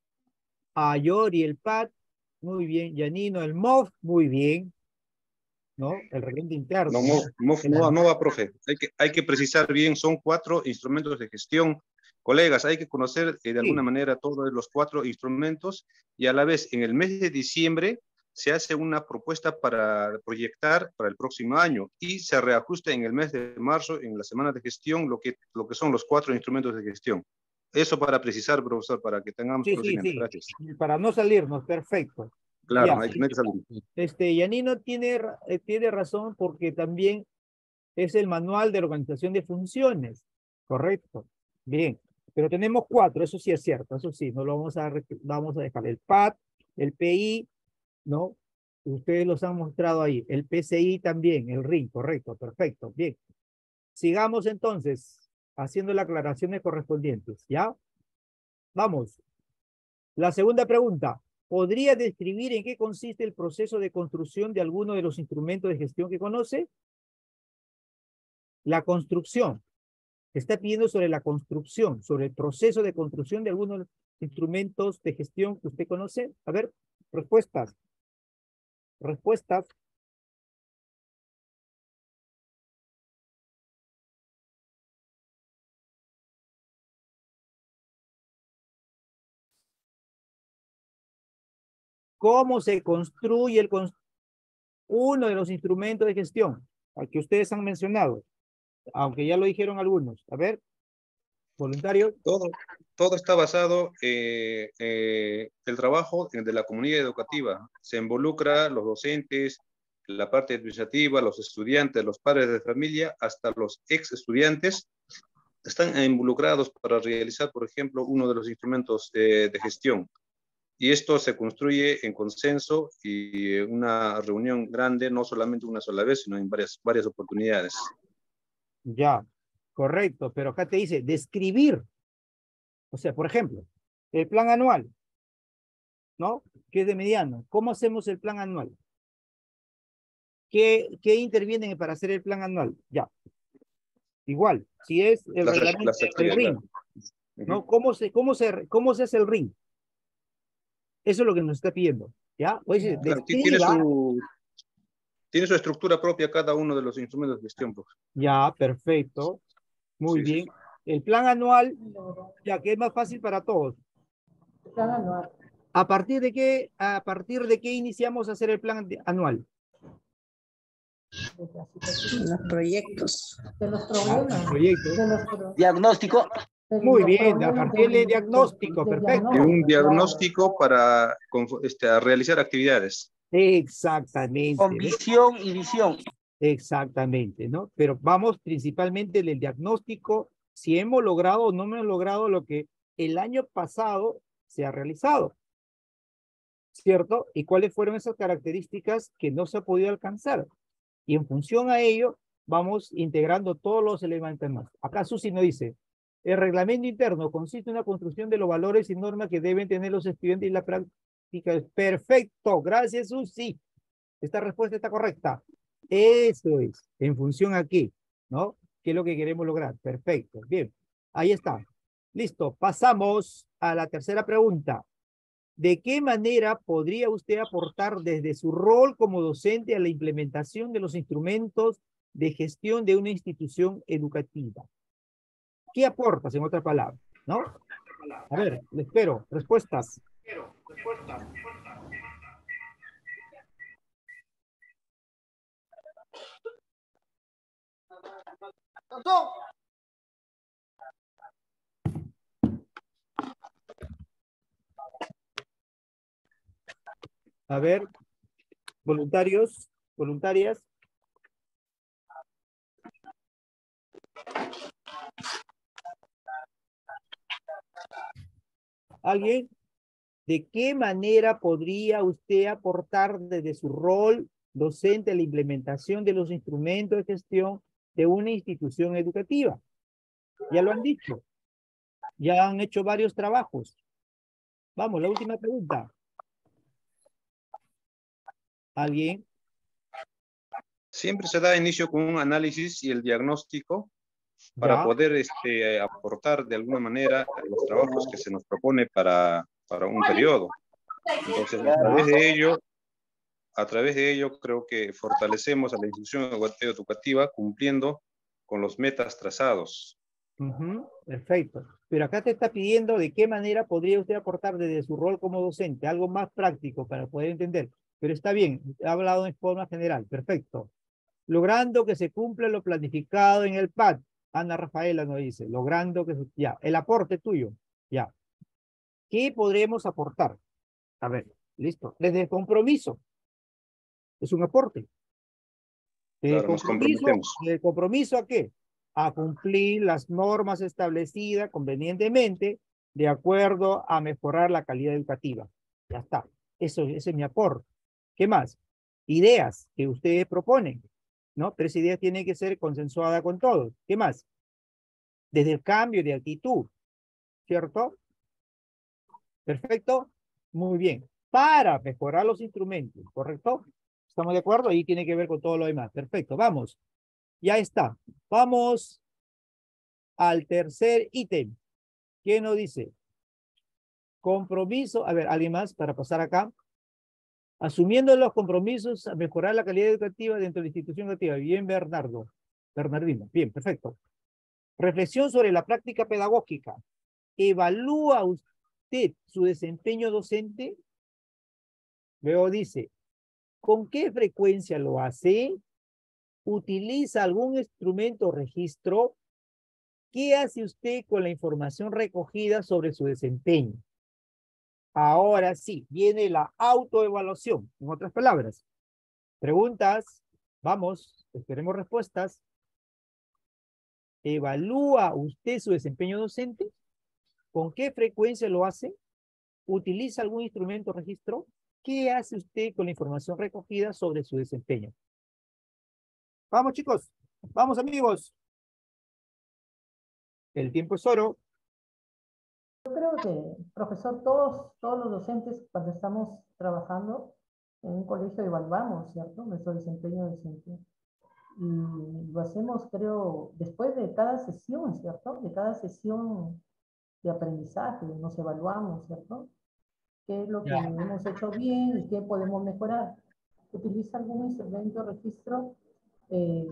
A Yori, el P A D. Muy bien. Yanino, el M O F. Muy bien. ¿No? El reglamento interno. No, M O F, M O F no, no va, profe. Hay que, hay que precisar bien, son cuatro instrumentos de gestión. Colegas, hay que conocer eh, de alguna sí. manera todos los cuatro instrumentos y a la vez en el mes de diciembre se hace una propuesta para proyectar para el próximo año y se reajusta en el mes de marzo, en la semana de gestión, lo que, lo que son los cuatro instrumentos de gestión. Eso para precisar, profesor, para que tengamos sí, conocimiento. Sí, sí. Gracias. Para no salirnos, perfecto. Claro, ya. hay que, no hay que salir. Este, Yanino tiene, tiene razón porque también es el manual de organización de funciones. Correcto. Bien. Pero tenemos cuatro, eso sí es cierto, eso sí, no lo vamos a, vamos a dejar. El P A D, el P I, ¿no? Ustedes los han mostrado ahí. El P C I también, el R I N, correcto, perfecto, bien. Sigamos entonces haciendo las aclaraciones correspondientes, ¿ya? Vamos. La segunda pregunta. ¿Podría describir en qué consiste el proceso de construcción de alguno de los instrumentos de gestión que conoce? La construcción. Está pidiendo sobre la construcción, sobre el proceso de construcción de algunos de los instrumentos de gestión que usted conoce. A ver, respuestas. Respuestas. ¿Cómo se construye el cons- uno de los instrumentos de gestión al que ustedes han mencionado? Aunque ya lo dijeron algunos. A ver, voluntarios. Todo, todo está basado en eh, el trabajo de la comunidad educativa. Se involucra los docentes, la parte administrativa, los estudiantes, los padres de familia, hasta los ex estudiantes están involucrados para realizar, por ejemplo, uno de los instrumentos de, de gestión. Y esto se construye en consenso y una reunión grande, no solamente una sola vez, sino en varias, varias oportunidades. Ya, correcto, pero acá te dice describir. O sea, por ejemplo, el plan anual, ¿no? Que es de mediano. ¿Cómo hacemos el plan anual? ¿Qué, qué intervienen para hacer el plan anual? Ya. Igual, si es el Las- reglamento, las el actividades, R I N, ¿no? ¿Cómo se, cómo, se, ¿Cómo se hace el R I N? Eso es lo que nos está pidiendo, ¿ya? O dice, Claro, ti- tiene, describa. su, tiene su estructura propia cada uno de los instrumentos de gestión. Pues. Ya, perfecto. Muy Sí, sí. bien. El plan anual, ya que es más fácil para todos. Plan anual. ¿A partir de qué, a partir de qué iniciamos a hacer el plan de- anual? Los proyectos. De los Ah, problemas. proyectos. De los pro- Diagnóstico. de Muy los bien, a problemas partir de- del diagnóstico, de perfecto. Y un diagnóstico, diagnóstico para confo- este, a realizar actividades. Exactamente. Con ¿ves? visión y visión. Exactamente, ¿no? Pero vamos principalmente del diagnóstico, si hemos logrado o no hemos logrado lo que el año pasado se ha realizado, ¿cierto? ¿Y cuáles fueron esas características que no se ha podido alcanzar? Y en función a ello, vamos integrando todos los elementos más. Acá Susi nos dice, el reglamento interno consiste en una construcción de los valores y normas que deben tener los estudiantes y la práctica. Perfecto, gracias Susi. Esta respuesta está correcta. Eso es, en función a qué, ¿no? ¿Qué es lo que queremos lograr? Perfecto, bien. Ahí está. Listo, pasamos a la tercera pregunta. ¿De qué manera podría usted aportar desde su rol como docente a la implementación de los instrumentos de gestión de una institución educativa? ¿Qué aportas, en otras palabras? ¿No? A ver, le espero. Respuestas. A ver, voluntarios, voluntarias. ¿Alguien? ¿De qué manera podría usted aportar desde su rol docente a la implementación de los instrumentos de gestión de una institución educativa? Ya lo han dicho. Ya han hecho varios trabajos. Vamos, la última pregunta. ¿Alguien? Siempre se da inicio con un análisis y el diagnóstico para Ya. poder este, aportar de alguna manera los trabajos que se nos propone para, para un periodo. Entonces, a través de ello, a través de ello creo que fortalecemos a la institución educativa cumpliendo con los metas trazados. Uh-huh, perfecto. Pero acá te está pidiendo de qué manera podría usted aportar desde su rol como docente, algo más práctico para poder entender. Pero está bien, ha hablado en forma general, perfecto. Logrando que se cumpla lo planificado en el P A D. Ana Rafaela nos dice, logrando que se... Ya, el aporte tuyo, ya. ¿Qué podremos aportar? A ver, listo. Desde el compromiso. Es un aporte. Desde el Claro, nos compromiso, comprometemos. ¿desde el compromiso a qué? a cumplir las normas establecidas convenientemente de acuerdo a mejorar la calidad educativa. Ya está. Eso, ese es mi aporte. ¿Qué más? Ideas que ustedes proponen, ¿no? Tres ideas tienen que ser consensuadas con todos. ¿Qué más? Desde el cambio de actitud, ¿cierto? Perfecto. Muy bien. Para mejorar los instrumentos, ¿correcto? ¿Estamos de acuerdo? Ahí tiene que ver con todo lo demás. Perfecto. Vamos. Ya está. Vamos al tercer ítem. ¿Qué nos dice? Compromiso. A ver, ¿alguien más para pasar acá? Asumiendo los compromisos a mejorar la calidad educativa dentro de la institución educativa. Bien, Bernardo. Bernardino. Bien, perfecto. Reflexión sobre la práctica pedagógica. ¿Evalúa usted su desempeño docente? Luego dice, ¿con qué frecuencia lo hace? ¿Utiliza algún instrumento o registro? ¿Qué hace usted con la información recogida sobre su desempeño? Ahora sí, viene la autoevaluación. En otras palabras, preguntas, vamos, esperemos respuestas. ¿Evalúa usted su desempeño docente? ¿Con qué frecuencia lo hace? ¿Utiliza algún instrumento o registro? ¿Qué hace usted con la información recogida sobre su desempeño? Vamos, chicos. Vamos, amigos. El tiempo es oro. Yo creo que, profesor, todos, todos los docentes, cuando estamos trabajando en un colegio, evaluamos, ¿cierto?, nuestro desempeño docente. Y lo hacemos, creo, después de cada sesión, ¿cierto? De cada sesión de aprendizaje, nos evaluamos, ¿cierto? ¿Qué es lo que Ya. hemos hecho bien y qué podemos mejorar? ¿Utiliza algún instrumento o registro? Eh,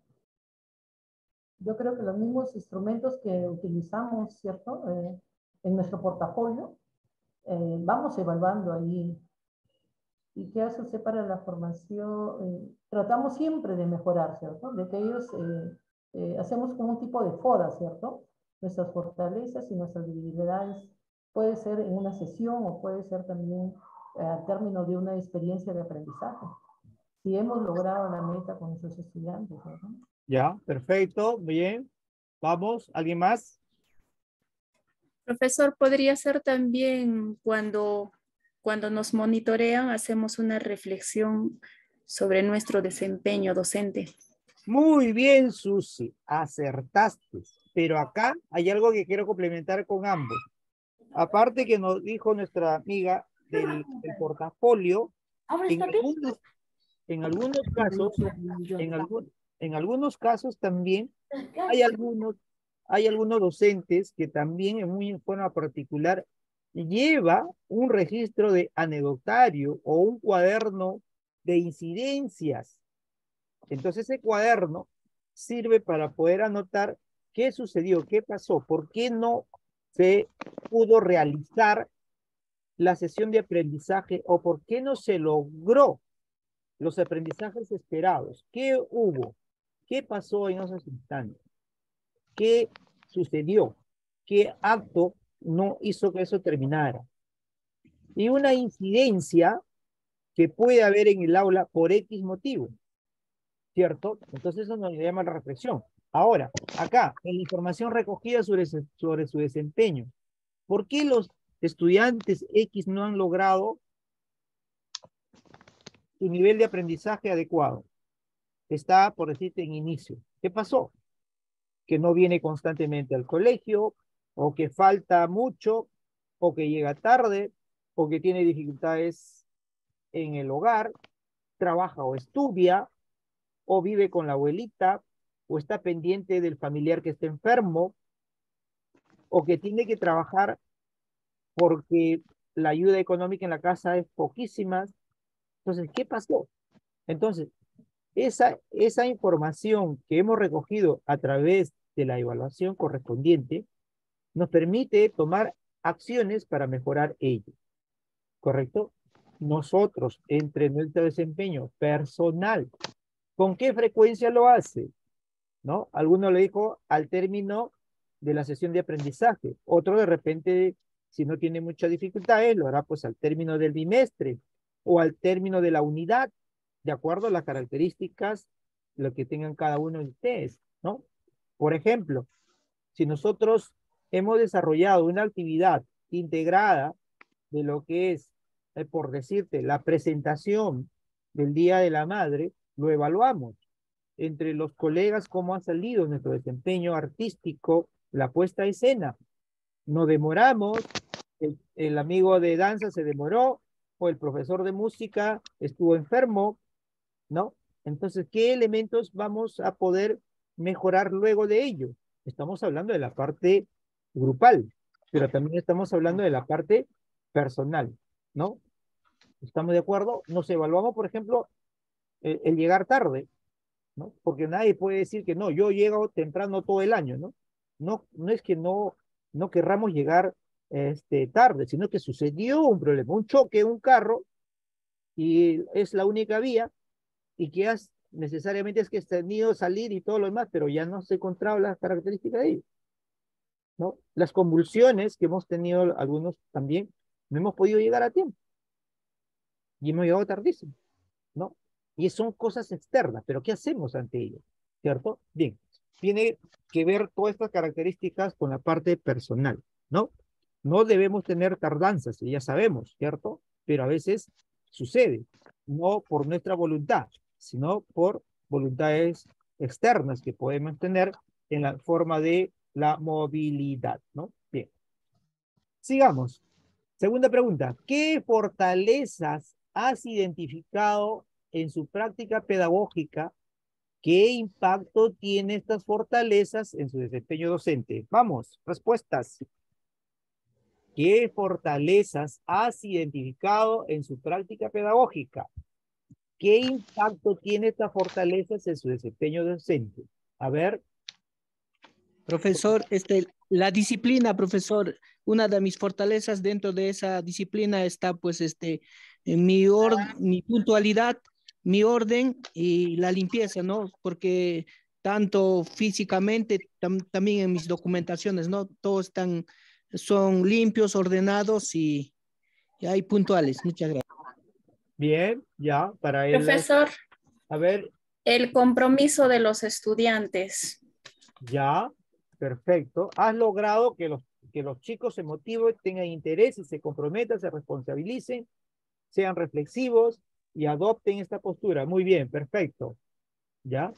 yo creo que los mismos instrumentos que utilizamos, ¿cierto?, Eh, en nuestro portafolio, eh, vamos evaluando ahí. ¿Y qué hace usted para la formación? Eh, tratamos siempre de mejorar, ¿cierto? De que ellos eh, eh, hacemos como un tipo de foda, ¿cierto? Nuestras fortalezas y nuestras debilidades. Puede ser en una sesión o puede ser también eh, al término de una experiencia de aprendizaje. Si hemos logrado la meta con nuestros estudiantes, ¿no? Ya, perfecto, bien. Vamos, ¿alguien más? Profesor, podría ser también cuando, cuando nos monitorean, hacemos una reflexión sobre nuestro desempeño docente. Muy bien, Susi, acertaste. Pero acá hay algo que quiero complementar con ambos. Aparte que nos dijo nuestra amiga del, del portafolio, en algunos, en algunos casos, en, algún, en algunos casos también hay algunos, hay algunos docentes que también en muy en forma particular lleva un registro de anecdotario o un cuaderno de incidencias. Entonces ese cuaderno sirve para poder anotar qué sucedió, qué pasó, por qué no se pudo realizar la sesión de aprendizaje o por qué no se logró los aprendizajes esperados. ¿Qué hubo? ¿Qué pasó en esos instantes? ¿Qué sucedió? ¿Qué acto no hizo que eso terminara? Y una incidencia que puede haber en el aula por X motivo, ¿cierto? Entonces eso nos llama la reflexión. Ahora, acá, en la información recogida sobre, sobre su desempeño, ¿por qué los estudiantes X no han logrado su nivel de aprendizaje adecuado? Está, por decirte, en inicio. ¿Qué pasó? Que no viene constantemente al colegio, o que falta mucho, o que llega tarde, o que tiene dificultades en el hogar, trabaja o estudia, o vive con la abuelita, o está pendiente del familiar que está enfermo, o que tiene que trabajar porque la ayuda económica en la casa es poquísima. Entonces, ¿qué pasó? Entonces, esa, esa información que hemos recogido a través de la evaluación correspondiente nos permite tomar acciones para mejorar ello. ¿Correcto? Nosotros, entre nuestro desempeño personal, ¿con qué frecuencia lo hace? ¿No? Alguno le dijo al término de la sesión de aprendizaje. Otro de repente, si no tiene mucha dificultad, lo hará pues al término del bimestre o al término de la unidad, de acuerdo a las características, lo que tengan cada uno de ustedes, ¿no? Por ejemplo, si nosotros hemos desarrollado una actividad integrada de lo que es, eh, por decirte, la presentación del Día de la Madre, lo evaluamos. Entre los colegas, cómo ha salido nuestro desempeño artístico, la puesta a escena. Nos demoramos, el, el amigo de danza se demoró, o el profesor de música estuvo enfermo, ¿no? Entonces, ¿qué elementos vamos a poder mejorar luego de ello? Estamos hablando de la parte grupal, pero también estamos hablando de la parte personal, ¿no? ¿Estamos de acuerdo? Nos evaluamos, por ejemplo, el, el llegar tarde, ¿no? Porque nadie puede decir que no, yo llego temprano todo el año, ¿no? No, no es que no, no querramos llegar este, tarde, sino que sucedió un problema, un choque, un carro, y es la única vía, y que has, necesariamente es que has tenido salir y todo lo demás, pero ya no se encontraba las características de ellos, ¿no? Las convulsiones que hemos tenido algunos también, no hemos podido llegar a tiempo, y hemos llegado tardísimo, ¿no? Y son cosas externas, pero ¿qué hacemos ante ello? ¿Cierto? Bien, tiene que ver todas estas características con la parte personal, ¿no? No debemos tener tardanzas, ya sabemos, ¿cierto? Pero a veces sucede, no por nuestra voluntad, sino por voluntades externas que podemos tener en la forma de la movilidad, ¿no? Bien. Sigamos. Segunda pregunta. ¿Qué fortalezas has identificado en su práctica pedagógica? ¿Qué impacto tiene estas fortalezas en su desempeño docente? Vamos, respuestas. ¿Qué fortalezas has identificado en su práctica pedagógica? ¿Qué impacto tiene estas fortalezas en su desempeño docente? A ver. Profesor, este, la disciplina, profesor, una de mis fortalezas dentro de esa disciplina está pues este, en mi, or, mi puntualidad, mi orden y la limpieza, ¿no? Porque tanto físicamente, tam, también en mis documentaciones, ¿no? Todos están, son limpios, ordenados y, y hay puntuales. Muchas gracias. Bien, ya, para él. Profesor. A ver. El compromiso de los estudiantes. Ya, perfecto. Has logrado que los, que los chicos se motiven, tengan interés y se comprometan, se responsabilicen, sean reflexivos y adopten esta postura. Muy bien, perfecto. ¿Ya?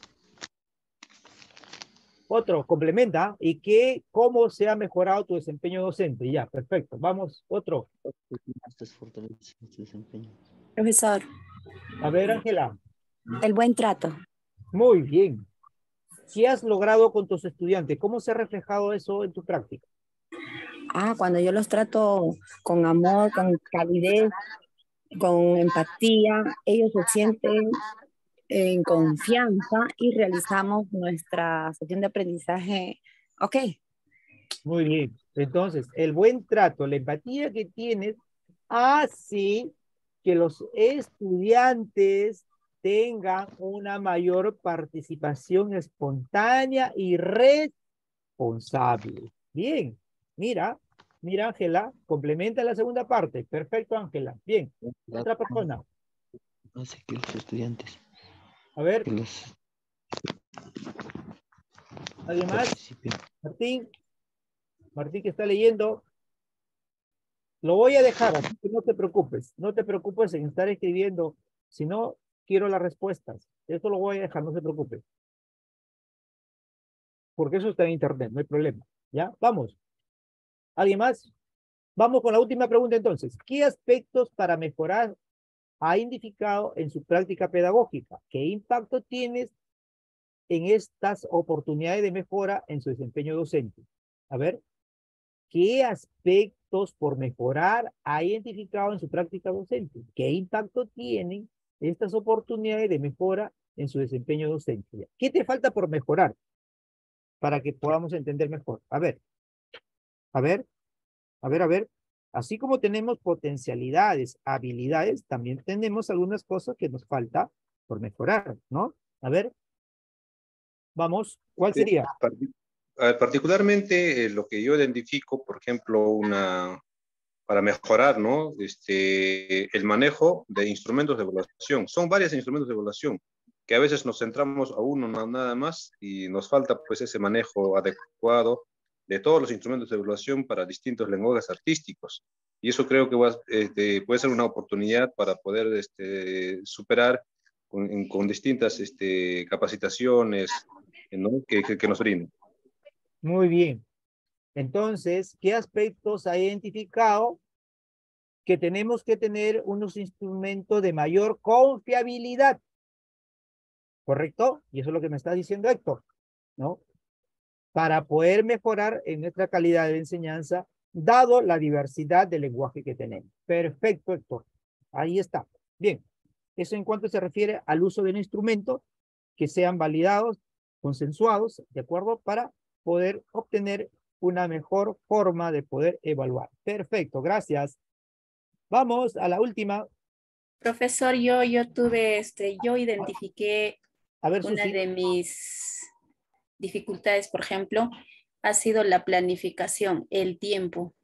Otro, complementa. ¿Y qué, cómo se ha mejorado tu desempeño docente? Ya, perfecto. Vamos, otro. Profesor. A ver, Ángela. El buen trato. Muy bien. ¿Qué has logrado con tus estudiantes? ¿Cómo se ha reflejado eso en tu práctica? Ah, cuando yo los trato con amor, con calidez, con empatía, ellos se sienten en confianza y realizamos nuestra sesión de aprendizaje. Ok. Muy bien. Entonces, el buen trato, la empatía que tienes hace que los estudiantes tengan una mayor participación espontánea y responsable. Bien, mira, mira Ángela, complementa la segunda parte. Perfecto, Ángela. Bien, otra persona. Hace que los estudiantes. A ver. Los... ¿Alguien más? Martín. Martín que está leyendo. Lo voy a dejar, así que no te preocupes. No te preocupes en estar escribiendo. Si no, quiero las respuestas. Esto lo voy a dejar, no se preocupe. Porque eso está en internet, no hay problema. ¿Ya? Vamos. ¿Alguien más? Vamos con la última pregunta entonces. ¿Qué aspectos para mejorar ha identificado en su práctica pedagógica? ¿Qué impacto tienes en estas oportunidades de mejora en su desempeño docente? A ver. ¿Qué aspectos por mejorar ha identificado en su práctica docente? ¿Qué impacto tienen estas oportunidades de mejora en su desempeño docente? ¿Qué te falta por mejorar? Para que podamos entender mejor. A ver, a ver, a ver, a ver. Así como tenemos potencialidades, habilidades, también tenemos algunas cosas que nos falta por mejorar, ¿no? A ver. Vamos, ¿cuál sería? Particularmente eh, lo que yo identifico, por ejemplo, una, para mejorar, ¿no? Este, el manejo de instrumentos de evaluación. Son varios instrumentos de evaluación. que a veces nos centramos a uno nada más y nos falta pues ese manejo adecuado de todos los instrumentos de evaluación para distintos lenguajes artísticos. Y eso creo que va, este, puede ser una oportunidad para poder este, superar con, con distintas este, capacitaciones, ¿no? que, que, que nos brindan. Muy bien. Entonces, ¿qué aspectos ha identificado que tenemos que tener unos instrumentos de mayor confiabilidad? ¿Correcto? Y eso es lo que me está diciendo Héctor, ¿no? Para poder mejorar en nuestra calidad de enseñanza, dado la diversidad de lenguaje que tenemos. Perfecto, Héctor. Ahí está. Bien. Eso en cuanto se refiere al uso de un instrumento que sean validados, consensuados, ¿de acuerdo? Para poder obtener una mejor forma de poder evaluar. Perfecto, gracias. Vamos a la última. Profesor, yo, yo tuve, este, yo identifiqué a ver, una Susi. de mis dificultades, por ejemplo, ha sido la planificación, el tiempo.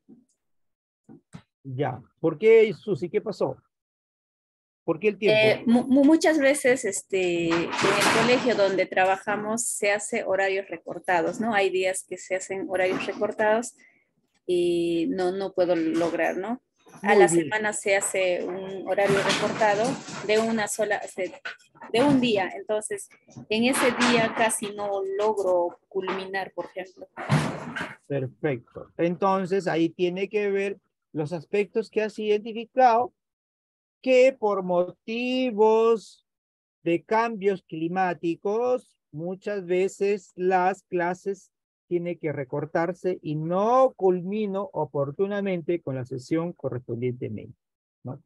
Ya, ¿por qué, Susi? ¿Qué pasó? ¿Por qué el tiempo? Eh, mu muchas veces este, en el colegio donde trabajamos se hace horarios recortados, ¿no? Hay días que se hacen horarios recortados y no, no puedo lograr, ¿no? A la semana se hace un horario recortado de una sola, de un día. Entonces, en ese día casi no logro culminar, por ejemplo. Perfecto. Entonces, ahí tiene que ver los aspectos que has identificado que por motivos de cambios climáticos, muchas veces las clases tiene que recortarse y no culmino oportunamente con la sesión correspondientemente, ¿no?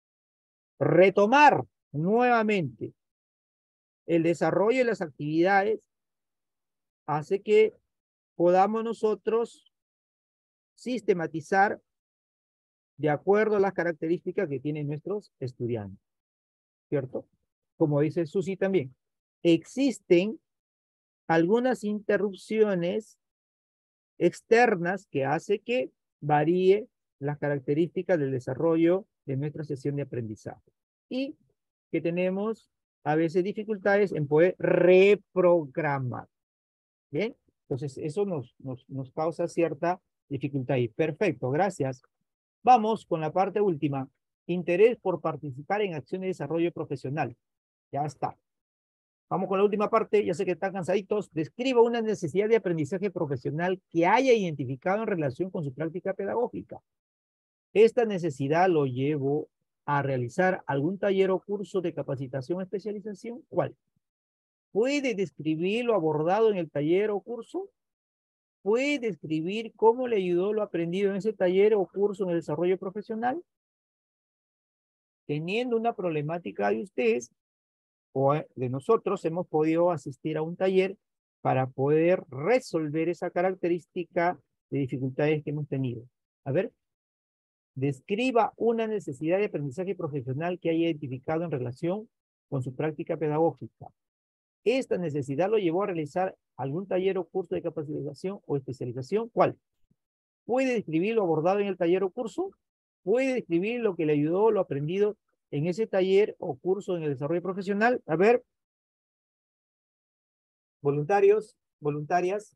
Retomar nuevamente el desarrollo de las actividades hace que podamos nosotros sistematizar de acuerdo a las características que tienen nuestros estudiantes, ¿cierto? Como dice Susi también, existen algunas interrupciones externas que hace que varíe las características del desarrollo de nuestra sesión de aprendizaje y que tenemos a veces dificultades en poder reprogramar. ¿Bien? Entonces eso nos, nos, nos causa cierta dificultad ahí. Perfecto, gracias. Vamos con la parte última. Interés por participar en acciones de desarrollo profesional. Ya está. Vamos con la última parte, ya sé que están cansaditos. Describa una necesidad de aprendizaje profesional que haya identificado en relación con su práctica pedagógica. Esta necesidad lo llevó a realizar algún taller o curso de capacitación o especialización. ¿Cuál? ¿Puede describir lo abordado en el taller o curso? ¿Puede describir cómo le ayudó lo aprendido en ese taller o curso en el desarrollo profesional? Teniendo una problemática de ustedes, o de nosotros, hemos podido asistir a un taller para poder resolver esa característica de dificultades que hemos tenido. A ver, describa una necesidad de aprendizaje profesional que haya identificado en relación con su práctica pedagógica. Esta necesidad lo llevó a realizar algún taller o curso de capacitación o especialización. ¿Cuál? ¿Puede describir lo abordado en el taller o curso? ¿Puede describir lo que le ayudó, lo aprendido en ese taller o curso en el desarrollo profesional? A ver. Voluntarios, voluntarias.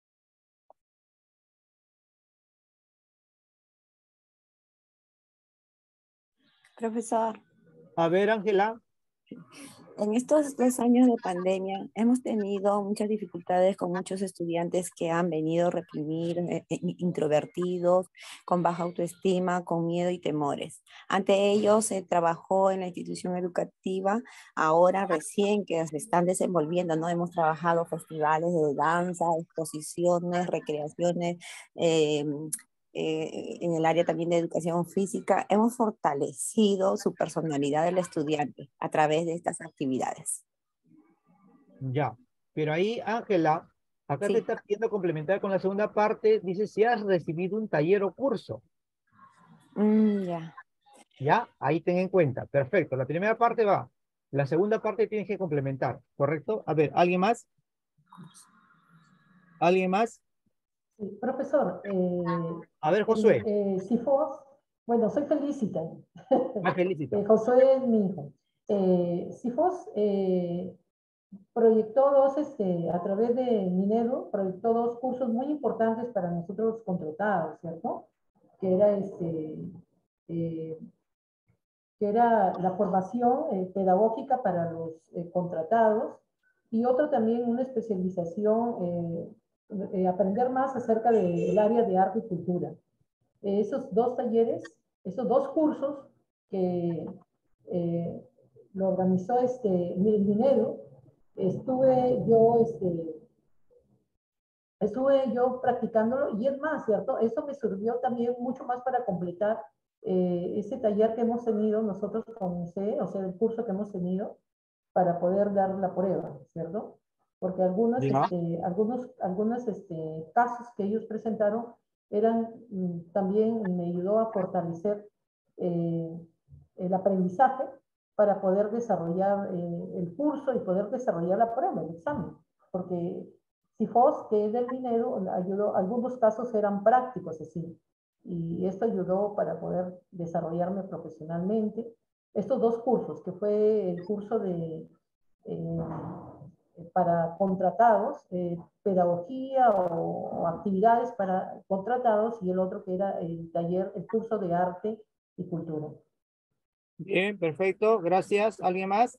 Profesor. A ver, Ángela. En estos dos años de pandemia hemos tenido muchas dificultades con muchos estudiantes que han venido a reprimir, eh, introvertidos, con baja autoestima, con miedo y temores. Ante ellos se trabajó en la institución educativa, ahora recién que se están desenvolviendo, ¿no? Hemos trabajado festivales de danza, exposiciones, recreaciones, eh, Eh, en el área también de educación física, hemos fortalecido su personalidad del estudiante a través de estas actividades. Ya, pero ahí, Ángela, acá Sí. te está pidiendo complementar con la segunda parte, dice si has recibido un taller o curso. Mm, ya. Ya, ahí ten en cuenta. Perfecto, la primera parte va. La segunda parte tienes que complementar, ¿correcto? A ver, ¿alguien más? ¿Alguien más? Sí, profesor. Eh, A ver, Josué. Eh, si vos, bueno, soy Felicita. Ah, Felicita. eh, Josué es mi hijo. Eh, si vos, eh, proyectó dos, este, a través de Minedu, proyectó dos cursos muy importantes para nosotros los contratados, ¿cierto? Que era, este, eh, que era la formación eh, pedagógica para los eh, contratados, y otro también una especialización, eh, eh, aprender más acerca del área de arte y cultura. Eh, esos dos talleres, esos dos cursos que eh, lo organizó este Minedu, estuve yo, este, estuve yo practicándolo, y es más, ¿cierto? Eso me sirvió también mucho más para completar eh, ese taller que hemos tenido nosotros con U C E, o sea, el curso que hemos tenido, para poder dar la prueba, ¿cierto? Porque algunos, este, algunos, algunos este, casos que ellos presentaron eran, también me ayudó a fortalecer eh, el aprendizaje para poder desarrollar eh, el curso y poder desarrollar la prueba, el examen. Porque C I F O S, que es del dinero, ayudó, algunos casos eran prácticos así, y esto ayudó para poder desarrollarme profesionalmente. Estos dos cursos, que fue el curso de, eh, para contratados, eh, pedagogía o, o actividades para contratados, y el otro que era el taller, el curso de arte y cultura. Bien, perfecto, gracias. ¿Alguien más?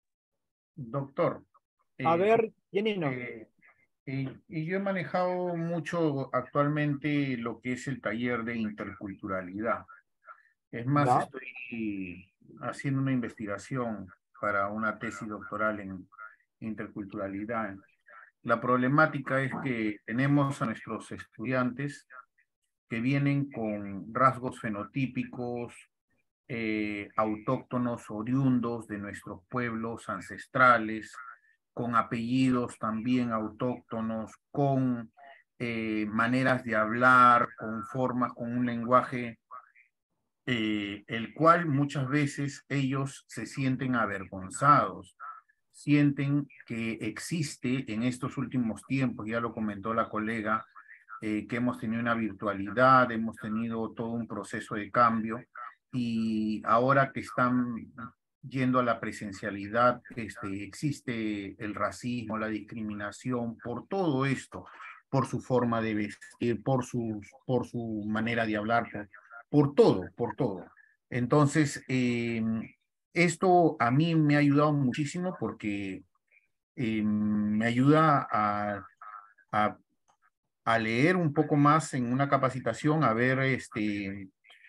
Doctor. A eh, ver, Janino. eh, Y, y yo he manejado mucho actualmente lo que es el taller de interculturalidad. Es más, ¿Ya? estoy haciendo una investigación para una tesis doctoral en interculturalidad. La problemática es que tenemos a nuestros estudiantes que vienen con rasgos fenotípicos, eh, autóctonos, oriundos de nuestros pueblos ancestrales, con apellidos también autóctonos, con eh, maneras de hablar, con formas, con un lenguaje, eh, el cual muchas veces ellos se sienten avergonzados, sienten que existe en estos últimos tiempos, ya lo comentó la colega, eh, que hemos tenido una virtualidad, hemos tenido todo un proceso de cambio, y ahora que están yendo a la presencialidad, este, existe el racismo, la discriminación, por todo esto, por su forma de vestir, por, sus, por su manera de hablar, por, por todo, por todo. Entonces, eh, esto a mí me ha ayudado muchísimo porque eh, me ayuda a, a, a leer un poco más en una capacitación, a ver este,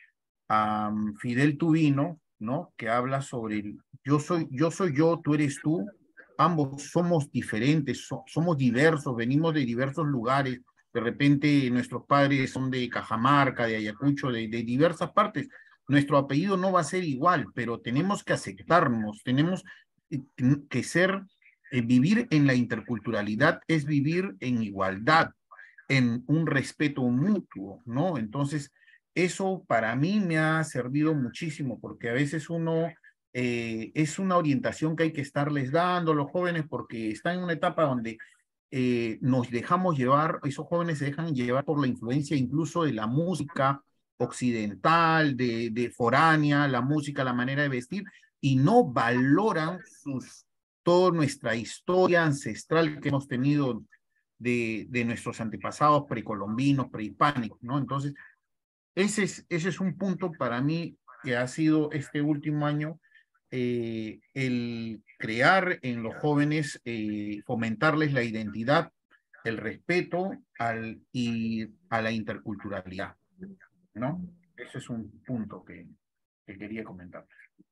a Fidel Tubino, ¿no? Que habla sobre el, yo soy yo, soy yo, tú eres tú, ambos somos diferentes, so, somos diversos, venimos de diversos lugares, de repente nuestros padres son de Cajamarca, de Ayacucho, de, de diversas partes, nuestro apellido no va a ser igual, pero tenemos que aceptarnos, tenemos que ser, eh, vivir en la interculturalidad es vivir en igualdad, en un respeto mutuo, ¿no? Entonces, eso para mí me ha servido muchísimo, porque a veces uno, eh, es una orientación que hay que estarles dando a los jóvenes, porque están en una etapa donde eh, nos dejamos llevar, esos jóvenes se dejan llevar por la influencia incluso de la música occidental, de, de foránea, la música, la manera de vestir, y no valoran sus, toda nuestra historia ancestral que hemos tenido de, de nuestros antepasados precolombinos, prehispánicos, ¿no? Entonces, ese es, ese es un punto para mí que ha sido este último año, eh, el crear en los jóvenes, eh, fomentarles la identidad, el respeto al, y a la interculturalidad, ¿no? Ese es un punto que, que quería comentar.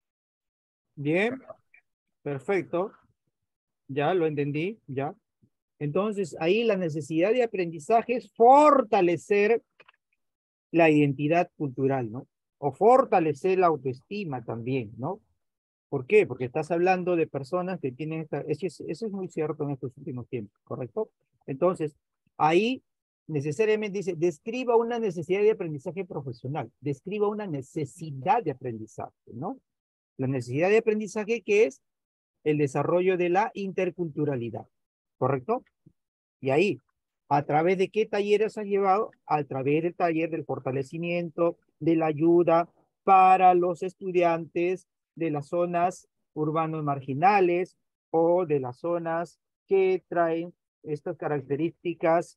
Bien, perfecto. Ya lo entendí, ya. Entonces, ahí la necesidad de aprendizaje es fortalecer la identidad cultural, ¿no? O fortalecer la autoestima también, ¿no? ¿Por qué? Porque estás hablando de personas que tienen esta, eso es, eso es muy cierto en estos últimos tiempos, ¿correcto? Entonces, ahí necesariamente dice, describa una necesidad de aprendizaje profesional, describa una necesidad de aprendizaje, ¿no? La necesidad de aprendizaje que es el desarrollo de la interculturalidad, ¿correcto? Y ahí, ¿a través de qué talleres has llevado? A través del taller del fortalecimiento, de la ayuda para los estudiantes de las zonas urbanos marginales, o de las zonas que traen estas características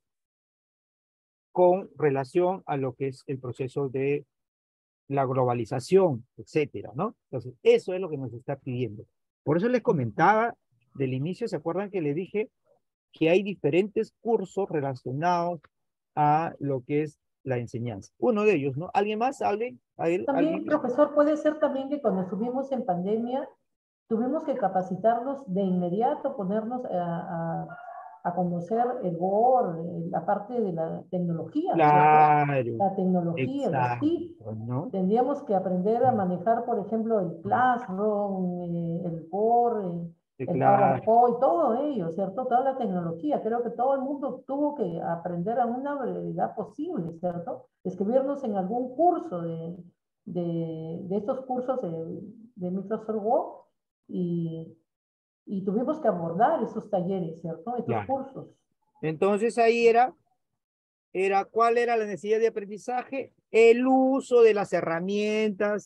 con relación a lo que es el proceso de la globalización, etcétera, ¿no? Entonces, eso es lo que nos está pidiendo. Por eso les comentaba del inicio, ¿se acuerdan que le dije que hay diferentes cursos relacionados a lo que es la enseñanza? Uno de ellos, ¿no? ¿Alguien más? ¿Alguien? ¿Alguien? También, profesor, puede ser también que cuando estuvimos en pandemia, tuvimos que capacitarnos de inmediato, ponernos a, a, a conocer el Word, la parte de la tecnología, Claro, ¿cierto? La tecnología, exacto, las T I C. ¿no? Tendríamos que aprender a manejar, por ejemplo, el Classroom, eh, el Word, eh, Sí, el claro. PowerPoint, todo ello, ¿cierto? Toda la tecnología. Creo que todo el mundo tuvo que aprender a una brevedad posible, ¿cierto? Escribirnos en algún curso de, de, de estos cursos de, de Microsoft Word y, y tuvimos que abordar esos talleres, ¿cierto? Estos Claro. cursos. Entonces ahí era, era, ¿cuál era la necesidad de aprendizaje? El uso de las herramientas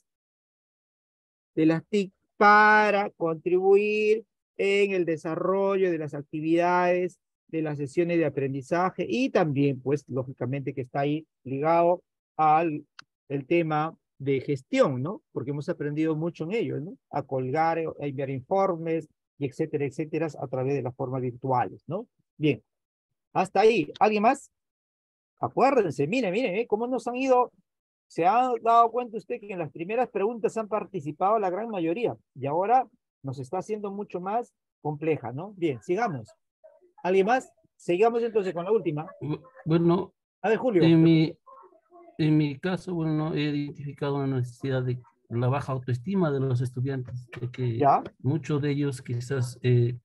de las T I C para contribuir en el desarrollo de las actividades de las sesiones de aprendizaje y también, pues, lógicamente que está ahí ligado al el tema de gestión, ¿no? Porque hemos aprendido mucho en ello, ¿no? A colgar, a enviar informes, y etcétera, etcétera, a través de las formas virtuales, ¿no? Bien, hasta ahí. ¿Alguien más? Acuérdense, miren, miren, ¿eh? Cómo nos han ido. Se ha dado cuenta usted que en las primeras preguntas han participado la gran mayoría y ahora nos está haciendo mucho más compleja, ¿no? Bien, sigamos. ¿Alguien más? Sigamos entonces con la última. Bueno, a ver, Julio. En mi, en mi caso, bueno, he identificado una necesidad de la baja autoestima de los estudiantes, de que ¿Ya? muchos de ellos quizás eh,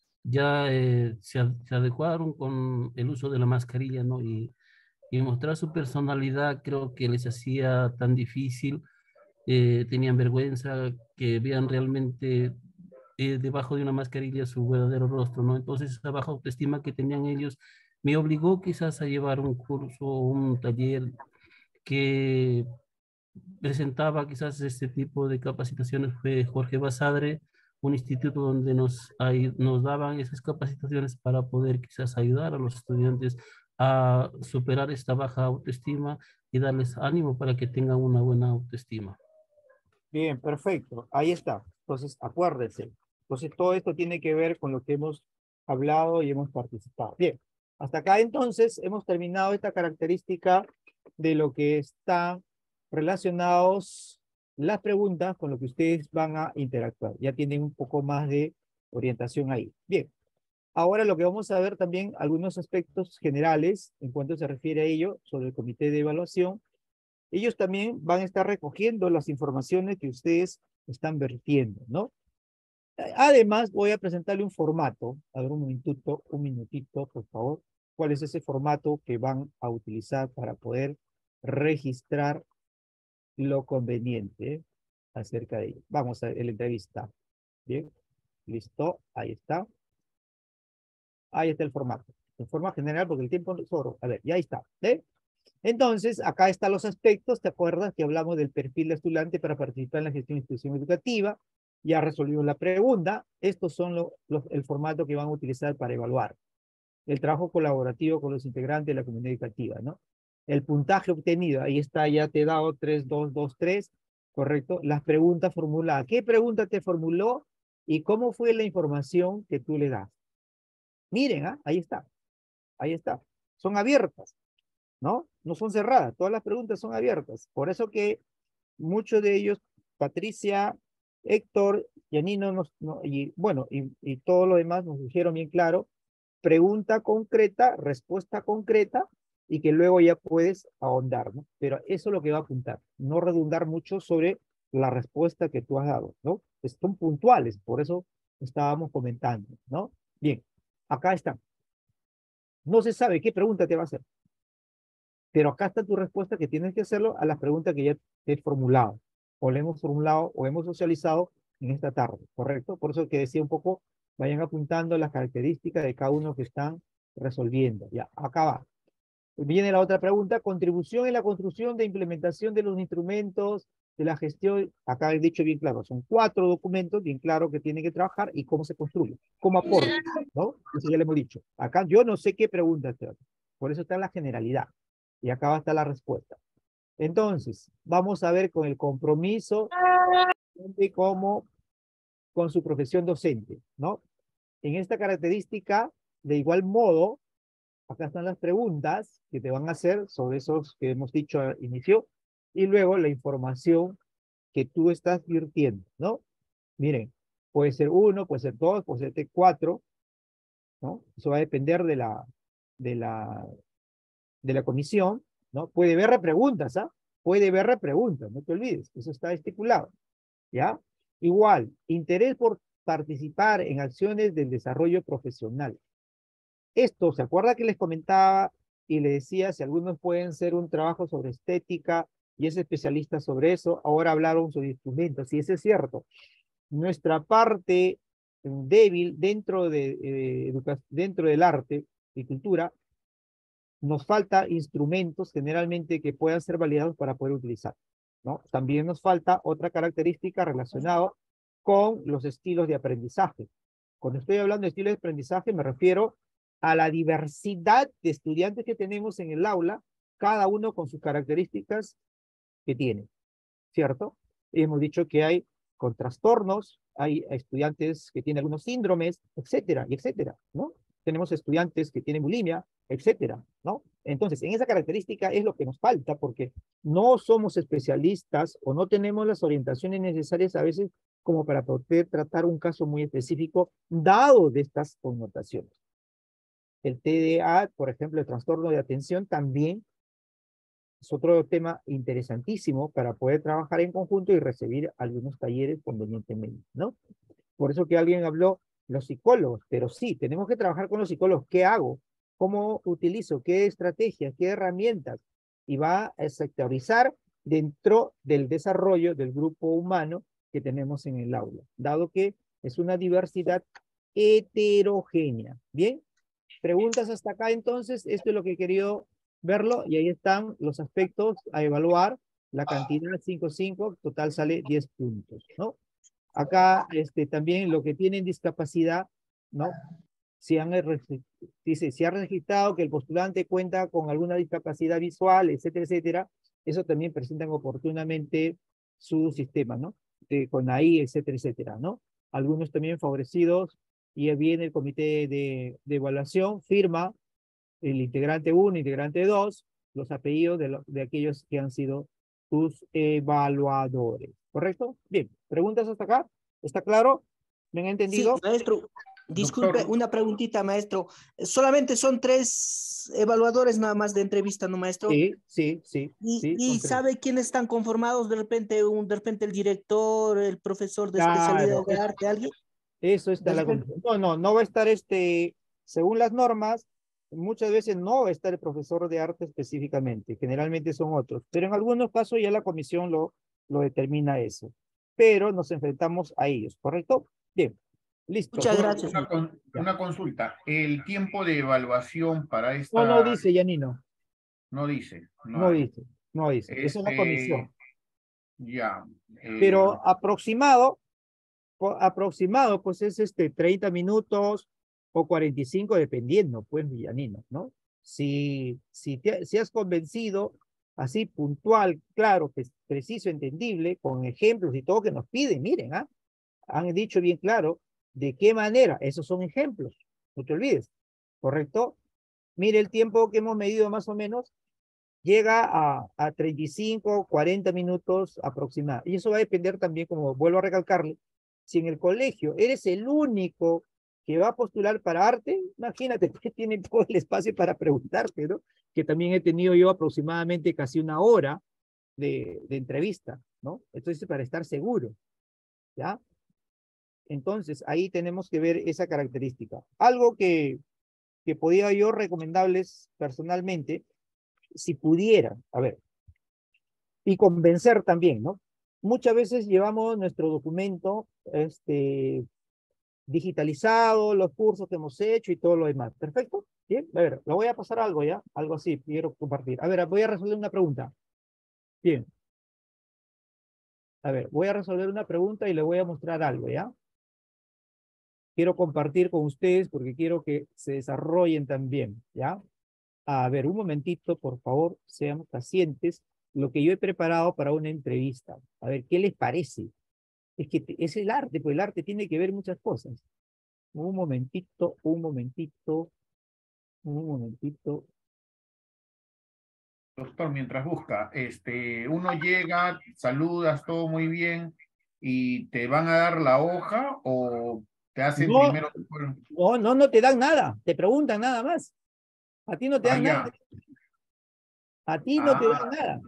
ya eh, se, se adecuaron con el uso de la mascarilla, ¿no? Y, y mostrar su personalidad creo que les hacía tan difícil, eh, tenían vergüenza que vean realmente eh, debajo de una mascarilla su verdadero rostro, ¿no? Entonces esa baja autoestima que tenían ellos me obligó quizás a llevar un curso, un taller que presentaba quizás este tipo de capacitaciones. Fue Jorge Basadre, un instituto donde nos, ahí, nos daban esas capacitaciones para poder quizás ayudar a los estudiantes a superar esta baja autoestima y darles ánimo para que tengan una buena autoestima. Bien, perfecto. Ahí está. Entonces, acuérdense. Entonces, todo esto tiene que ver con lo que hemos hablado y hemos participado. Bien, hasta acá entonces hemos terminado esta característica de lo que están relacionados las preguntas con lo que ustedes van a interactuar. Ya tienen un poco más de orientación ahí. Bien, ahora lo que vamos a ver también algunos aspectos generales en cuanto se refiere a ello sobre el comité de evaluación. Ellos también van a estar recogiendo las informaciones que ustedes están vertiendo, ¿no? Además, voy a presentarle un formato. A ver, un minutito, un minutito, por favor. ¿Cuál es ese formato que van a utilizar para poder registrar lo conveniente acerca de ello? Vamos a ver la entrevista. Bien, listo, ahí está. Ahí está el formato. En forma general, porque el tiempo es oro. A ver, ya está. ¿eh? Entonces, acá están los aspectos. ¿Te acuerdas que hablamos del perfil de estudiante para participar en la gestión de institución educativa? Ya resolvimos la pregunta. Estos son lo, lo, el formato que van a utilizar para evaluar. El trabajo colaborativo con los integrantes de la comunidad educativa, ¿no? El puntaje obtenido, ahí está, ya te he dado tres, dos, dos, tres, ¿correcto? Las preguntas formuladas. ¿Qué pregunta te formuló y cómo fue la información que tú le das? Miren, ¿ah? Ahí está. Ahí está. Son abiertas, ¿no? No son cerradas. Todas las preguntas son abiertas. Por eso que muchos de ellos, Patricia, Héctor, Yanino, nos, no, y bueno, y, y todo lo demás nos dijeron bien claro, pregunta concreta, respuesta concreta, y que luego ya puedes ahondar, ¿no? Pero eso es lo que va a apuntar. No redundar mucho sobre la respuesta que tú has dado, ¿no? Pues son puntuales, por eso estábamos comentando, ¿no? Bien, acá está. No se sabe qué pregunta te va a hacer. Pero acá está tu respuesta que tienes que hacerlo a las preguntas que ya te he formulado. O le hemos formulado o hemos socializado en esta tarde, ¿correcto? Por eso que decía un poco, vayan apuntando las características de cada uno que están resolviendo. Ya, acá va. Viene la otra pregunta, contribución en la construcción de implementación de los instrumentos de la gestión, acá he dicho bien claro, son cuatro documentos bien claro que tienen que trabajar y cómo se construye, cómo aporta, ¿no? Eso ya le hemos dicho. Acá yo no sé qué pregunta te hace, por eso está la generalidad, y acá va a estar la respuesta. Entonces, vamos a ver con el compromiso de cómo, con su profesión docente, ¿no? En esta característica, de igual modo, acá están las preguntas que te van a hacer sobre esos que hemos dicho al inicio, y luego la información que tú estás virtiendo, ¿no? Miren, puede ser uno, puede ser dos, puede ser cuatro, ¿no? Eso va a depender de la, de la, de la comisión, ¿no? Puede haber repreguntas, ¿ah? Puede haber repreguntas, no te olvides, eso está estipulado, ¿ya? Igual, interés por participar en acciones del desarrollo profesional. Esto, ¿se acuerda que les comentaba y le decía si algunos pueden hacer un trabajo sobre estética y es especialista sobre eso? Ahora hablaron sobre instrumentos, y eso es cierto. Nuestra parte débil dentro, de, eh, dentro del arte y cultura, nos falta instrumentos generalmente que puedan ser validados para poder utilizar, ¿no? También nos falta otra característica relacionada con los estilos de aprendizaje. Cuando estoy hablando de estilos de aprendizaje me refiero a la diversidad de estudiantes que tenemos en el aula, cada uno con sus características que tiene, ¿cierto? Y hemos dicho que hay con trastornos, hay estudiantes que tienen algunos síndromes, etcétera, y etcétera, ¿no? Tenemos estudiantes que tienen bulimia, etcétera, ¿no? Entonces, en esa característica es lo que nos falta, porque no somos especialistas o no tenemos las orientaciones necesarias a veces como para poder tratar un caso muy específico, dado de estas connotaciones. El T D A, por ejemplo, el trastorno de atención, también es otro tema interesantísimo para poder trabajar en conjunto y recibir algunos talleres convenientemente, ¿no? Por eso que alguien habló, los psicólogos, pero sí, tenemos que trabajar con los psicólogos. ¿Qué hago? ¿Cómo utilizo? ¿Qué estrategias? ¿Qué herramientas? Y va a sectorizar dentro del desarrollo del grupo humano que tenemos en el aula, dado que es una diversidad heterogénea. ¿Bien? ¿Preguntas hasta acá entonces? Esto es lo que he querido verlo, y ahí están los aspectos a evaluar. La cantidad cinco, cinco, total sale diez puntos, ¿no? Acá este, también lo que tienen discapacidad, ¿no? Si han, dice, si ha registrado que el postulante cuenta con alguna discapacidad visual, etcétera, etcétera, eso también presentan oportunamente su sistema, ¿no? De, con A I, etcétera, etcétera, ¿no? Algunos también favorecidos, y viene el comité de, de evaluación, firma el integrante uno, integrante dos, los apellidos de, lo, de aquellos que han sido sus evaluadores. ¿Correcto? Bien. ¿Preguntas hasta acá? ¿Está claro? ¿Me han entendido? Sí, maestro. Disculpe, Doctor. una preguntita, maestro. ¿Solamente son tres evaluadores nada más de entrevista, no, maestro? Sí, sí, sí. ¿Y, sí, y sabe quiénes están conformados? De repente, un, de repente el director, el profesor de claro, especialidad de arte, alguien. Eso está la comisión. No, no, no va a estar este, según las normas, muchas veces no va a estar el profesor de arte específicamente, generalmente son otros, pero en algunos casos ya la comisión lo, lo determina eso, pero nos enfrentamos a ellos, ¿correcto? Bien, listo. Muchas gracias. Una, con, una consulta, el tiempo de evaluación para esta... No, no dice, Yanino. No dice. No, no hay. dice, no dice, Este, esa es la comisión. Ya. Eh, Pero aproximado, aproximado, pues es este treinta minutos o cuarenta y cinco, dependiendo, pues, Villanino, ¿no? Si, si, te, si has convencido, así puntual, claro, pues, preciso, entendible, con ejemplos y todo que nos piden, miren, ¿ah? Han dicho bien claro de qué manera, esos son ejemplos, no te olvides, ¿correcto? Mire el tiempo que hemos medido más o menos, llega a, a treinta y cinco, cuarenta minutos aproximadamente. Y eso va a depender también, como vuelvo a recalcarle, si en el colegio eres el único que va a postular para arte, imagínate que tiene todo el espacio para preguntarte, ¿no? Que también he tenido yo aproximadamente casi una hora de, de entrevista, ¿no? Entonces, para estar seguro, ¿ya? Entonces, ahí tenemos que ver esa característica. Algo que, que podía yo recomendarles personalmente, si pudieran, a ver, y convencer también, ¿no? Muchas veces llevamos nuestro documento este, digitalizado, los cursos que hemos hecho y todo lo demás. ¿Perfecto? Bien, a ver, lo voy a pasar algo ya, algo así, quiero compartir. A ver, voy a resolver una pregunta. Bien. A ver, voy a resolver una pregunta y le voy a mostrar algo, ¿ya? Quiero compartir con ustedes porque quiero que se desarrollen también, ¿ya? A ver, un momentito, por favor, sean pacientes. Lo que yo he preparado para una entrevista. A ver, ¿qué les parece? Es que te- es el arte, pues el arte tiene que ver muchas cosas. Un momentito, un momentito, un momentito. Doctor, mientras busca, este, uno llega, saludas, todo muy bien, y te van a dar la hoja o te hacen No, primero. no, no, no te dan nada. Te preguntan nada más. A ti no te Ah, dan nada. ya. A ti no te dan Ah, nada.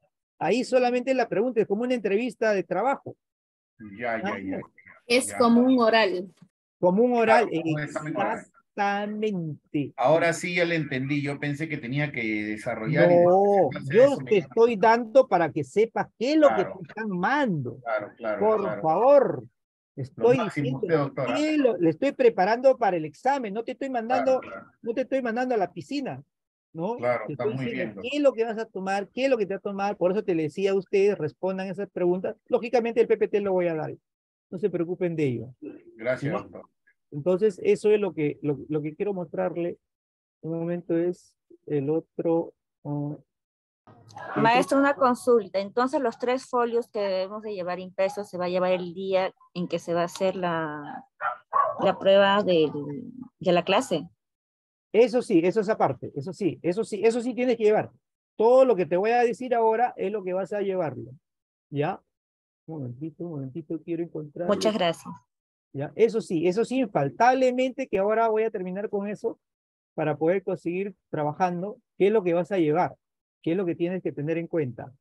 Ahí solamente la pregunta es como una entrevista de trabajo. ya, ya, ya. Es ya. como un oral. Como un oral. Claro, como un examen oral. Exactamente. Ahora sí ya le entendí. Yo pensé que tenía que desarrollar y No, después en base a yo eso me te iban a- estoy dando para que sepas qué es lo que Claro, te están mandando. claro, claro, Por claro. favor, Lo estoy máximo diciendo usted, doctora. que lo- le estoy preparando para el examen, no te estoy mandando, Claro, claro, no te estoy mandando a la piscina, ¿no? claro, Te está estoy muy diciendo bien, qué doctor. es lo que vas a tomar, qué es lo que te va a tomar, por eso te le decía a ustedes, respondan esas preguntas. Lógicamente el P P T lo voy a dar, no se preocupen de ello. Gracias, ¿No? doctor. Entonces, eso es lo que, lo, lo que quiero mostrarle. Un momento es el otro. uh, el otro- Maestro, una consulta. Entonces, los tres folios que debemos de llevar impresos se va a llevar el día en que se va a hacer la, la prueba del- de la clase. Eso sí, eso es aparte, eso sí, eso sí, eso sí tienes que llevar. Todo lo que te voy a decir ahora es lo que vas a llevarlo. ¿Ya? Un momentito, un momentito, quiero encontrarlo. Muchas gracias. ¿Ya? Eso sí, eso sí, infaltablemente que ahora voy a terminar con eso para poder conseguir trabajando. ¿Qué es lo que vas a llevar? ¿Qué es lo que tienes que tener en cuenta?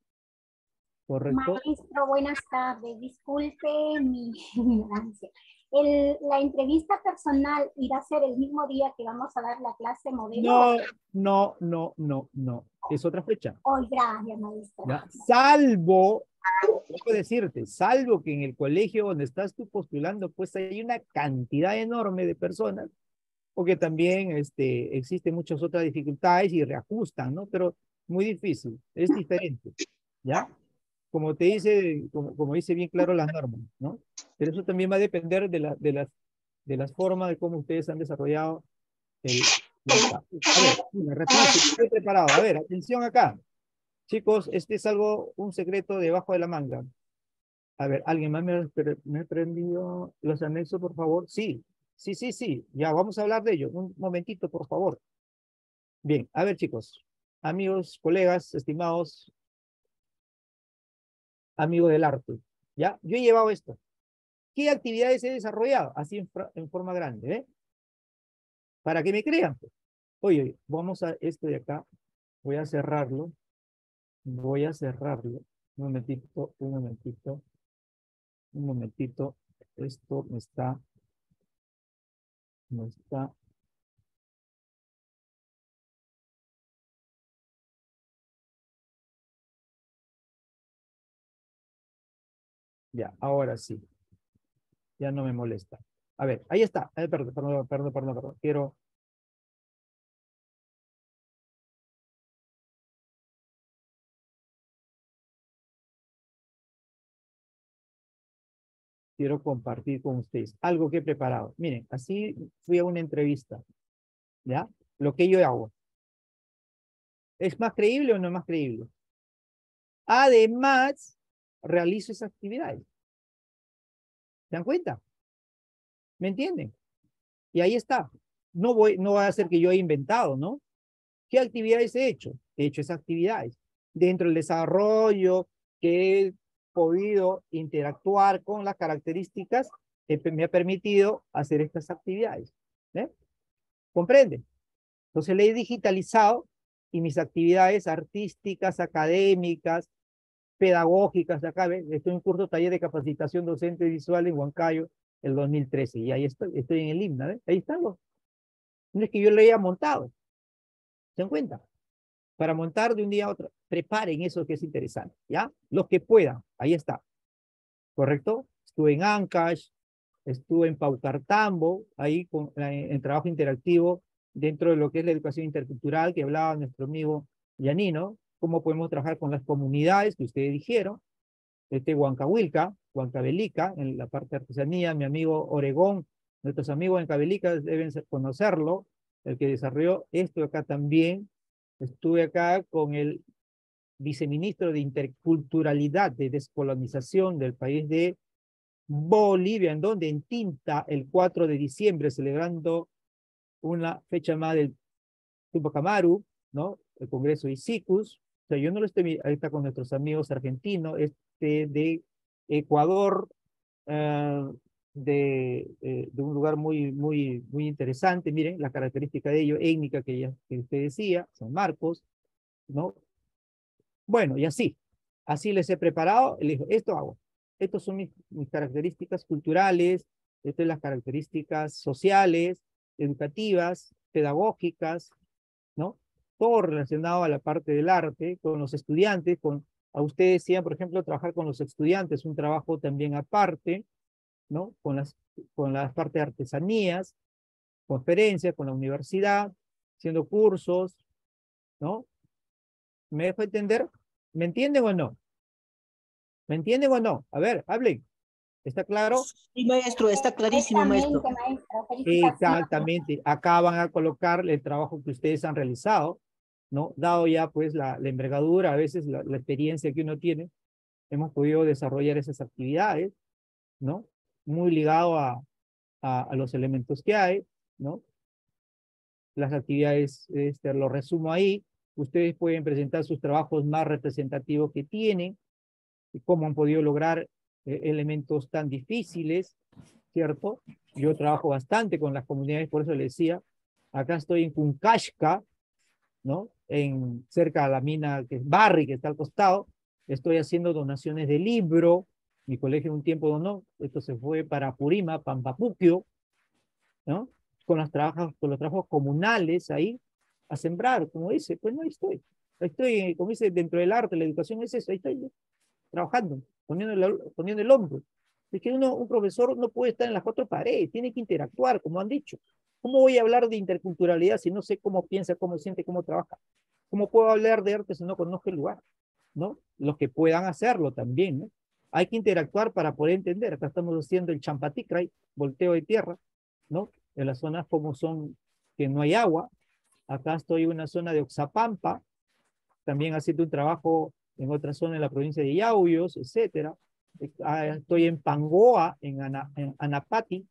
¿Correcto? Maestro, buenas tardes. Disculpe mi ignorancia. El- la entrevista personal irá a ser el mismo día que vamos a dar la clase modelo. No, no, no, no, no. Es otra fecha. Hoy, gracias, maestra. ¿Ya? Salvo, puedo decirte, salvo que en el colegio donde estás tú postulando, pues hay una cantidad enorme de personas, porque también este, existen muchas otras dificultades y reajustan, ¿no? Pero muy difícil, es diferente, ¿ya? Como te dice, como, como dice bien claro las normas, ¿no? Pero eso también va a depender de, la, de, las, de las formas de cómo ustedes han desarrollado el... A ver, mira, rapidísimo, estoy preparado. A ver, atención acá. Chicos, este es algo, un secreto debajo de la manga. A ver, ¿alguien más me, ha- me ha prendido los anexos, por favor? Sí, sí, sí, sí. Ya, vamos a hablar de ello. Un momentito, por favor. Bien, a ver, chicos. Amigos, colegas, estimados amigos del arte. ¿Ya? Yo he llevado esto. ¿Qué actividades he desarrollado? Así en, fra- en forma grande, ¿eh? Para que me crean, pues. Oye, oye, vamos a esto de acá. Voy a cerrarlo. Voy a cerrarlo. Un momentito, un momentito. Un momentito. Esto me está, me está. Ya, ahora sí. Ya no me molesta. A ver, ahí está. Eh, perdón, perdón, perdón, perdón, perdón. Quiero. Quiero compartir con ustedes algo que he preparado. Miren, así fui a una entrevista. ¿Ya? Lo que yo hago. ¿Es más creíble o no es más creíble? Además, realizo esas actividades. ¿Se dan cuenta? ¿Me entienden? Y ahí está. No voy, no va a ser que yo he inventado, ¿no? ¿Qué actividades he hecho? He hecho esas actividades. Dentro del desarrollo que he podido interactuar con las características que me ha permitido hacer estas actividades. ¿Eh? ¿Comprende? Entonces le he digitalizado y mis actividades artísticas, académicas, pedagógicas, acá, ¿ves? Estoy en un curso taller de capacitación docente visual en Huancayo el dos mil trece y ahí estoy, estoy en el himno, ¿ves? Ahí están los. No es que yo lo haya montado, ¿se dan cuenta? Para montar de un día a otro, preparen eso que es interesante, ¿ya? Los que puedan, ahí está, ¿correcto? Estuve en Ancash, estuve en Paucartambo, ahí con, en, en trabajo interactivo dentro de lo que es la educación intercultural que hablaba nuestro amigo Yanino, cómo podemos trabajar con las comunidades que ustedes dijeron, este Huancahuilca, Huancavelica, en la parte de artesanía, mi amigo Oregón, nuestros amigos en Cabelica deben conocerlo, el que desarrolló esto acá también. Estuve acá con el viceministro de Interculturalidad, de Descolonización del país de Bolivia, en donde en Tinta, el cuatro de diciembre, celebrando una fecha más del Tupac Amaru, ¿no? El Congreso de Isicus. O sea, yo no lo estoy, ahí está con nuestros amigos argentinos, este de Ecuador, uh, de, eh, de un lugar muy, muy, muy interesante. Miren la característica de ello, étnica que, ya, que usted decía, San Marcos, ¿no? Bueno, y así, así les he preparado, les digo, esto hago, estas son mis, mis características culturales, estas son las características sociales, educativas, pedagógicas, ¿no? Todo relacionado a la parte del arte, con los estudiantes, con, a ustedes decían, por ejemplo, trabajar con los estudiantes, un trabajo también aparte, ¿no? Con las, con las partes de artesanías, conferencias, con la universidad, haciendo cursos, ¿no? ¿Me dejo entender? ¿Me entienden o no? ¿Me entienden o no? A ver, hablen. ¿Está claro? Sí, maestro, está clarísimo, maestro. Exactamente. Acá van a colocar el trabajo que ustedes han realizado, ¿no? Dado ya, pues, la, la envergadura, a veces la, la experiencia que uno tiene, hemos podido desarrollar esas actividades, ¿no? Muy ligado a, a, a los elementos que hay, ¿no? Las actividades, este, lo resumo ahí. Ustedes pueden presentar sus trabajos más representativos que tienen, y cómo han podido lograr eh, elementos tan difíciles, ¿cierto? Yo trabajo bastante con las comunidades, por eso les decía, acá estoy en Cuncashca, ¿no? En, cerca de la mina que es Barri, que está al costado, estoy haciendo donaciones de libro, mi colegio un tiempo donó, esto se fue para Purima, Pampapuquio, ¿no? Con, las trabajos, con los trabajos comunales ahí, a sembrar, como dice, pues no, ahí estoy, ahí estoy, como dice, dentro del arte, la educación es eso, ahí estoy yo, trabajando, poniendo el, poniendo el hombro. Es que uno, un profesor no puede estar en las cuatro paredes, tiene que interactuar, como han dicho. ¿Cómo voy a hablar de interculturalidad si no sé cómo piensa, cómo siente, cómo trabaja? ¿Cómo puedo hablar de arte si no conozco el lugar? ¿No? Los que puedan hacerlo también, ¿no? Hay que interactuar para poder entender. Acá estamos haciendo el champaticray, volteo de tierra, ¿no? En las zonas como son que no hay agua. Acá estoy en una zona de Oxapampa, también haciendo un trabajo en otra zona en la provincia de Yauyos, etcétera. Estoy en Pangoa, en, Ana, en Anapati,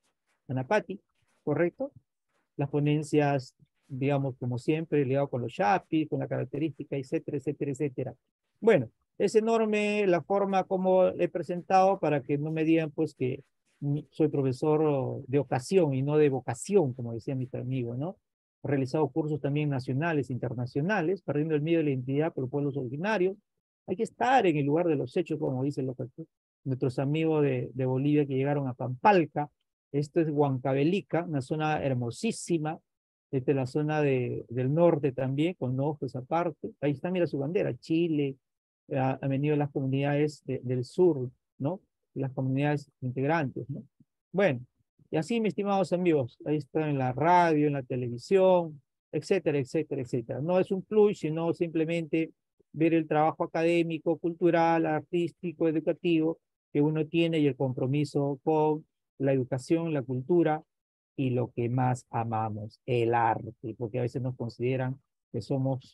Anapati, ¿correcto? Las ponencias, digamos, como siempre, ligado con los chapis, con la característica, etcétera, etcétera, etcétera. Bueno, es enorme la forma como he presentado para que no me digan, pues, que soy profesor de ocasión y no de vocación, como decía mi amigo, ¿no? He realizado cursos también nacionales, internacionales, perdiendo el miedo de la identidad por los pueblos originarios. Hay que estar en el lugar de los hechos, como dicen los, nuestros amigos de, de Bolivia que llegaron a Pampalca. Esto es Huancavelica, una zona hermosísima. Esta es la zona de, del norte también, con ojos aparte. Ahí está, mira su bandera, Chile. Ha, han venido las comunidades de, del sur, ¿no? Las comunidades integrantes, ¿no? Bueno, y así, mis estimados amigos, ahí está en la radio, en la televisión, etcétera, etcétera, etcétera. No es un plus, sino simplemente ver el trabajo académico, cultural, artístico, educativo que uno tiene y el compromiso con la educación, la cultura y lo que más amamos, el arte, porque a veces nos consideran que somos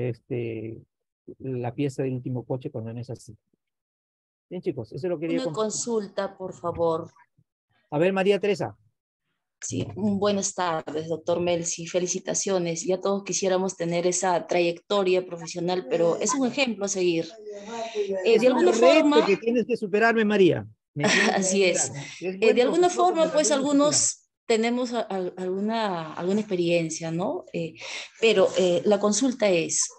este, la pieza del último coche cuando no es así. Bien, chicos, eso lo quería Una consulta, por favor. A ver, María Teresa. Sí, buenas tardes, doctor Melzi. Felicitaciones. Ya todos quisiéramos tener esa trayectoria profesional, pero es un ejemplo a seguir. Eh, de alguna forma... que tienes que superarme, María. Así es. es eh, de alguna forma, pues algunos tenemos a, a, alguna, alguna experiencia, ¿no? Eh, pero eh, la consulta es...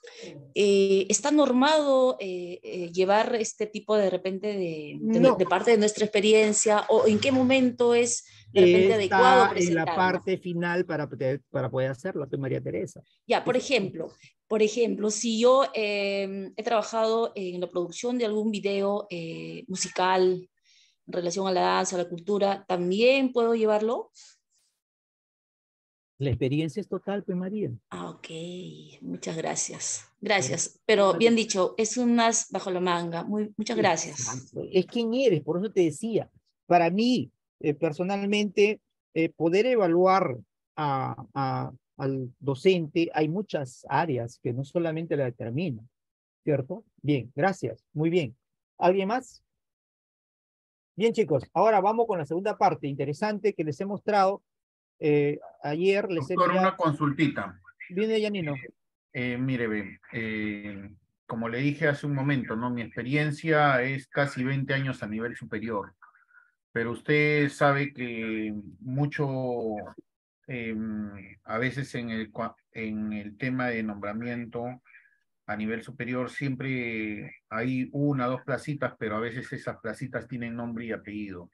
Eh, ¿está normado eh, eh, llevar este tipo de, de repente de, de, no. de parte de nuestra experiencia o en qué momento es de repente Está adecuado presentarlo? En la presentarlo? parte final para, para poder hacerlo, María Teresa. Ya, por ejemplo, por ejemplo, si yo eh, he trabajado en la producción de algún video eh, musical en relación a la danza, a la cultura, ¿también puedo llevarlo? La experiencia es total, pues María. Ah, ok, muchas gracias. Gracias, pero bien dicho, es un as bajo la manga. Muy, muchas gracias. Exacto. Es quien eres, por eso te decía. Para mí, eh, personalmente, eh, poder evaluar a, a, al docente, hay muchas áreas que no solamente la determinan, ¿cierto? Bien, gracias, muy bien. ¿Alguien más? Bien, chicos, ahora vamos con la segunda parte interesante que les he mostrado. Eh, ayer les he Doctor, enviado... una consultita. Viene Yanino. Eh, mire, ve, eh, como le dije hace un momento, ¿no? Mi experiencia es casi veinte años a nivel superior, pero usted sabe que mucho, eh, a veces en el, cua- en el tema de nombramiento a nivel superior siempre hay una, dos placitas, pero a veces esas placitas tienen nombre y apellido.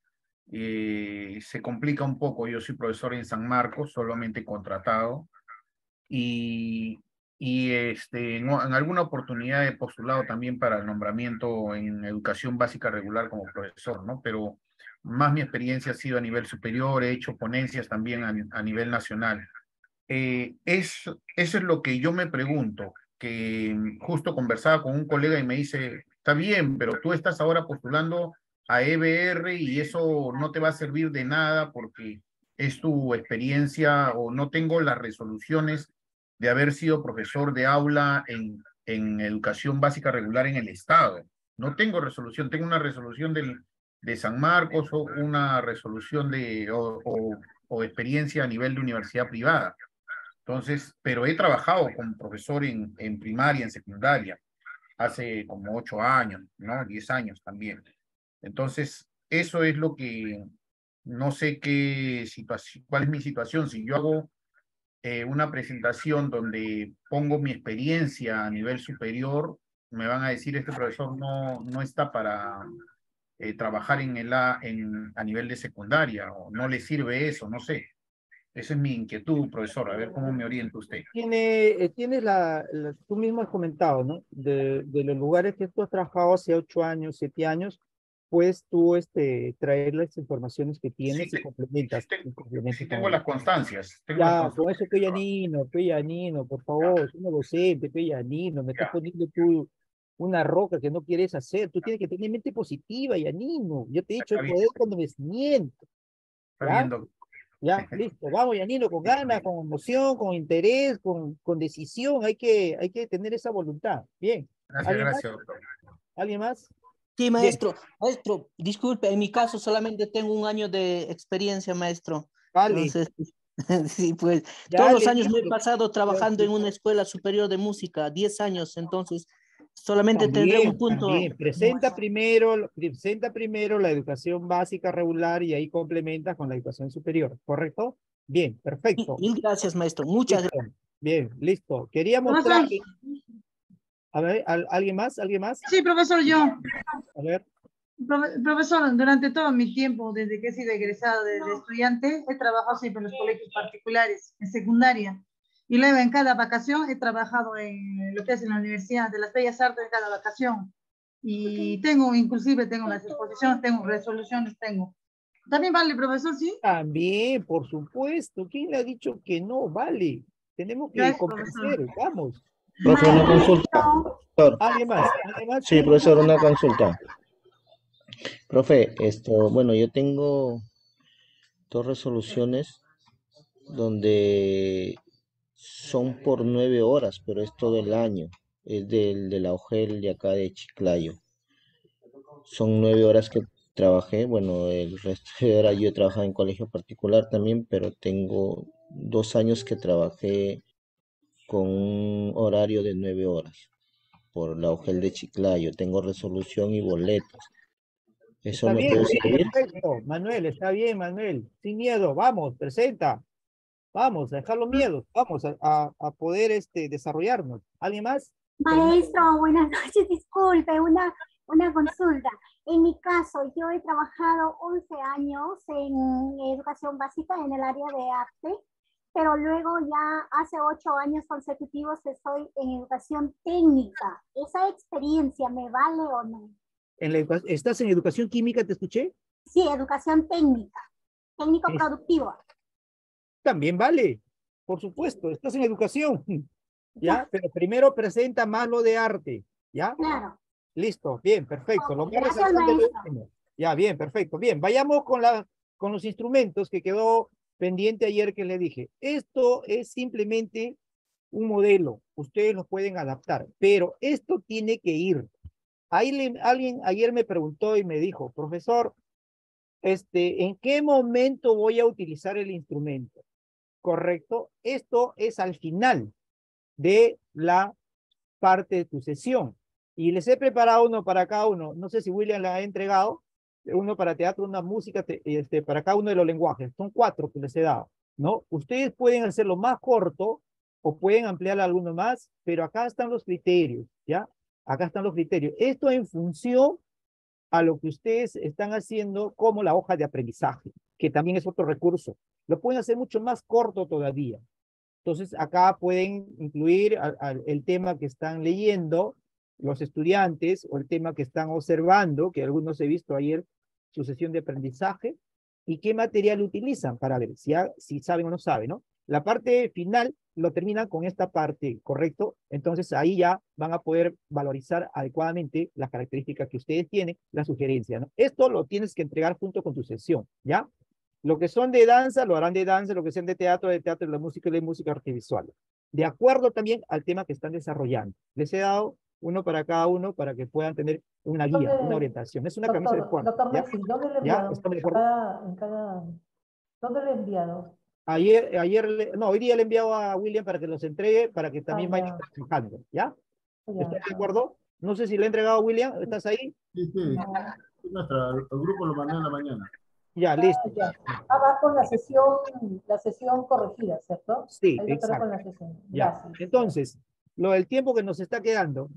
Eh, se complica un poco, yo soy profesor en San Marcos, solamente contratado, y, y este, en, en alguna oportunidad he postulado también para el nombramiento en educación básica regular como profesor, ¿no? Pero más mi experiencia ha sido a nivel superior, he hecho ponencias también a, a nivel nacional. Eh, es, eso es lo que yo me pregunto, que justo conversaba con un colega y me dice, está bien, pero tú estás ahora postulando a E B R y eso no te va a servir de nada porque es tu experiencia o no tengo las resoluciones de haber sido profesor de aula en, en educación básica regular en el Estado. No tengo resolución, tengo una resolución del, de San Marcos o una resolución de, o, o, o experiencia a nivel de universidad privada. Entonces, pero he trabajado como profesor en, en primaria, en secundaria, hace como ocho años, ¿no? Diez años también. Entonces, eso es lo que no sé qué situación, cuál es mi situación. Si yo hago eh, una presentación donde pongo mi experiencia a nivel superior, me van a decir, este profesor no, no está para eh, trabajar en el A, en, a nivel de secundaria, o no le sirve eso, no sé. Esa es mi inquietud, profesor, a ver cómo me orienta usted. Tiene, eh, tienes la, la- tú mismo has comentado, ¿no? De, de los lugares que tú has trabajado hace ocho años, siete años, pues tú este, traer las informaciones que tienes Sí, y complementas. y complementas Sí con tengo ello. las constancias. Tengo las Ya, constancias. con eso, Peyanino, Peyanino, por favor, soy un docente, Peyanino, me estás poniendo tú una roca que no quieres hacer. Tú tienes que tener mente positiva, Yanino. Yo te he dicho Está el bien, poder cuando me miento. está ¿Ya? bien, doctor. Ya, listo. Vamos, Yanino, con ganas, con emoción, con interés, con, con decisión. Hay que, hay que tener esa voluntad. Bien. Gracias, ¿Alguien más? gracias, doctor. ¿Alguien más? Sí, Bien. maestro. Maestro, disculpe, en mi caso solamente tengo un año de experiencia, maestro. Vale. Entonces, sí, pues Ya, todos los le años me he digo. pasado trabajando en una escuela superior de música, diez años, entonces solamente tendré un También, punto. también. Presenta primero, presenta primero la educación básica regular y ahí complementas con la educación superior, ¿correcto? Bien, perfecto. Mil gracias, maestro. Muchas Listo. gracias. Bien, listo. Quería Profesor. mostrar. A ver, ¿al- ¿alguien más? ¿Alguien más? Sí, profesor, yo. A ver. Profe- Profesor, durante todo mi tiempo, desde que he sido egresado desde estudiante, he trabajado siempre en los colegios particulares, en secundaria. Y luego en cada vacación he trabajado en lo que es en la Universidad de las Bellas Artes en cada vacación. Y tengo, inclusive tengo las exposiciones, tengo resoluciones, tengo. ¿También vale, profesor, sí? También, por supuesto. ¿Quién le ha dicho que no? Vale. Tenemos que Gracias, convencer. profesor. Vamos. Profe, una consulta. Profesor. ¿Alguien más? ¿Alguien más? Sí, profesor, una consulta. Profe, esto, bueno, yo tengo dos resoluciones donde son por nueve horas, pero es todo el año. Es del, de la O G E L de acá de Chiclayo. Son nueve horas que trabajé. Bueno, el resto de horas yo he trabajado en colegio particular también, pero tengo dos años que trabajé con un horario de nueve horas por la O G E L de Chiclayo. Tengo resolución y boletos. ¿Eso Está me bien, puede servir? perfecto. Manuel, está bien, Manuel. Sin miedo, vamos, presenta. Vamos, a dejar los miedos. Vamos a, a, a poder este, desarrollarnos. ¿Alguien más? Maestro, buenas noches, disculpe, una, una consulta. En mi caso, yo he trabajado once años en educación básica en el área de arte, pero luego ya hace ocho años consecutivos estoy en educación técnica. ¿Esa experiencia me vale o no? En la educa- ¿Estás en educación química, te escuché? Sí, educación técnica, técnico Es- productivo. También vale, por supuesto, estás en educación, ¿ya? Pero primero presenta más lo de arte, ¿ya? Claro. Listo, bien, perfecto. Lo más Gracias, resaltante es lo maestro. último. Ya, bien, perfecto. Bien, vayamos con, la, con los instrumentos que quedó pendiente ayer que le dije. Esto es simplemente un modelo. Ustedes lo pueden adaptar, pero esto tiene que ir. Ahí le, alguien ayer me preguntó y me dijo, profesor, este, ¿en qué momento voy a utilizar el instrumento? Correcto. Esto es al final de la parte de tu sesión. Y les he preparado uno para cada uno. No sé si William la ha entregado. Uno para teatro, una música, te, este, para cada uno de los lenguajes. Son cuatro que les he dado, ¿no? Ustedes pueden hacerlo más corto o pueden ampliar alguno más, pero acá están los criterios, ¿ya? Acá están los criterios. Esto en función a lo que ustedes están haciendo como la hoja de aprendizaje, que también es otro recurso. Lo pueden hacer mucho más corto todavía. Entonces, acá pueden incluir a, a, el tema que están leyendo los estudiantes o el tema que están observando, que algunos he visto ayer su sesión de aprendizaje, y qué material utilizan para ver si, ha, si saben o no saben, ¿no? La parte final lo terminan con esta parte, ¿correcto? Entonces, ahí ya van a poder valorizar adecuadamente las características que ustedes tienen, la sugerencia, ¿no? Esto lo tienes que entregar junto con tu sesión, ¿ya? Lo que son de danza, lo harán de danza, lo que sean de teatro, de teatro, de la música y de música audiovisual. De acuerdo también al tema que están desarrollando. Les he dado uno para cada uno para que puedan tener una guía, ¿Dónde, una orientación. Es una doctor, camisa de fuerza. doctor ¿Ya? Messi, ¿dónde le he ¿Ya? enviado? ¿Están de En acuerdo? cada, en cada, ¿dónde le he enviado? Ayer, ayer le, no, hoy día le he enviado a William para que los entregue, para que también Ah, vayan ya. trabajando. ¿Ya? Ya, ¿Están de ya. acuerdo? No sé si le he entregado a William. ¿Estás ahí? Sí, sí. No. Nuestra, el grupo lo mandé en la mañana. Ya, listo. Ya. Ah, va con la sesión, la sesión corregida, ¿cierto? Sí, Ahí lo estará exacto. con la sesión. Ya. Gracias. Entonces, lo del tiempo que nos está quedando.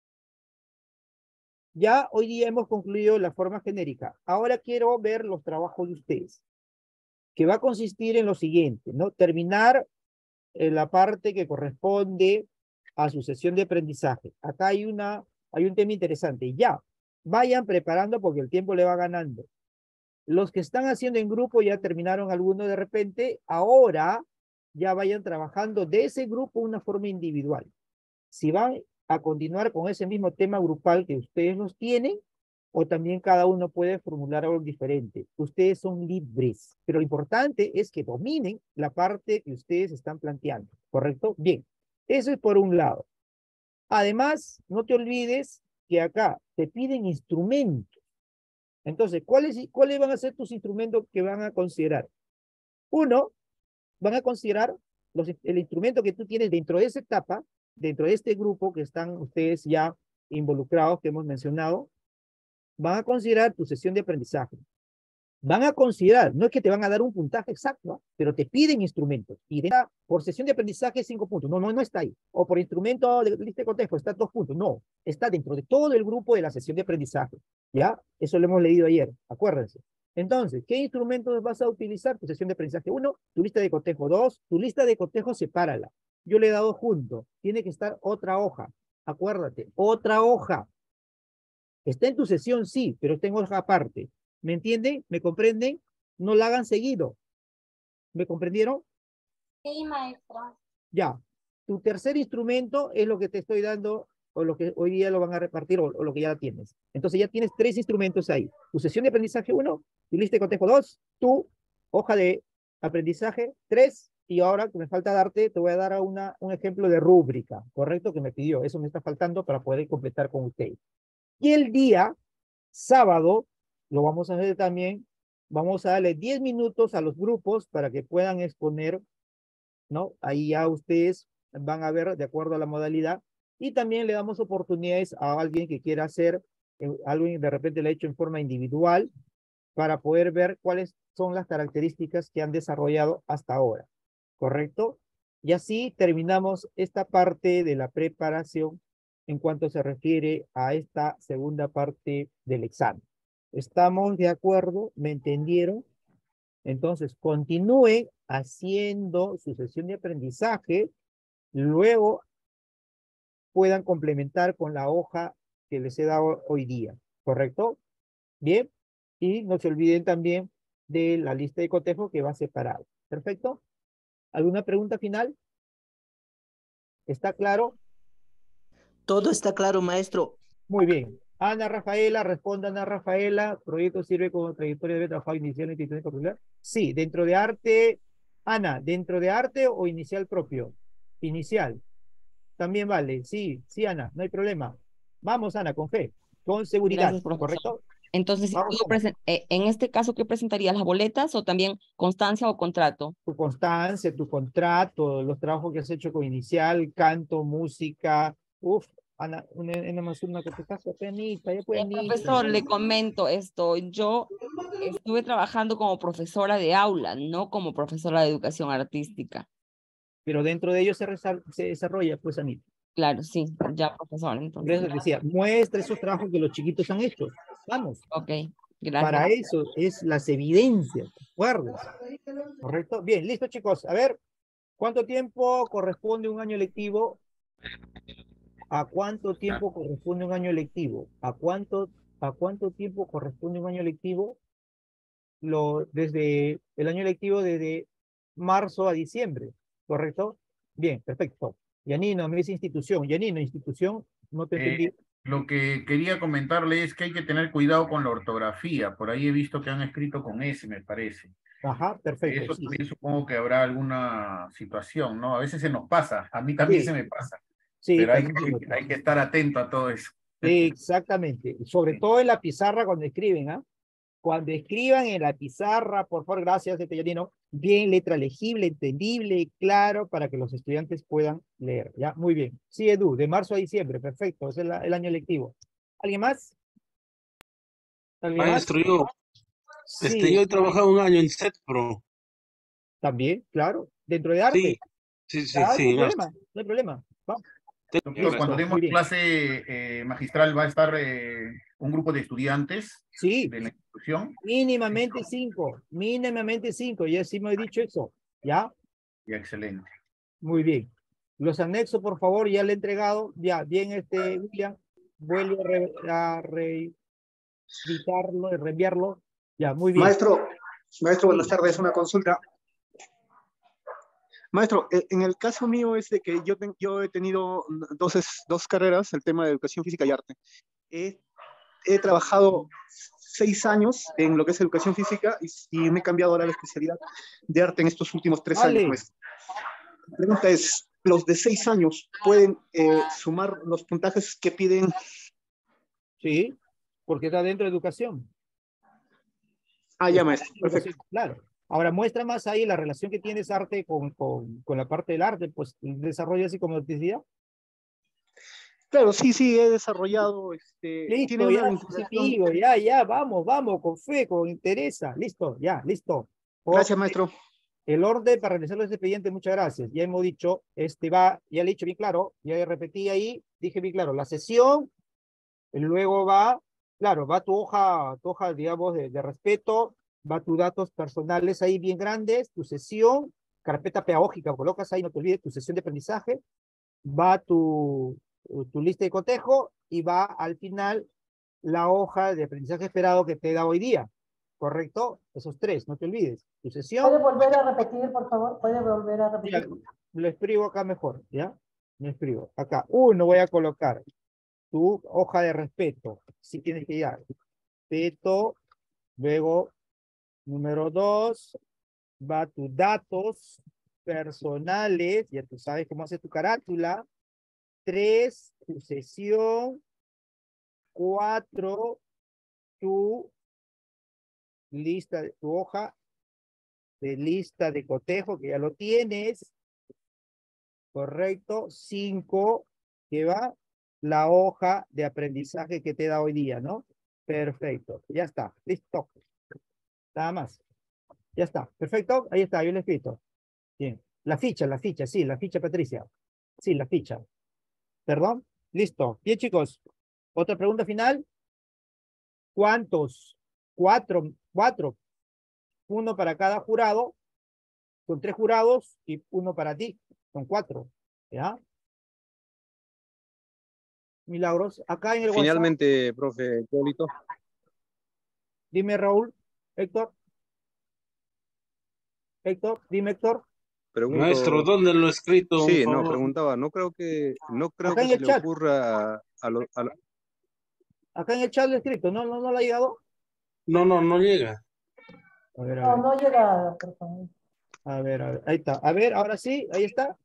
Ya hoy día hemos concluido la forma genérica. Ahora quiero ver los trabajos de ustedes, que va a consistir en lo siguiente, ¿no? Terminar en la parte que corresponde a su sesión de aprendizaje. Acá hay, una, hay un tema interesante. Ya, vayan preparando porque el tiempo le va ganando. Los que están haciendo en grupo ya terminaron alguno de repente. Ahora ya vayan trabajando de ese grupo una forma individual. Si van a continuar con ese mismo tema grupal que ustedes los tienen, o también cada uno puede formular algo diferente. Ustedes son libres, pero lo importante es que dominen la parte que ustedes están planteando, ¿correcto? Bien, eso es por un lado. Además, no te olvides que acá te piden instrumentos. Entonces, ¿cuáles, cuáles van a ser tus instrumentos que van a considerar? Uno, van a considerar los, el instrumento que tú tienes dentro de esa etapa, dentro de este grupo que están ustedes ya involucrados, que hemos mencionado, van a considerar tu sesión de aprendizaje. Van a considerar, no es que te van a dar un puntaje exacto, ¿eh? Pero te piden instrumentos. Y de, por sesión de aprendizaje, cinco puntos. No, no, no está ahí. O por instrumento de lista de cotejo, está dos puntos. No, está dentro de todo el grupo de la sesión de aprendizaje. ¿Ya? Eso lo hemos leído ayer, acuérdense. Entonces, ¿qué instrumentos vas a utilizar? Tu sesión de aprendizaje uno, tu lista de cotejo dos, tu lista de cotejo sepárala. Yo le he dado junto. Tiene que estar otra hoja. Acuérdate, otra hoja. Está en tu sesión, sí, pero está en hoja aparte. ¿Me entienden? ¿Me comprenden? No la hagan seguido. ¿Me comprendieron? Sí, maestro. Ya. Tu tercer instrumento es lo que te estoy dando, o lo que hoy día lo van a repartir, o, o lo que ya tienes. Entonces ya tienes tres instrumentos ahí. Tu sesión de aprendizaje uno, tu lista de cotejo dos, tu hoja de aprendizaje tres, y ahora que me falta darte, te voy a dar una, un ejemplo de rúbrica, ¿correcto? Que me pidió. Eso me está faltando para poder completar con ustedes. Y el día sábado, lo vamos a hacer también, vamos a darle diez minutos a los grupos para que puedan exponer, ¿no? Ahí ya ustedes van a ver de acuerdo a la modalidad, y también le damos oportunidades a alguien que quiera hacer, eh, alguien de repente lo ha hecho en forma individual, para poder ver cuáles son las características que han desarrollado hasta ahora, ¿correcto? Y así terminamos esta parte de la preparación en cuanto se refiere a esta segunda parte del examen. ¿Estamos de acuerdo? ¿Me entendieron? Entonces, continúen haciendo su sesión de aprendizaje, luego puedan complementar con la hoja que les he dado hoy día, ¿correcto? Bien, y no se olviden también de la lista de cotejo que va separado. ¿Perfecto? ¿Alguna pregunta final? ¿Está claro? Todo está claro, maestro. Muy bien. Ana Rafaela, responda Ana Rafaela. ¿Proyecto sirve como trayectoria de trabajo inicial en institución popular? Sí, dentro de arte. Ana, ¿dentro de arte o inicial propio? Inicial. También vale. Sí, sí, Ana, no hay problema. Vamos, Ana, con fe, con seguridad, Gracias, profesor. ¿correcto? Entonces, si Vamos, puedo Ana. presen- eh, en este caso, ¿qué presentaría? ¿Las boletas o también constancia o contrato? Tu constancia, tu contrato, los trabajos que has hecho con inicial, canto, música. Uf, Ana, una, una más una que te pasa, penita, ya pueden ir. Profesor, le comento esto. Yo estuve trabajando como profesora de aula, no como profesora de educación artística. Pero dentro de ellos se, resa- se desarrolla, pues, Anita. Claro, sí, ya profesor, Por entonces. eso decía, muestra esos trabajos que los chiquitos han hecho. Vamos. Ok, gracias. Para eso es las evidencias, ¿recuerdas? ¿Correcto? Bien, listo, chicos. A ver, ¿cuánto tiempo corresponde un año lectivo? ¿A cuánto tiempo corresponde un año lectivo? ¿A cuánto, a cuánto tiempo corresponde un año lectivo? Lo, desde el año lectivo desde marzo a diciembre, ¿correcto? Bien, perfecto. Yanino, me dice institución. Yanino, institución, no te entendí. Eh, lo que quería comentarle es que hay que tener cuidado con la ortografía. Por ahí he visto que han escrito con S, me parece. Ajá, perfecto. Eso Sí, también sí. supongo que habrá alguna situación, ¿no? A veces se nos pasa, a mí también Sí. se me pasa, Sí, pero hay también se me que, pasa. hay que estar atento a todo eso. Exactamente. Sobre todo en la pizarra cuando escriben, ¿ah? Cuando escriban en la pizarra, por favor, gracias, Yanino, bien letra legible, entendible, claro, para que los estudiantes puedan leer, ¿ya? Muy bien. Sí, Edu, de marzo a diciembre, perfecto, es el, el año lectivo. ¿Alguien más? ¿Alguien más? Maestro, yo, este, Sí, yo he trabajado un año en SETPRO. también, claro, dentro de arte. Sí, sí, sí, Ah, no sí, hay en arte. problema, no hay problema. Vamos. Doctor, cuando demos clase eh, magistral va a estar eh, un grupo de estudiantes Sí. de la institución. Mínimamente cinco, mínimamente cinco, ya sí me he dicho eso, ¿ya? Ya, excelente. Muy bien. Los anexos, por favor, ya le he entregado, ya, bien, este, William, vuelve a, re, a reeditarlo, reenviarlo, ya, muy bien. Maestro, maestro, buenas Sí. tardes, una consulta. Maestro, eh, en el caso mío es de que yo, ten, yo he tenido dos, es- dos carreras, el tema de educación física y arte. He, he trabajado seis años en lo que es educación física y, y me he cambiado ahora a la especialidad de arte en estos últimos tres Vale. años. Maestro. La pregunta es, ¿los de seis años pueden eh, sumar los puntajes que piden? Sí, porque está dentro de educación. Ah, ya, maestro, perfecto. Educación, claro. Ahora, muestra más ahí la relación que tienes arte con, con, con la parte del arte, pues desarrolla así como te decía. Claro, sí, sí, he desarrollado, este, tiene Listo, una ya, vinculación. amigo, ya, ya, vamos, vamos, con fe, con interés. Listo, ya, listo. Gracias, maestro. El orden para realizar los expedientes, muchas gracias. Ya hemos dicho, este va, ya le he dicho bien claro, ya repetí ahí, dije bien claro, la sesión, luego va, claro, va tu hoja, tu hoja, digamos, de, de respeto, va tus datos personales ahí bien grandes, tu sesión, carpeta pedagógica, colocas ahí, no te olvides, tu sesión de aprendizaje, va tu, tu lista de cotejo y va al final la hoja de aprendizaje esperado que te da hoy día. ¿Correcto? Esos tres, no te olvides. Tu sesión. ¿Puede volver a repetir, por favor? ¿Puede volver a repetir? Ya, lo escribo acá mejor, ¿ya? Lo escribo acá. Uno voy a colocar tu hoja de respeto. Si tienes que ir. Respeto. Luego, número dos, va tus datos personales. Ya tú sabes cómo hacer tu carátula. Tres, tu sesión. Cuatro, tu lista, de tu hoja de lista de cotejo, que ya lo tienes. Correcto. Cinco, que va la hoja de aprendizaje que te da hoy día, ¿no? Perfecto. Ya está. Listo. Nada más. Ya está. Perfecto. Ahí está. Yo lo he escrito. Bien. La ficha, la ficha. Sí, la ficha, Patricia. Sí, la ficha. Perdón. Listo. Bien, chicos. ¿Otra pregunta final? ¿Cuántos? Cuatro. Cuatro. Uno para cada jurado. Con tres jurados y uno para ti. Son cuatro. ¿Ya? Milagros. Acá en el Finalmente, WhatsApp, profe Polito. Dime, Raúl. Héctor. Héctor, dime, Héctor. pregunto. Maestro, ¿dónde lo he escrito? Sí, por no, favor? preguntaba, no creo que, no creo Acá que en se el le chat. ocurra a, a lo- a lo- Acá en el chat lo he escrito, ¿no, no, no le ha llegado? No, no, no llega. A ver, a No, ver. no llega, por favor. A ver, a ver, ahí está. A ver, ahora sí, ahí está.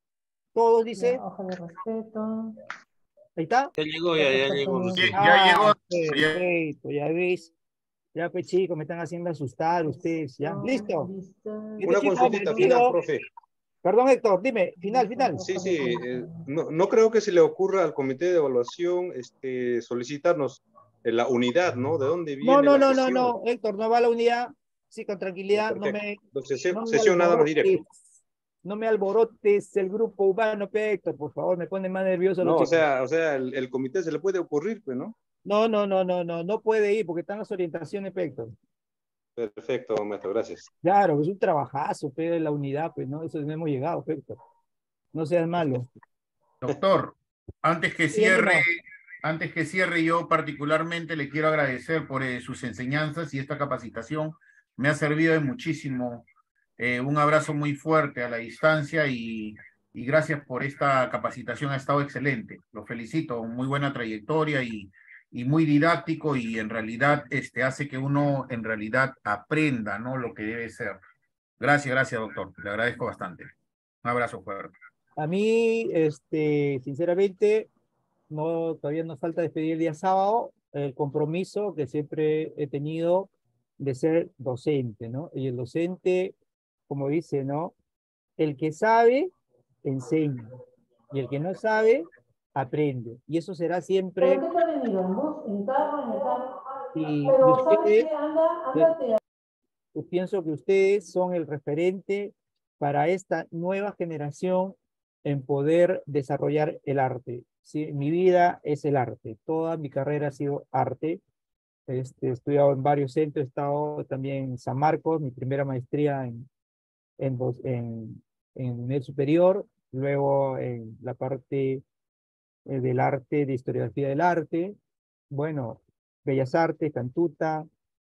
Todo dice. Ya, hoja de respeto. Ahí está. Ya llegó, ya, ya llegó. Ya, ya Ah, llegó. Ya- perfecto, ya ves. Ya, pues chicos, me están haciendo asustar ustedes, ¿ya? ¿Listo? Este Una chico, consultita bienvenido. final, profe. Perdón, Héctor, dime, final, final. Sí, sí, eh, no, no creo que se le ocurra al comité de evaluación este, solicitarnos eh, la unidad, ¿no? ¿De dónde viene No, no, la no, no, sesión? no, Héctor, no va a la unidad. Sí, con tranquilidad, no Perfecto. me, Entonces, se- no me sesión nada más directo. alborotes. No me alborotes el grupo urbano, pe, Héctor, por favor, me pone más nervioso los No, o chicos. sea, o sea, el, el comité se le puede ocurrir, pues, ¿no? No, no, no, no, no, no puede ir porque están las orientaciones, pe, Héctor. Perfecto, maestro, gracias. Claro, es un trabajazo, pe, de la unidad, pues, ¿no? Eso no hemos llegado, pe, Héctor. No seas malo. Doctor, antes que Sí, cierre, ánimo. antes que cierre, yo particularmente le quiero agradecer por eh, sus enseñanzas y esta capacitación. Me ha servido de muchísimo. Eh, un abrazo muy fuerte a la distancia y, y gracias por esta capacitación. Ha estado excelente. Lo felicito. Muy buena trayectoria y, y muy didáctico y en realidad este, hace que uno en realidad aprenda, ¿no? Lo que debe ser. Gracias, gracias, doctor. Le agradezco bastante. Un abrazo fuerte. A mí, este, sinceramente, no, todavía nos falta despedir el día sábado el compromiso que siempre he tenido de ser docente, ¿no? Y el docente, como dice, ¿no? El que sabe, enseña. Y el que no sabe, aprende. Y eso será siempre. ¿Pero qué te ha venido? ¿En bus? ¿En carro? ¿En el carro? Y Pero, ustedes, ¿sabes qué? Anda, ándate. yo pienso que ustedes son el referente para esta nueva generación en poder desarrollar el arte. Sí, mi vida es el arte. Toda mi carrera ha sido arte. Este, he estudiado en varios centros, he estado también en San Marcos, mi primera maestría en, en, dos- en, en el superior, luego en la parte eh, del arte, de historiografía del arte, bueno, Bellas Artes, Cantuta,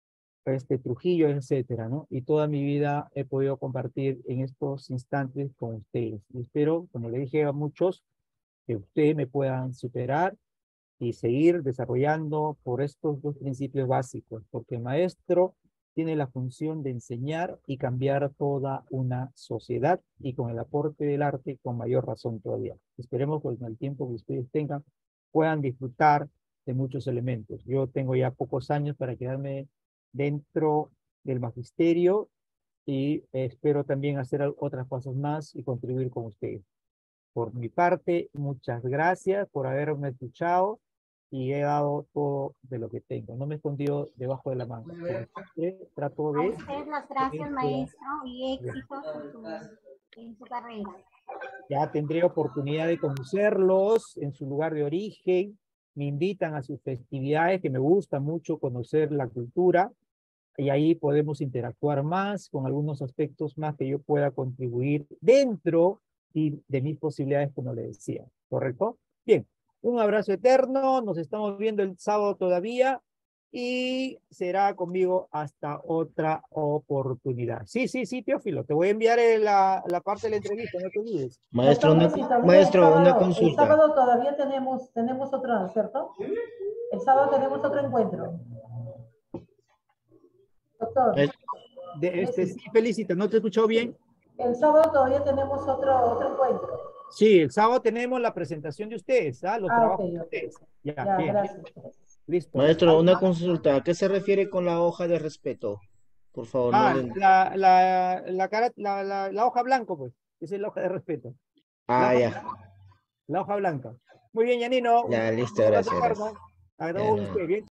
este, Trujillo, etcétera, ¿no? Y toda mi vida he podido compartir en estos instantes con ustedes. Y espero, como le dije a muchos, que ustedes me puedan superar y seguir desarrollando por estos dos principios básicos, porque el maestro tiene la función de enseñar y cambiar toda una sociedad y con el aporte del arte con mayor razón todavía. Esperemos que con el tiempo que ustedes tengan puedan disfrutar de muchos elementos. Yo tengo ya pocos años para quedarme dentro del magisterio y espero también hacer otras cosas más y contribuir con ustedes. Por mi parte, muchas gracias por haberme escuchado y he dado todo de lo que tengo. No me he escondido debajo de la manga. Como siempre, trato A de... usted las gracias, maestro, y éxitos en su, en su carrera. Ya tendré oportunidad de conocerlos en su lugar de origen. Me invitan a sus festividades, que me gusta mucho conocer la cultura. Y ahí podemos interactuar más con algunos aspectos más que yo pueda contribuir dentro y de mis posibilidades, como le decía. ¿Correcto? Bien, un abrazo eterno. Nos estamos viendo el sábado todavía y será conmigo hasta otra oportunidad. Sí, sí, sí, Teófilo, te voy a enviar la, la parte de la entrevista, no te olvides. Maestro, una, Sí, también maestro, el sábado, una el consulta. sábado todavía tenemos, tenemos otro, ¿cierto? El sábado tenemos otro encuentro. Doctor. De, este, sí, Felicita, ¿no te he escuchado bien? El sábado todavía tenemos otro, otro encuentro. Sí, el sábado tenemos la presentación de ustedes, ¿ah? Los Ah, trabajos ok, de ok. ustedes. Ya, Ya, bien. gracias. Listo. Maestro, una Ah, consulta. ¿A qué se refiere con la hoja de respeto? Por favor, no Ah, le... la, la, la, cara, la, la, la hoja blanco, pues. Esa es la hoja de respeto. La Ah, hoja, ya. la hoja blanca. Muy bien, Yanino. Ya, listo, Un abrazo gracias, eterno. gracias. A Ya, todos no. ustedes, bien.